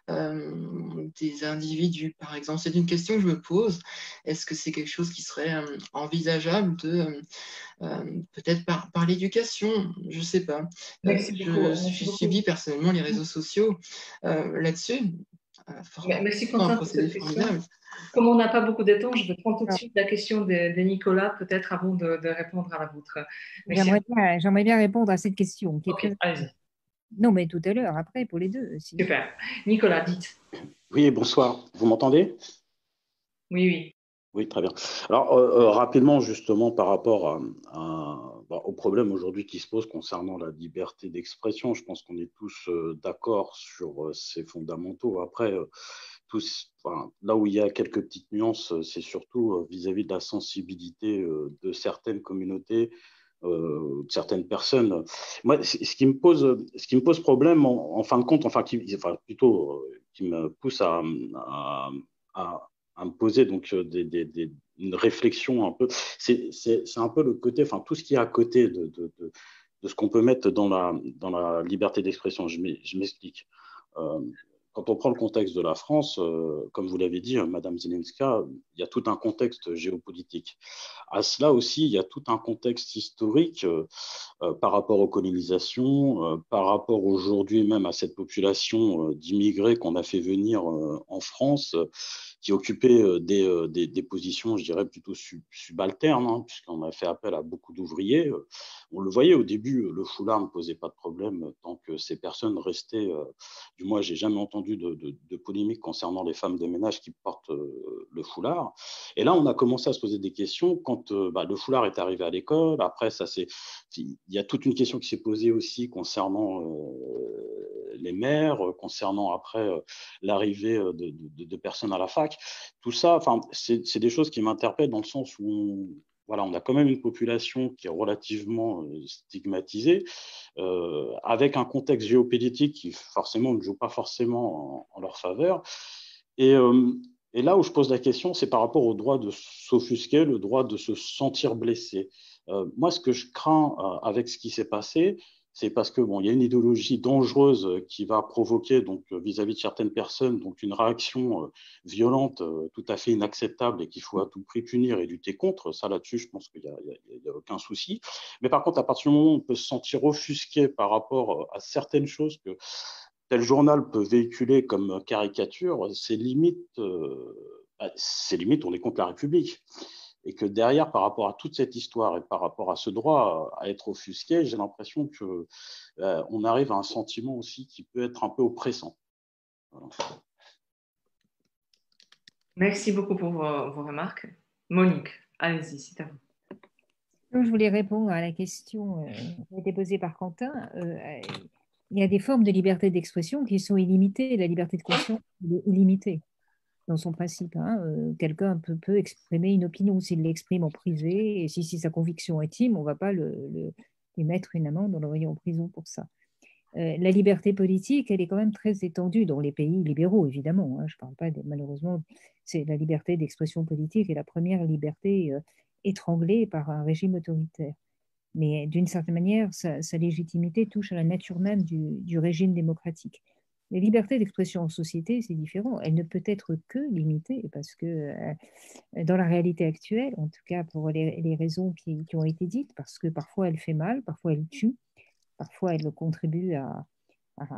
euh, des individus, par exemple. C'est une question que je me pose. Est-ce que c'est quelque chose qui serait euh, envisageable de euh, peut-être par, par l'éducation? Je ne sais pas. Euh, Merci je beaucoup. suis Merci beaucoup. suivi personnellement les réseaux sociaux euh, là-dessus. Euh, for, Merci un Quentin pour procédé cette question. formidable. Comme on n'a pas beaucoup de temps, je vais prendre tout de suite la question de, de Nicolas, peut-être avant de, de répondre à la vôtre. J'aimerais bien, j'aimerais bien répondre à cette question. Qui est okay, très... allez-y. Non, mais tout à l'heure, après, pour les deux. Si. Super. Nicolas, dites. Oui, bonsoir. Vous m'entendez? Oui, oui. Oui, très bien. Alors, euh, euh, rapidement, justement, par rapport à, à, bah, au problème aujourd'hui qui se pose concernant la liberté d'expression, je pense qu'on est tous euh, d'accord sur euh, ces fondamentaux. Après, euh, tous, enfin, là où il y a quelques petites nuances, euh, c'est surtout euh, vis-à-vis de la sensibilité euh, de certaines communautés, euh, de certaines personnes. Moi, ce qui me pose, ce qui me pose problème, en, en fin de compte, enfin, qui, enfin plutôt, euh, qui me pousse à, à, à à me poser donc des, des, des, une réflexion un peu. C'est un peu le côté, enfin tout ce qui est à côté de, de, de, de ce qu'on peut mettre dans la, dans la liberté d'expression. Je m'explique. Euh, quand on prend le contexte de la France, euh, comme vous l'avez dit, Madame Zelenska, il y a tout un contexte géopolitique. À cela aussi, il y a tout un contexte historique euh, euh, par rapport aux colonisations, euh, par rapport aujourd'hui même à cette population euh, d'immigrés qu'on a fait venir euh, en France, euh, qui occupaient euh, des, euh, des, des positions, je dirais, plutôt sub subalternes, hein, puisqu'on a fait appel à beaucoup d'ouvriers. Euh, on le voyait au début, le foulard ne posait pas de problème tant que ces personnes restaient, euh, du moins, j'ai jamais entendu de, de, de polémique concernant les femmes de ménage qui portent euh, le foulard. Et là, on a commencé à se poser des questions quand euh, bah, le foulard est arrivé à l'école. Après, ça c'est, il y a toute une question qui s'est posée aussi concernant euh, les mères, concernant après euh, l'arrivée de, de, de personnes à la fac. Tout ça, enfin, c'est des choses qui m'interpellent dans le sens où on, voilà, on a quand même une population qui est relativement euh, stigmatisée, euh, avec un contexte géopolitique qui forcément ne joue pas forcément en, en leur faveur. Et, euh, et là où je pose la question, c'est par rapport au droit de s'offusquer, le droit de se sentir blessé. Euh, moi, ce que je crains euh, avec ce qui s'est passé, c'est parce que bon, il y a une idéologie dangereuse qui va provoquer donc vis-à-vis de certaines personnes donc une réaction euh, violente, euh, tout à fait inacceptable et qu'il faut à tout prix punir et lutter contre. Ça, là-dessus, je pense qu'il n'y a, a, a aucun souci. Mais par contre, à partir du moment où on peut se sentir offusqué par rapport à certaines choses que tel journal peut véhiculer comme caricature, c'est limite, euh, c'est limite, on est contre la République. Et que derrière, par rapport à toute cette histoire et par rapport à ce droit à être offusqué, j'ai l'impression que euh, on arrive à un sentiment aussi qui peut être un peu oppressant. Voilà. Merci beaucoup pour vos, vos remarques. Monique, allez-y, c'est à vous. Donc, je voulais répondre à la question euh, qui a été posée par Quentin. Euh, il y a des formes de liberté d'expression qui sont illimitées. La liberté de conscience est illimitée dans son principe. Hein. Euh, Quelqu'un peut, peut exprimer une opinion s'il l'exprime en privé, et si c'est sa conviction intime, on ne va pas le, le, lui mettre une amende en l'envoyant en prison pour ça. Euh, la liberté politique, elle est quand même très étendue dans les pays libéraux, évidemment. Hein. Je ne parle pas, de, malheureusement, c'est la liberté d'expression politique est la première liberté euh, étranglée par un régime autoritaire. Mais d'une certaine manière, sa, sa légitimité touche à la nature même du, du régime démocratique. La liberté d'expression en société, c'est différent. Elle ne peut être que limitée parce que euh, dans la réalité actuelle, en tout cas pour les, les raisons qui, qui ont été dites, parce que parfois elle fait mal, parfois elle tue, parfois elle contribue à, à,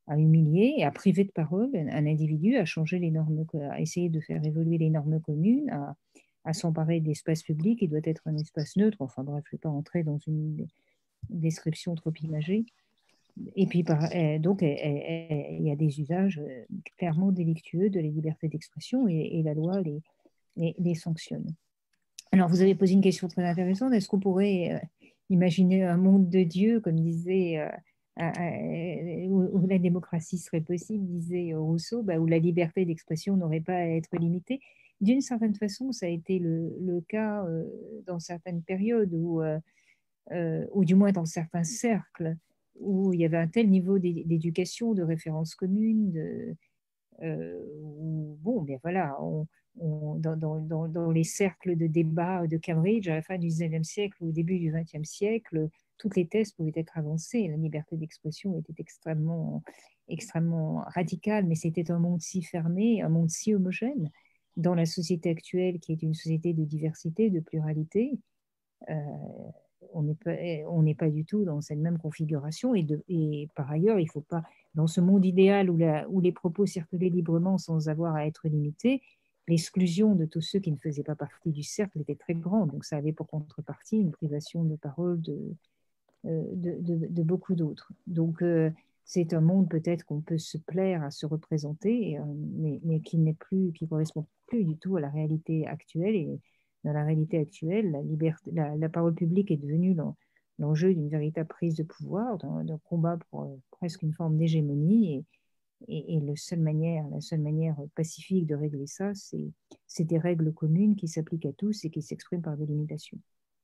à humilier et à priver de parole un, un individu, à changer les normes, à essayer de faire évoluer les normes communes, à, à s'emparer de l'espace public qui doit être un espace neutre. Enfin bref, je ne vais pas entrer dans une description trop imagée. Et puis, par, donc, il y a des usages clairement délictueux de la liberté d'expression et, et la loi les, les, les sanctionne. Alors, vous avez posé une question très intéressante. Est-ce qu'on pourrait euh, imaginer un monde de Dieu, comme disait, euh, euh, où, où la démocratie serait possible, disait Rousseau, bah, où la liberté d'expression n'aurait pas à être limitée? D'une certaine façon, ça a été le, le cas euh, dans certaines périodes, où, euh, euh, ou du moins dans certains cercles, où il y avait un tel niveau d'éducation, de références communes, de, euh, où, bon, bien voilà, on, on, dans, dans, dans les cercles de débat de Cambridge, à la fin du dix-neuvième siècle ou au début du vingtième siècle, toutes les thèses pouvaient être avancées. La liberté d'expression était extrêmement, extrêmement radicale, mais c'était un monde si fermé, un monde si homogène. Dans la société actuelle, qui est une société de diversité, de pluralité, euh, on n'est pas, on n'est pas du tout dans cette même configuration. Et, de, et par ailleurs, il faut pas, dans ce monde idéal où, la, où les propos circulaient librement sans avoir à être limités, l'exclusion de tous ceux qui ne faisaient pas partie du cercle était très grande. Donc ça avait pour contrepartie une privation de parole de, de, de, de beaucoup d'autres. Donc euh, c'est un monde peut-être qu'on peut se plaire à se représenter, euh, mais, mais qui n'est plus, qui correspond plus du tout à la réalité actuelle. Et dans la réalité actuelle, la, liberté, la, la parole publique est devenue l'enjeu d'une véritable prise de pouvoir, d'un combat pour euh, presque une forme d'hégémonie. Et, et, et la, seule manière, la seule manière pacifique de régler ça, c'est des règles communes qui s'appliquent à tous et qui s'expriment par des limitations.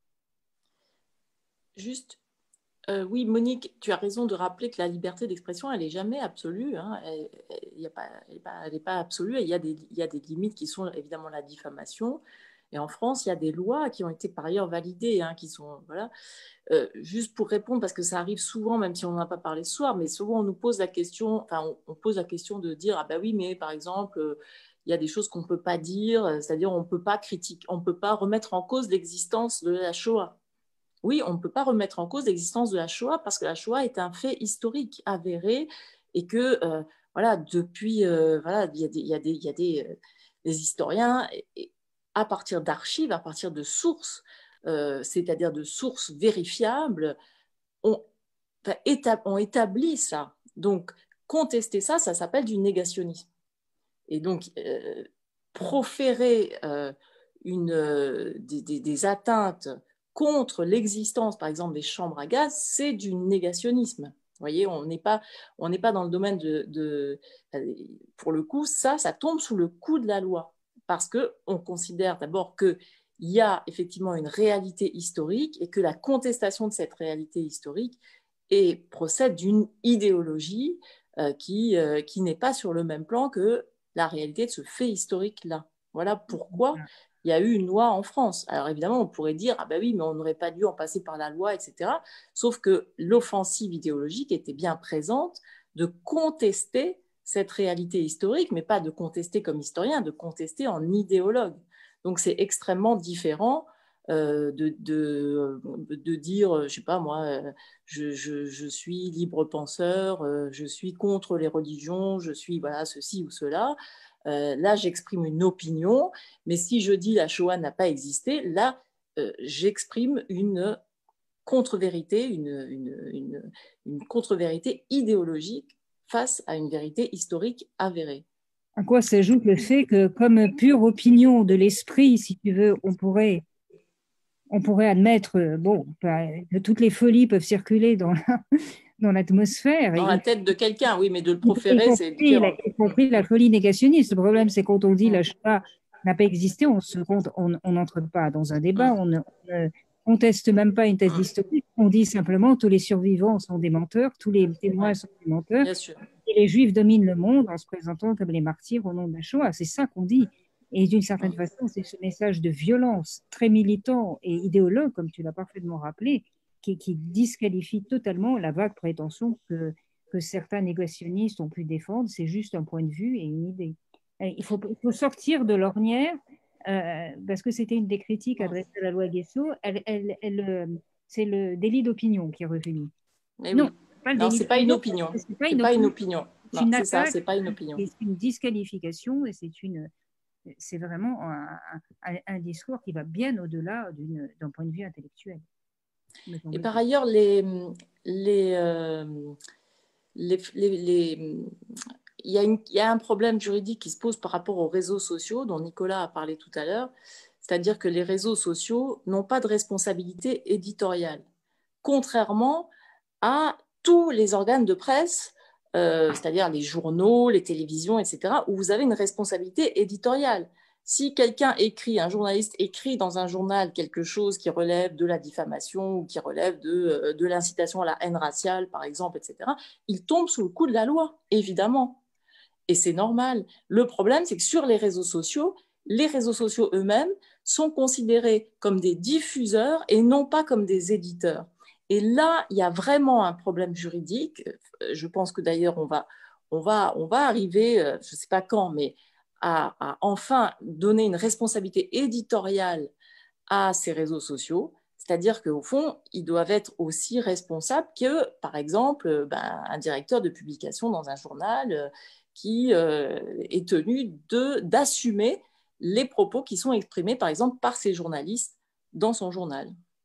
Juste, euh, oui, Monique, tu as raison de rappeler que la liberté d'expression, elle n'est jamais absolue. Hein. Elle n'est pas, pas, pas absolue. Il y, a des, il y a des limites qui sont évidemment la diffamation. Et en France, il y a des lois qui ont été par ailleurs validées, hein, qui sont, voilà. Euh, juste pour répondre, parce que ça arrive souvent, même si on n'en a pas parlé ce soir, mais souvent on nous pose la question, enfin, on, on pose la question de dire, ah ben oui, mais par exemple, euh, il y a des choses qu'on ne peut pas dire, c'est-à-dire on ne peut pas critiquer, on ne peut pas remettre en cause l'existence de la Shoah. Oui, on ne peut pas remettre en cause l'existence de la Shoah parce que la Shoah est un fait historique avéré et que, euh, voilà, depuis, euh, voilà, il y a des, il y a des, il y a des, euh, des historiens, et, à partir d'archives, à partir de sources, euh, c'est-à-dire de sources vérifiables, ont, enfin, étab ont établi ça. Donc, contester ça, ça s'appelle du négationnisme. Et donc, euh, proférer euh, une, euh, des, des, des atteintes contre l'existence, par exemple, des chambres à gaz, c'est du négationnisme. Vous voyez, on n'est pas, on n'est pas dans le domaine de, de... Pour le coup, ça, ça tombe sous le coup de la loi. Parce qu'on considère d'abord qu'il y a effectivement une réalité historique et que la contestation de cette réalité historique et procède d'une idéologie euh, qui, euh, qui n'est pas sur le même plan que la réalité de ce fait historique-là. Voilà pourquoi il y a eu une loi en France. Alors évidemment, on pourrait dire, ah ben oui, mais on n'aurait pas dû en passer par la loi, et cetera. Sauf que l'offensive idéologique était bien présente de contester cette réalité historique, mais pas de contester comme historien, de contester en idéologue. Donc c'est extrêmement différent euh, de, de, de dire, je sais pas moi, je, je, je suis libre penseur, euh, je suis contre les religions, je suis voilà ceci ou cela. Euh, là, j'exprime une opinion, mais si je dis la Shoah n'a pas existé, là, euh, j'exprime une contre-vérité, une, une, une, une contre-vérité idéologique face à une vérité historique avérée. À quoi s'ajoute le fait que, comme pure opinion de l'esprit, si tu veux, on pourrait, on pourrait admettre bon, que toutes les folies peuvent circuler dans la, dans l'atmosphère. Dans la tête de quelqu'un, oui, mais de le proférer, c'est différent. Y compris la folie négationniste. Le problème, c'est quand on dit la Shoah n'a pas existé, on n'entre pas dans un débat, on ne conteste même pas une thèse historique, on dit simplement tous les survivants sont des menteurs, tous les témoins sont des menteurs, et les Juifs dominent le monde en se présentant comme les martyrs au nom de la Shoah. C'est ça qu'on dit. Et d'une certaine façon, c'est ce message de violence très militant et idéologue, comme tu l'as parfaitement rappelé, Qui, qui disqualifie totalement la vague prétention que, que certains négationnistes ont pu défendre. C'est juste un point de vue et une idée. Il faut, il faut sortir de l'ornière, euh, parce que c'était une des critiques adressées à la loi Guesso. Elle, elle, elle, c'est le délit d'opinion qui est revenu. Mais non, oui. pas le Non, délit c'est pas une d'opinion, opinion. c'est pas C'est une pas une opinion. opinion. C'est Non, une c'est ça, attaque, c'est pas une opinion. c'est une disqualification et c'est une, c'est vraiment un, un, un discours qui va bien au-delà d'un point de vue intellectuel. Et par ailleurs, les, les, euh, les, les, les, il y a une, il y a un problème juridique qui se pose par rapport aux réseaux sociaux dont Nicolas a parlé tout à l'heure, c'est-à-dire que les réseaux sociaux n'ont pas de responsabilité éditoriale, contrairement à tous les organes de presse, euh, c'est-à-dire les journaux, les télévisions, et cetera, où vous avez une responsabilité éditoriale. Si quelqu'un écrit, un journaliste écrit dans un journal quelque chose qui relève de la diffamation ou qui relève de, de l'incitation à la haine raciale, par exemple, et cetera, il tombe sous le coup de la loi, évidemment. Et c'est normal. Le problème, c'est que sur les réseaux sociaux, les réseaux sociaux eux-mêmes sont considérés comme des diffuseurs et non pas comme des éditeurs. Et là, il y a vraiment un problème juridique. Je pense que d'ailleurs, on va, on va, on va arriver, je ne sais pas quand, mais à, à enfin donner une responsabilité éditoriale à ces réseaux sociaux. C'est-à-dire qu'au fond, ils doivent être aussi responsables que, par exemple, ben, un directeur de publication dans un journal qui euh, est tenu d'assumer les propos qui sont exprimés, par exemple, par ces journalistes dans son journal.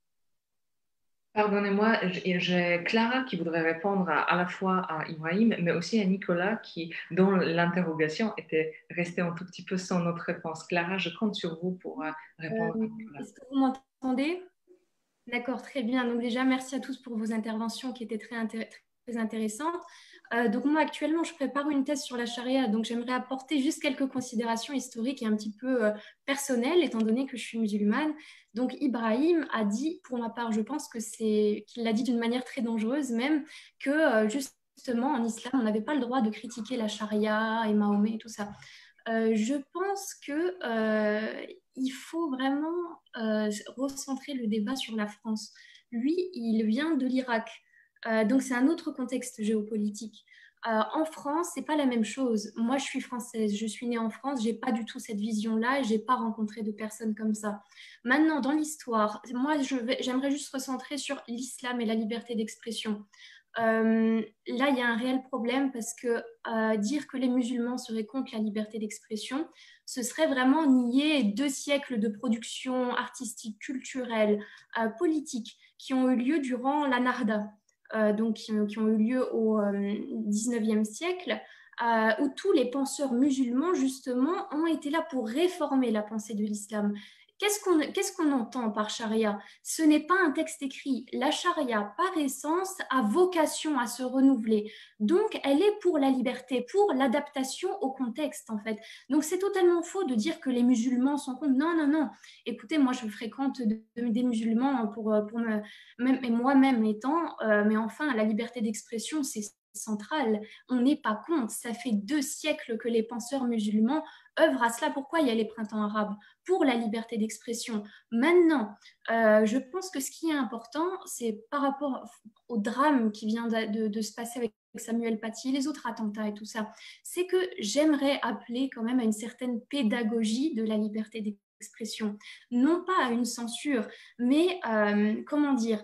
Pardonnez-moi, j'ai Clara qui voudrait répondre à, à la fois à Ibrahim, mais aussi à Nicolas, qui, dont l'interrogation était restée un tout petit peu sans notre réponse. Clara, je compte sur vous pour euh, répondre euh, à Nicolas. Est-ce que vous m'entendez? D'accord, très bien. Donc déjà, merci à tous pour vos interventions qui étaient très, intér très intéressantes. Euh, donc moi, actuellement, je prépare une thèse sur la charia, donc j'aimerais apporter juste quelques considérations historiques et un petit peu euh, personnelles, étant donné que je suis musulmane. Donc Ibrahim a dit, pour ma part, je pense que c'est qu'il l'a dit d'une manière très dangereuse même, que euh, justement, en islam, on n'avait pas le droit de critiquer la charia et Mahomet et tout ça. Euh, je pense que euh, il faut vraiment euh, recentrer le débat sur la France. Lui, il vient de l'Irak, euh, donc c'est un autre contexte géopolitique. Euh, en France, c'est pas la même chose. Moi, je suis française, je suis née en France, j'ai pas du tout cette vision-là, et j'ai pas rencontré de personnes comme ça. Maintenant, dans l'histoire, moi, je vais, j'aimerais juste recentrer sur l'islam et la liberté d'expression. Euh, là, il y a un réel problème parce que euh, dire que les musulmans seraient contre la liberté d'expression, ce serait vraiment nier deux siècles de production artistique, culturelle, euh, politique qui ont eu lieu durant la Narda, euh, donc qui, qui ont eu lieu au euh, dix-neuvième siècle, euh, où tous les penseurs musulmans, justement, ont été là pour réformer la pensée de l'islam. Qu'est-ce qu'on qu'est-ce qu'on entend par charia? Ce n'est pas un texte écrit. La charia, par essence, a vocation à se renouveler. Donc, elle est pour la liberté, pour l'adaptation au contexte, en fait. Donc, c'est totalement faux de dire que les musulmans sont contre. Non, non, non. Écoutez, moi, je fréquente de, de, des musulmans pour, pour me, même, et moi-même étant, euh, mais enfin, la liberté d'expression, c'est central. On n'est pas contre. Ça fait deux siècles que les penseurs musulmans œuvrent à cela. Pourquoi il y a les printemps arabes? Pour la liberté d'expression. Maintenant, euh, je pense que ce qui est important, c'est par rapport au drame qui vient de, de, de se passer avec Samuel Paty, les autres attentats et tout ça, c'est que j'aimerais appeler quand même à une certaine pédagogie de la liberté d'expression. Non pas à une censure, mais, euh, comment dire,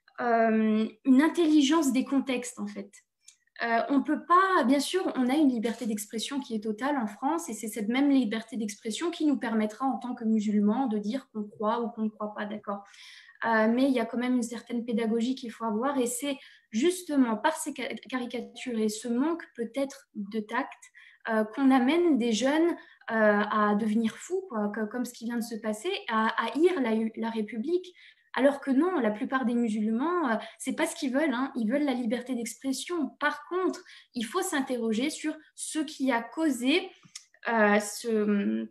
euh, une intelligence des contextes, en fait. Euh, on peut pas, bien sûr, on a une liberté d'expression qui est totale en France et c'est cette même liberté d'expression qui nous permettra en tant que musulmans de dire qu'on croit ou qu'on ne croit pas, d'accord. Euh, mais il y a quand même une certaine pédagogie qu'il faut avoir et c'est justement par ces caricatures et ce manque peut-être de tact euh, qu'on amène des jeunes euh, à devenir fous, quoi, comme ce qui vient de se passer, à haïr la, la République. Alors que non, la plupart des musulmans, euh, c'est pas ce qu'ils veulent, hein. Ils veulent la liberté d'expression. Par contre, il faut s'interroger sur ce qui a causé euh, ce...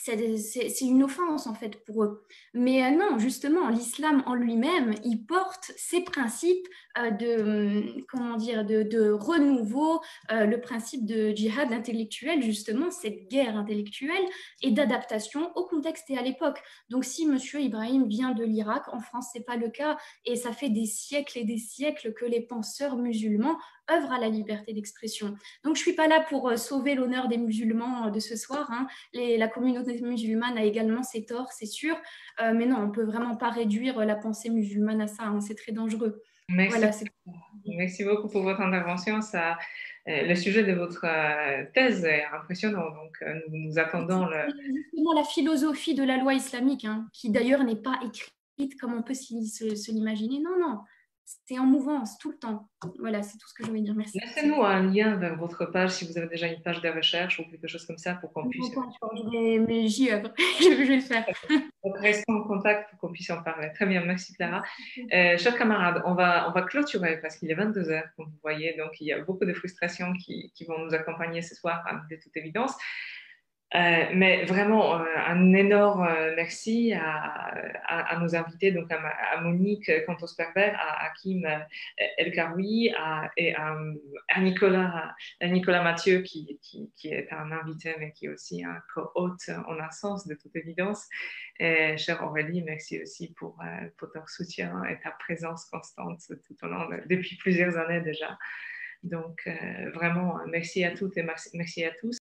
C'est une offense en fait pour eux. Mais euh, non, justement, l'islam en lui-même, il porte ses principes euh, de, comment dire, de, de renouveau, euh, le principe de djihad intellectuel, justement, cette guerre intellectuelle et d'adaptation au contexte et à l'époque. Donc si monsieur Ibrahim vient de l'Irak, en France, c'est pas le cas. Et ça fait des siècles et des siècles que les penseurs musulmans œuvrent à la liberté d'expression. Donc je suis pas là pour euh, sauver l'honneur des musulmans euh, de ce soir, hein. Les, la communauté musulmane a également ses torts, c'est sûr, euh, mais non, on peut vraiment pas réduire la pensée musulmane à ça, hein, c'est très dangereux. Merci. Voilà, c'est... Merci beaucoup pour votre intervention. Ça, euh, le sujet de votre euh, thèse est impressionnant. Donc, euh, nous, nous attendons le... C'est justement la philosophie de la loi islamique, hein, qui d'ailleurs n'est pas écrite comme on peut se, se, se l'imaginer. Non, non, c'est en mouvance tout le temps. Voilà, c'est tout ce que je voulais dire. Merci. Laissez-nous un lien vers votre page, si vous avez déjà une page de recherche ou quelque chose comme ça, pour qu'on puisse... Non, pas encore, mais, mais j'y œuvre. je vais le faire. Donc, restons en contact pour qu'on puisse en parler. Très bien, merci Clara. Euh, chers camarades, on va, on va clôturer parce qu'il est vingt-deux heures, comme vous voyez. Donc, il y a beaucoup de frustrations qui, qui vont nous accompagner ce soir, de toute évidence. Euh, mais vraiment, euh, un énorme euh, merci à, à, à nos invités, donc à, à Monique Cantos-Perber, à Hakim El Karoui, à, et à, à, Nicolas, à Nicolas Mathieu, qui, qui, qui est un invité, mais qui est aussi un co-hôte en un sens, de toute évidence. Et chère Aurélie, merci aussi pour, euh, pour ton soutien et ta présence constante tout au long de, depuis plusieurs années déjà. Donc, euh, vraiment, merci à toutes et merci, merci à tous.